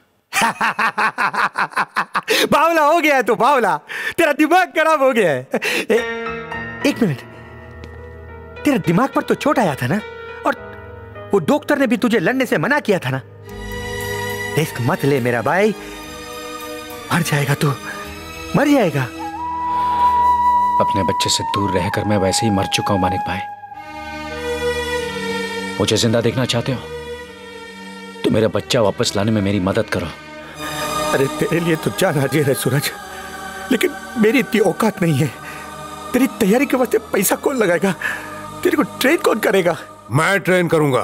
Speaker 5: बावला हो गया है तू बावला तेरा दिमाग खराब हो गया है एक मिनट तेरे दिमाग पर तो चोट आया था ना और वो डॉक्टर ने भी तुझे लड़ने से मना किया था ना रिस्क मत ले मेरा भाई मर जाएगा तू मर जाएगा
Speaker 1: अपने बच्चे से दूर रहकर मैं वैसे ही मर चुका हूं मानिक भाई मुझे जिंदा देखना चाहते हो तो मेरा बच्चा वापस लाने में मेरी मदद करो
Speaker 5: अरे तेरे लिए तो जान हाजिर है सूरज लेकिन मेरी इतनी औकात नहीं है तेरी तैयारी के वास्ते पैसा कौन लगाएगा तेरे को ट्रेन कौन करेगा
Speaker 2: मैं ट्रेन करूंगा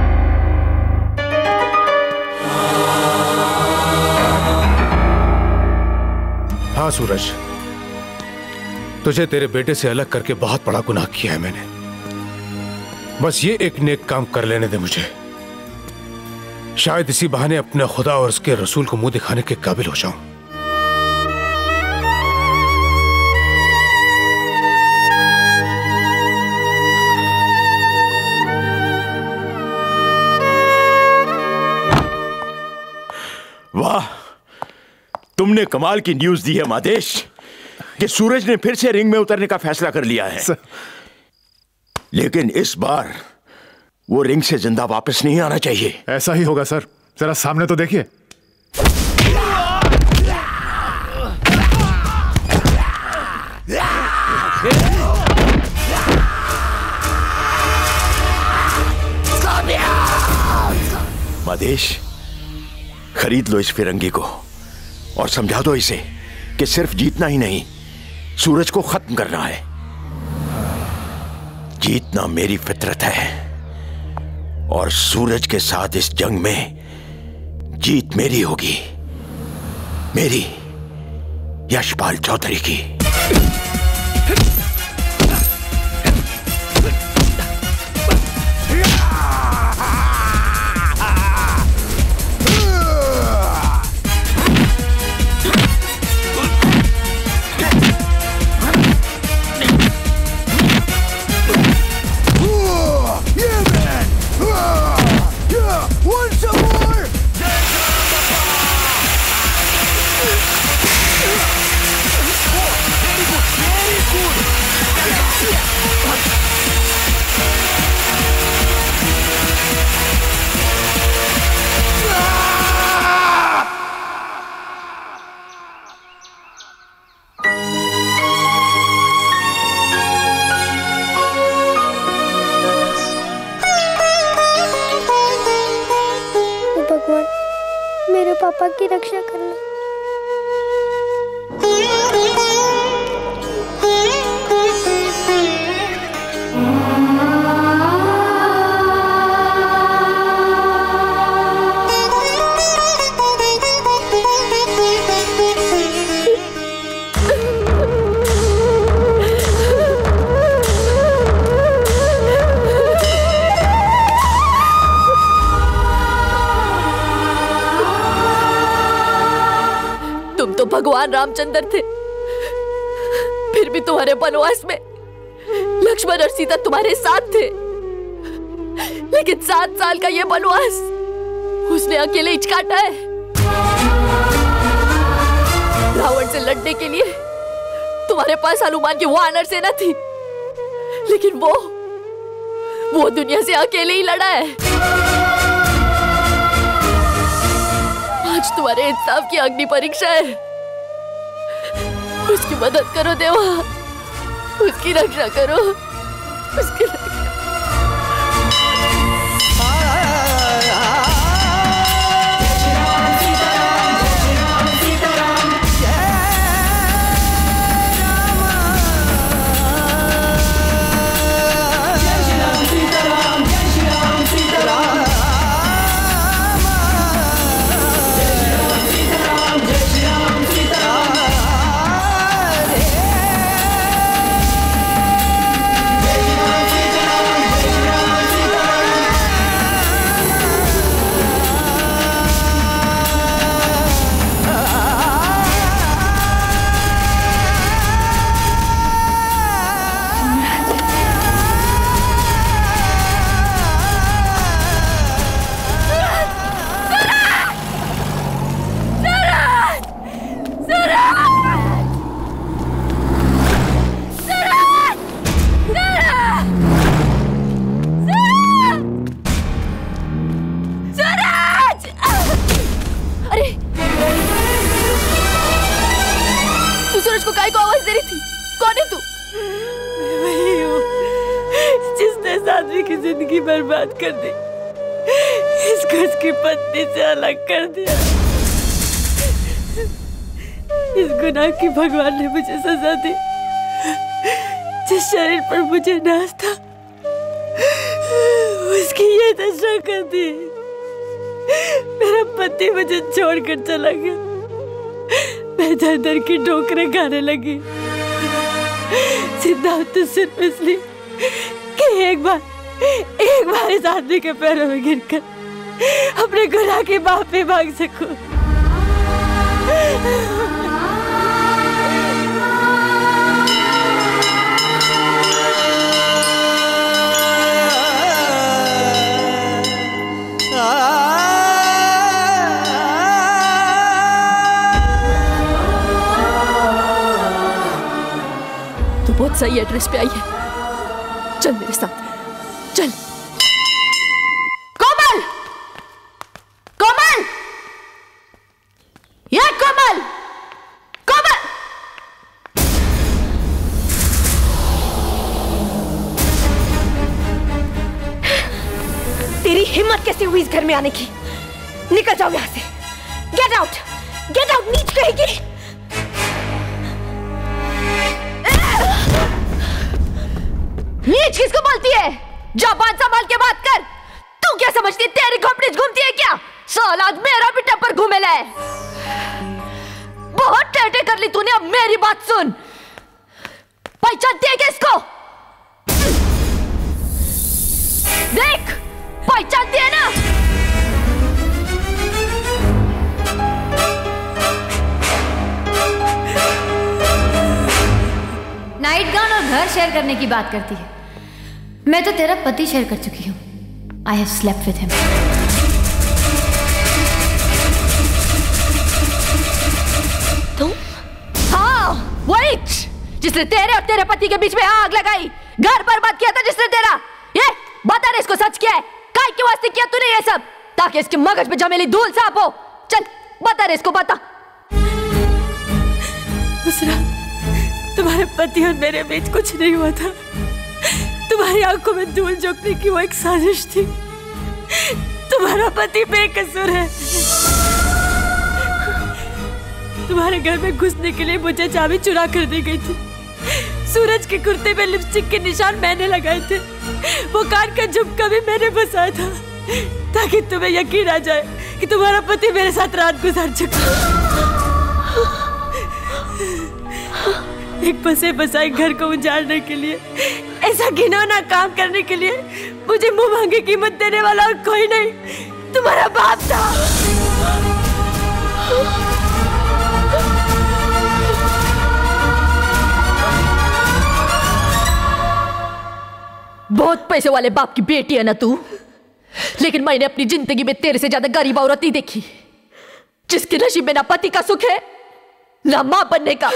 Speaker 2: हाँ सूरज तुझे तेरे बेटे से अलग करके बहुत बड़ा गुनाह किया है मैंने बस ये एक नेक काम कर लेने दे मुझे शायद इसी बहाने अपने खुदा और उसके रसूल को मुंह दिखाने के काबिल हो जाऊं
Speaker 14: वाह तुमने कमाल की न्यूज दी है मादेश कि सूरज ने फिर से रिंग में उतरने का फैसला कर लिया है लेकिन इस बार वो रिंग से जिंदा वापस नहीं आना चाहिए
Speaker 9: ऐसा ही होगा सर जरा सामने तो देखिए
Speaker 14: मादेश खरीद लो इस फिरंगी को और समझा दो इसे कि सिर्फ जीतना ही नहीं सूरज को खत्म करना है जीतना मेरी फितरत है और सूरज के साथ इस जंग में जीत मेरी होगी मेरी यशपाल चौधरी की
Speaker 10: मेरे पापा की रक्षा करना
Speaker 8: तो भगवान रामचंद्र थे फिर भी तुम्हारे वनवास में लक्ष्मण और सीता तुम्हारे साथ थे लेकिन 7 साल का ये वनवास उसने अकेले ही काटा है रावण से लड़ने के लिए तुम्हारे पास हनुमान की वानर सेना थी लेकिन वो दुनिया से अकेले ही लड़ा है आज तुम्हारे इंसाफ की अग्नि परीक्षा है मदद करो देवा, उसकी रक्षा करो, उसकी बर्बाद कर दी, इसको इसकी पत्नी से अलग कर दिया। इस गुनाह की भगवान ने मुझे सजा दी। जिस शरीर पर मुझे नाज था उसकी ये दशा कर दी। मेरा पति मुझे छोड़कर चला गया। मैं दर दर की ठोकरें खाने लगी, सिद्धार्थ तो सिर्फ इसलिए कि एक बार इस आदमी के पैरों में गिरकर अपने गुनाह की माफी मांग सकूं। तू बहुत सही एड्रेस पे आई है, चल मेरे साथ, चल। कोमल, कोमल, ये कोमल, कोमल।
Speaker 19: तेरी हिम्मत कैसे हुई इस घर में आने की? निकल जाओ यहाँ से। गेट आउट, गेट आउट, नीच कहेगी। नीच किसको बोलती है? जबान संभाल के बात कर। तू क्या समझती है तेरी खोपड़ी घूमती है क्या? साल आज मेरा भी टेपर घूमे ला है। बहुत टेटे कर ली तूने, अब मेरी बात सुन। पहचानती है क्या इसको? देख, पहचानती है ना?
Speaker 16: नाइट गाउन और घर शेयर करने की बात करती है। मैं तो तेरा पति शेयर कर चुकी हूँ। I have slept with him.
Speaker 19: तुम?
Speaker 8: हाँ, वही जिसने तेरे और तेरे पति के बीच में आग लगाई, घर बर्बाद किया था जिसने तेरा। ये बता रहे इसको सच क्या है? काय के वास्ते किया तूने ये सब? ताकि इसके मगज पे जमेली धूल साफ हो। चल बता रहे इसको, बता।
Speaker 22: दूसरा, तुम्हारे पति और मेरे बीच कुछ नहीं हुआ था। तुम्हारी आंखों में धूल झोंकने की वो एक साजिश थी। तुम्हारा पति बेकसूर है। तुम्हारे घर में घुसने के लिए मुझे चाबी चुरा कर दी गई थी। सूरज के कुर्ते में लिपस्टिक के निशान मैंने लगाए थे। वो कान का झुमका भी मैंने फंसाया था, ताकि तुम्हें यकीन आ जाए कि तुम्हारा पति मेरे साथ रात गुजार चुका। एक बसे बसाए घर को उजाड़ने के लिए, ऐसा घिनौना काम करने के लिए मुझे मुंह मांगे कीमत देने वाला और कोई नहीं, तुम्हारा बाप था।
Speaker 8: बहुत पैसे वाले बाप की बेटी है ना तू, लेकिन मैंने अपनी जिंदगी में तेरे से ज्यादा गरीब औरत नहीं देखी, जिसके नसीब में ना पति का सुख है ना मां बनने का।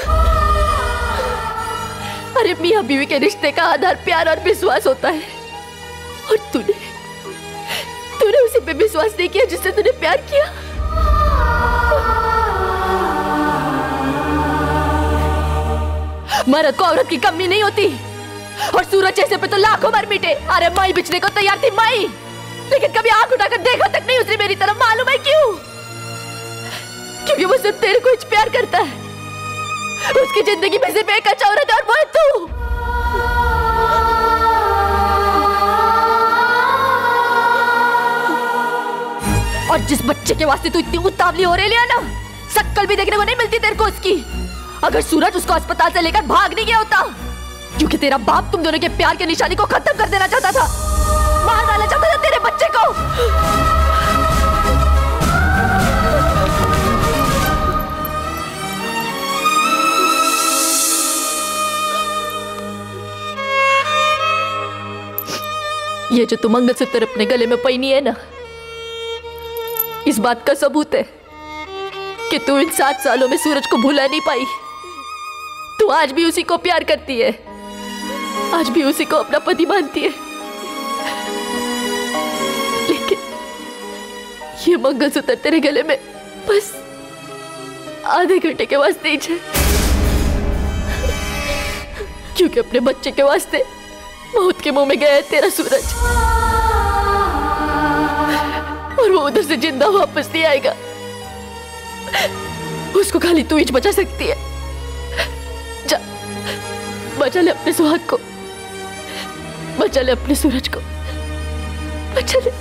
Speaker 8: अरे मियां बीवी के रिश्ते का आधार प्यार और विश्वास होता है, और तूने उसी पे विश्वास नहीं किया जिससे तूने प्यार किया। मर्द को औरत की कमी नहीं होती। और सूरज जैसे पे तो लाखों मर मिटे। अरे मई बिचने को तैयार थी मई, लेकिन कभी आंख उठाकर देखा तक नहीं उसने मेरी तरफ। मालूम है क्यों? क्योंकि वो सिर्फ तेरे को ही प्यार करता है। उसकी जिंदगी में सिर्फ एक अच्छा औरत है और वो है तू। और जिस बच्चे के वास्ते तू इतनी उतावली हो रही है ना, शक्ल भी देखने को नहीं मिलती तेरे को उसकी। अगर सूरज उसको अस्पताल से लेकर भाग नहीं गया होता, क्योंकि तेरा बाप तुम दोनों के प्यार की निशानी को खत्म कर देना चाहता था, मार डालना चाहता था तेरे बच्चे को। ये जो तू मंगलसूत्र अपने गले में पहनी है ना, इस बात का सबूत है कि तू इन 7 सालों में सूरज को भुला नहीं पाई। तू आज भी उसी को प्यार करती है, आज भी उसी को अपना पति मानती है। लेकिन ये मंगलसूत्र तेरे गले में बस आधे घंटे के वास्ते ही है, क्योंकि अपने बच्चे के वास्ते मौत के मुंह में गया है तेरा सूरज, और वो उधर से जिंदा वापस नहीं आएगा। उसको खाली तू ही बचा सकती है। जा, बचा ले अपने सुहाग को, बचा ले अपने सूरज को, बचा ले।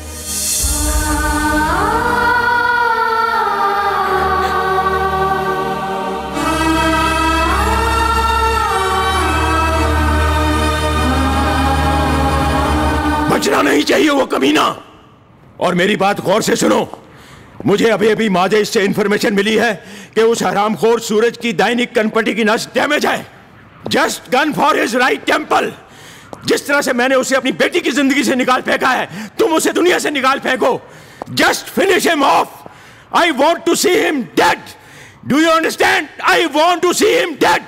Speaker 14: बचना नहीं चाहिए वो कमीना। और मेरी बात गौर से सुनो, मुझे अभी अभी माजे इससे इंफॉर्मेशन मिली है कि उस हरामखोर सूरज की दैनिक कनपटी की नस डैमेज है। Just gun for his right temple. जिस तरह से मैंने उसे अपनी बेटी की जिंदगी से निकाल फेंका है, तुम उसे दुनिया से निकाल फेंको। Just finish him off. I want to see him dead. Do you understand? I want to see him dead.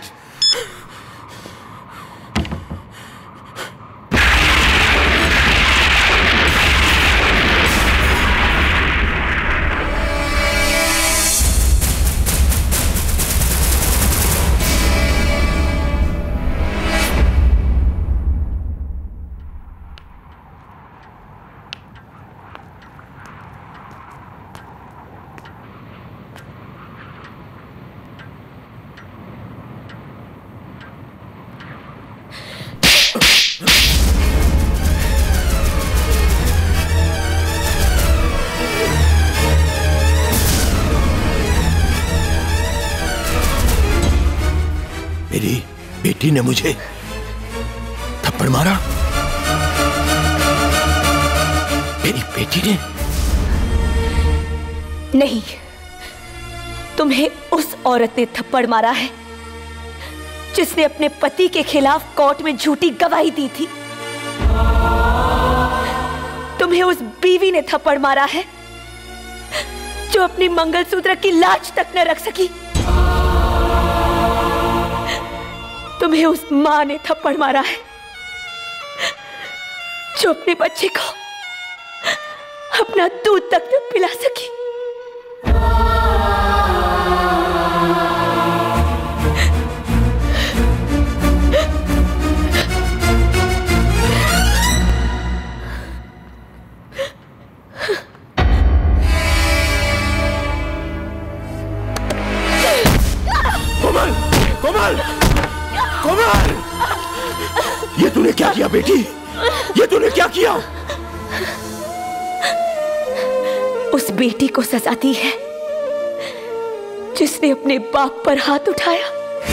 Speaker 14: मेरी बेटी ने मुझे थप्पड़ मारा। मेरी बेटी ने?
Speaker 19: नहीं, तुम्हें उस औरत ने थप्पड़ मारा है जिसने अपने पति के खिलाफ कोर्ट में झूठी गवाही दी थी। तुम्हें उस बीवी ने थप्पड़ मारा है जो अपनी मंगलसूत्र की लाज तक न रख सकी। तुम्हें उस मां ने थप्पड़ मारा है जो अपने बच्चे को अपना दूध तक न पिला सकी।
Speaker 14: कोमल, कोमल, कोमल! ये तूने क्या किया बेटी? ये तूने क्या किया?
Speaker 19: उस बेटी को सजा दी है जिसने अपने बाप पर हाथ उठाया।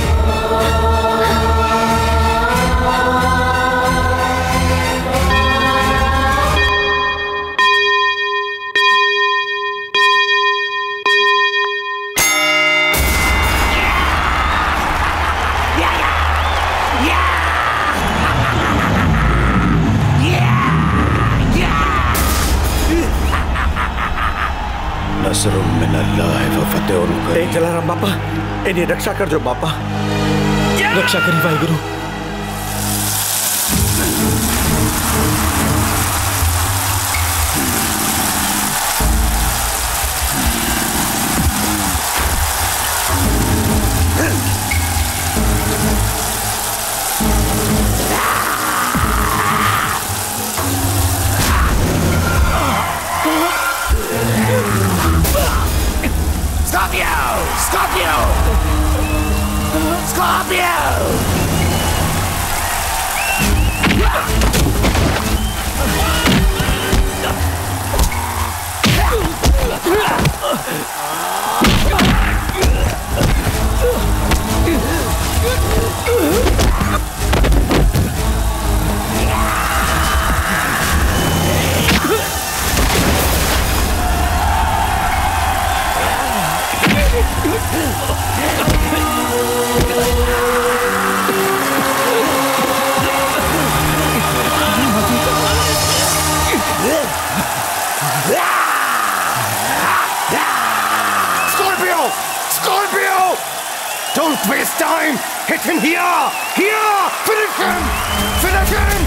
Speaker 14: एक जलाराम बापा, इन्हें रक्षा कर जो बापा।
Speaker 5: रक्षा करी Waheguru.
Speaker 17: Scorpio! Scorpio! Scorpio!
Speaker 2: Scorpio! Scorpio! Don't waste time! Hit him here! Here! Finish him! Finish him!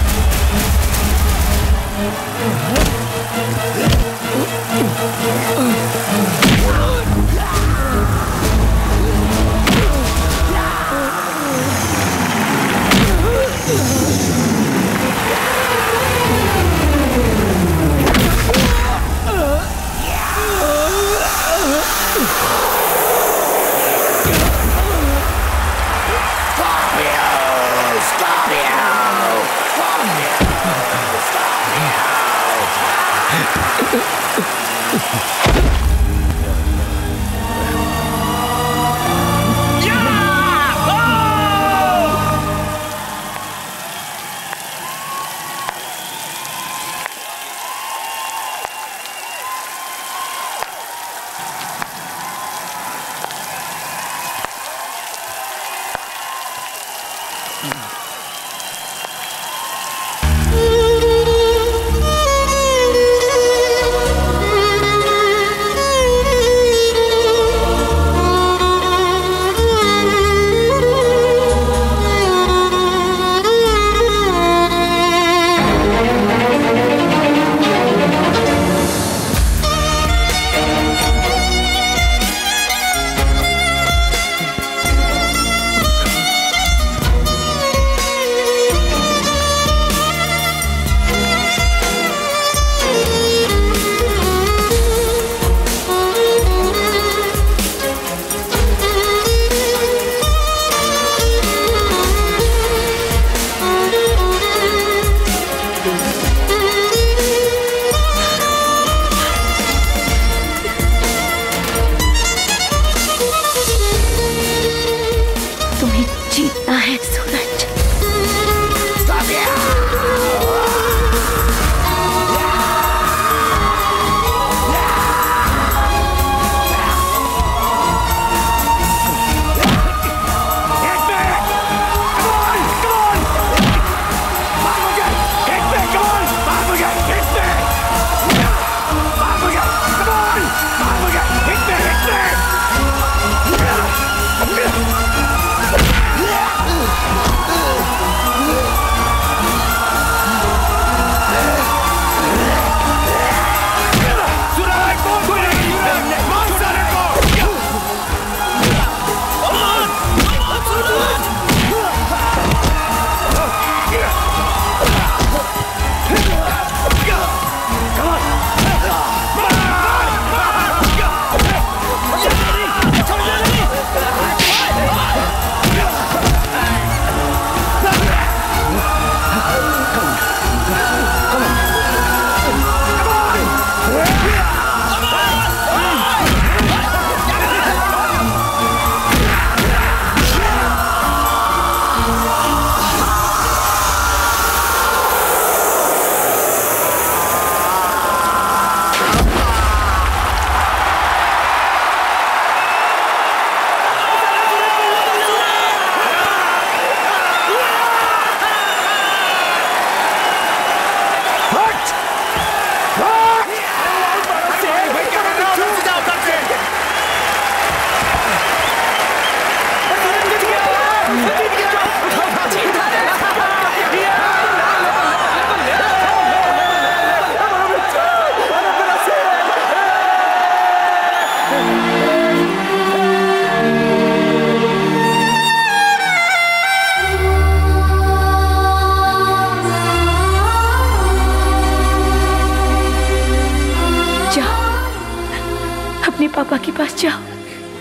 Speaker 19: पापा के पास जाओ।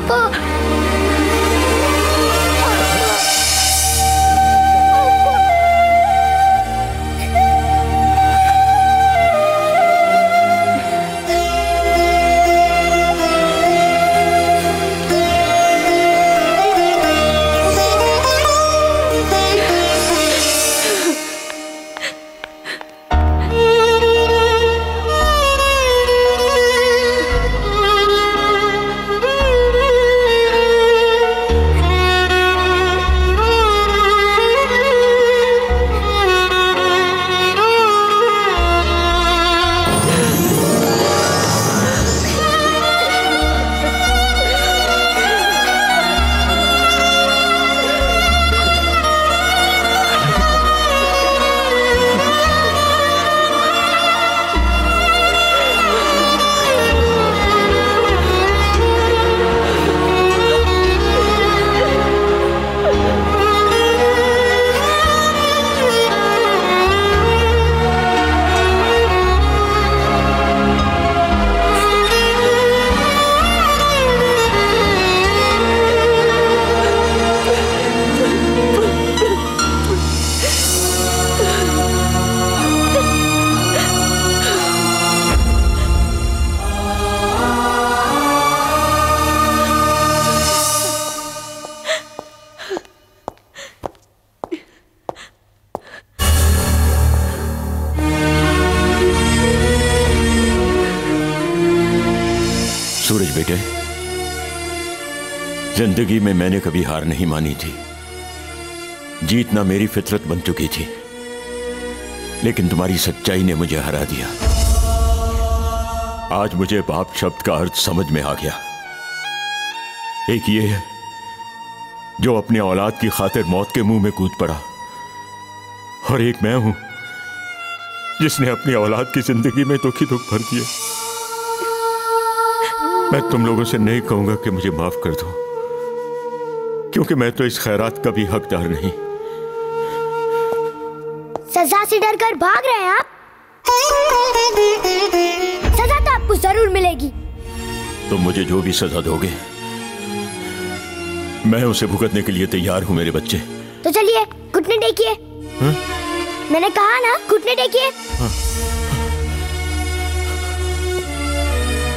Speaker 14: सूरज बेटे, जिंदगी में मैंने कभी हार नहीं मानी थी। जीतना मेरी फितरत बन चुकी थी, लेकिन तुम्हारी सच्चाई ने मुझे हरा दिया। आज मुझे बाप शब्द का अर्थ समझ में आ गया। एक ये है जो अपने औलाद की खातिर मौत के मुंह में कूद पड़ा, और एक मैं हूं जिसने अपनी औलाद की जिंदगी में दुख ही दुख भर दिए। मैं तुम लोगों से नहीं कहूंगा कि मुझे माफ कर दो, क्योंकि मैं तो इस खैरात का भी हकदार नहीं।
Speaker 10: सजा से डरकर भाग रहे हैं आप? सजा तो आपको जरूर मिलेगी।
Speaker 14: तुम मुझे जो भी सजा दोगे, मैं उसे भुगतने के लिए तैयार हूं मेरे बच्चे।
Speaker 10: तो चलिए घुटने टेकिए। मैंने कहा ना, घुटने टेकिए।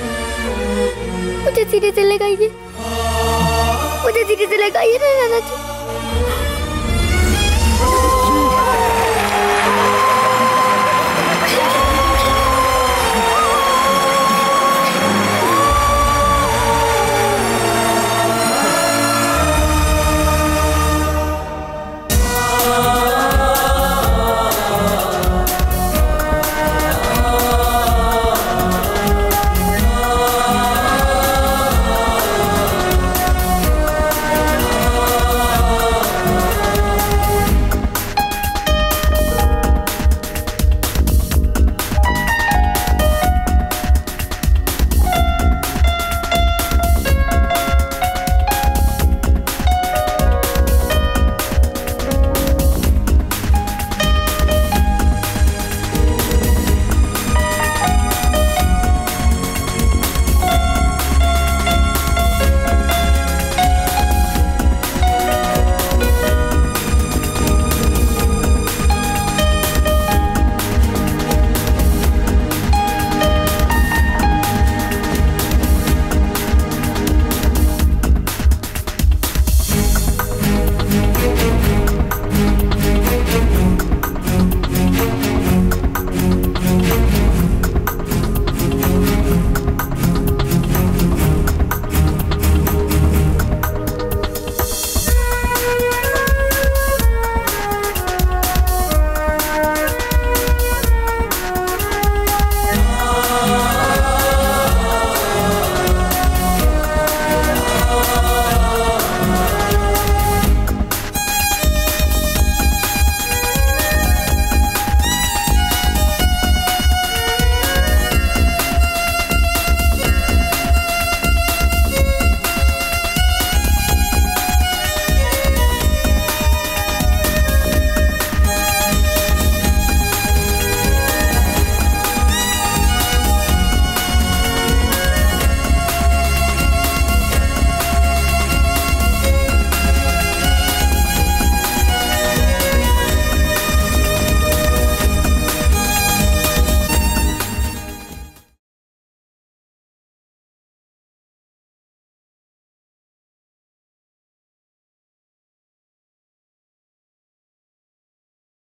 Speaker 10: मुझे सीने से लगाइए, मुझे सीने से लगाइए ना नाना जी।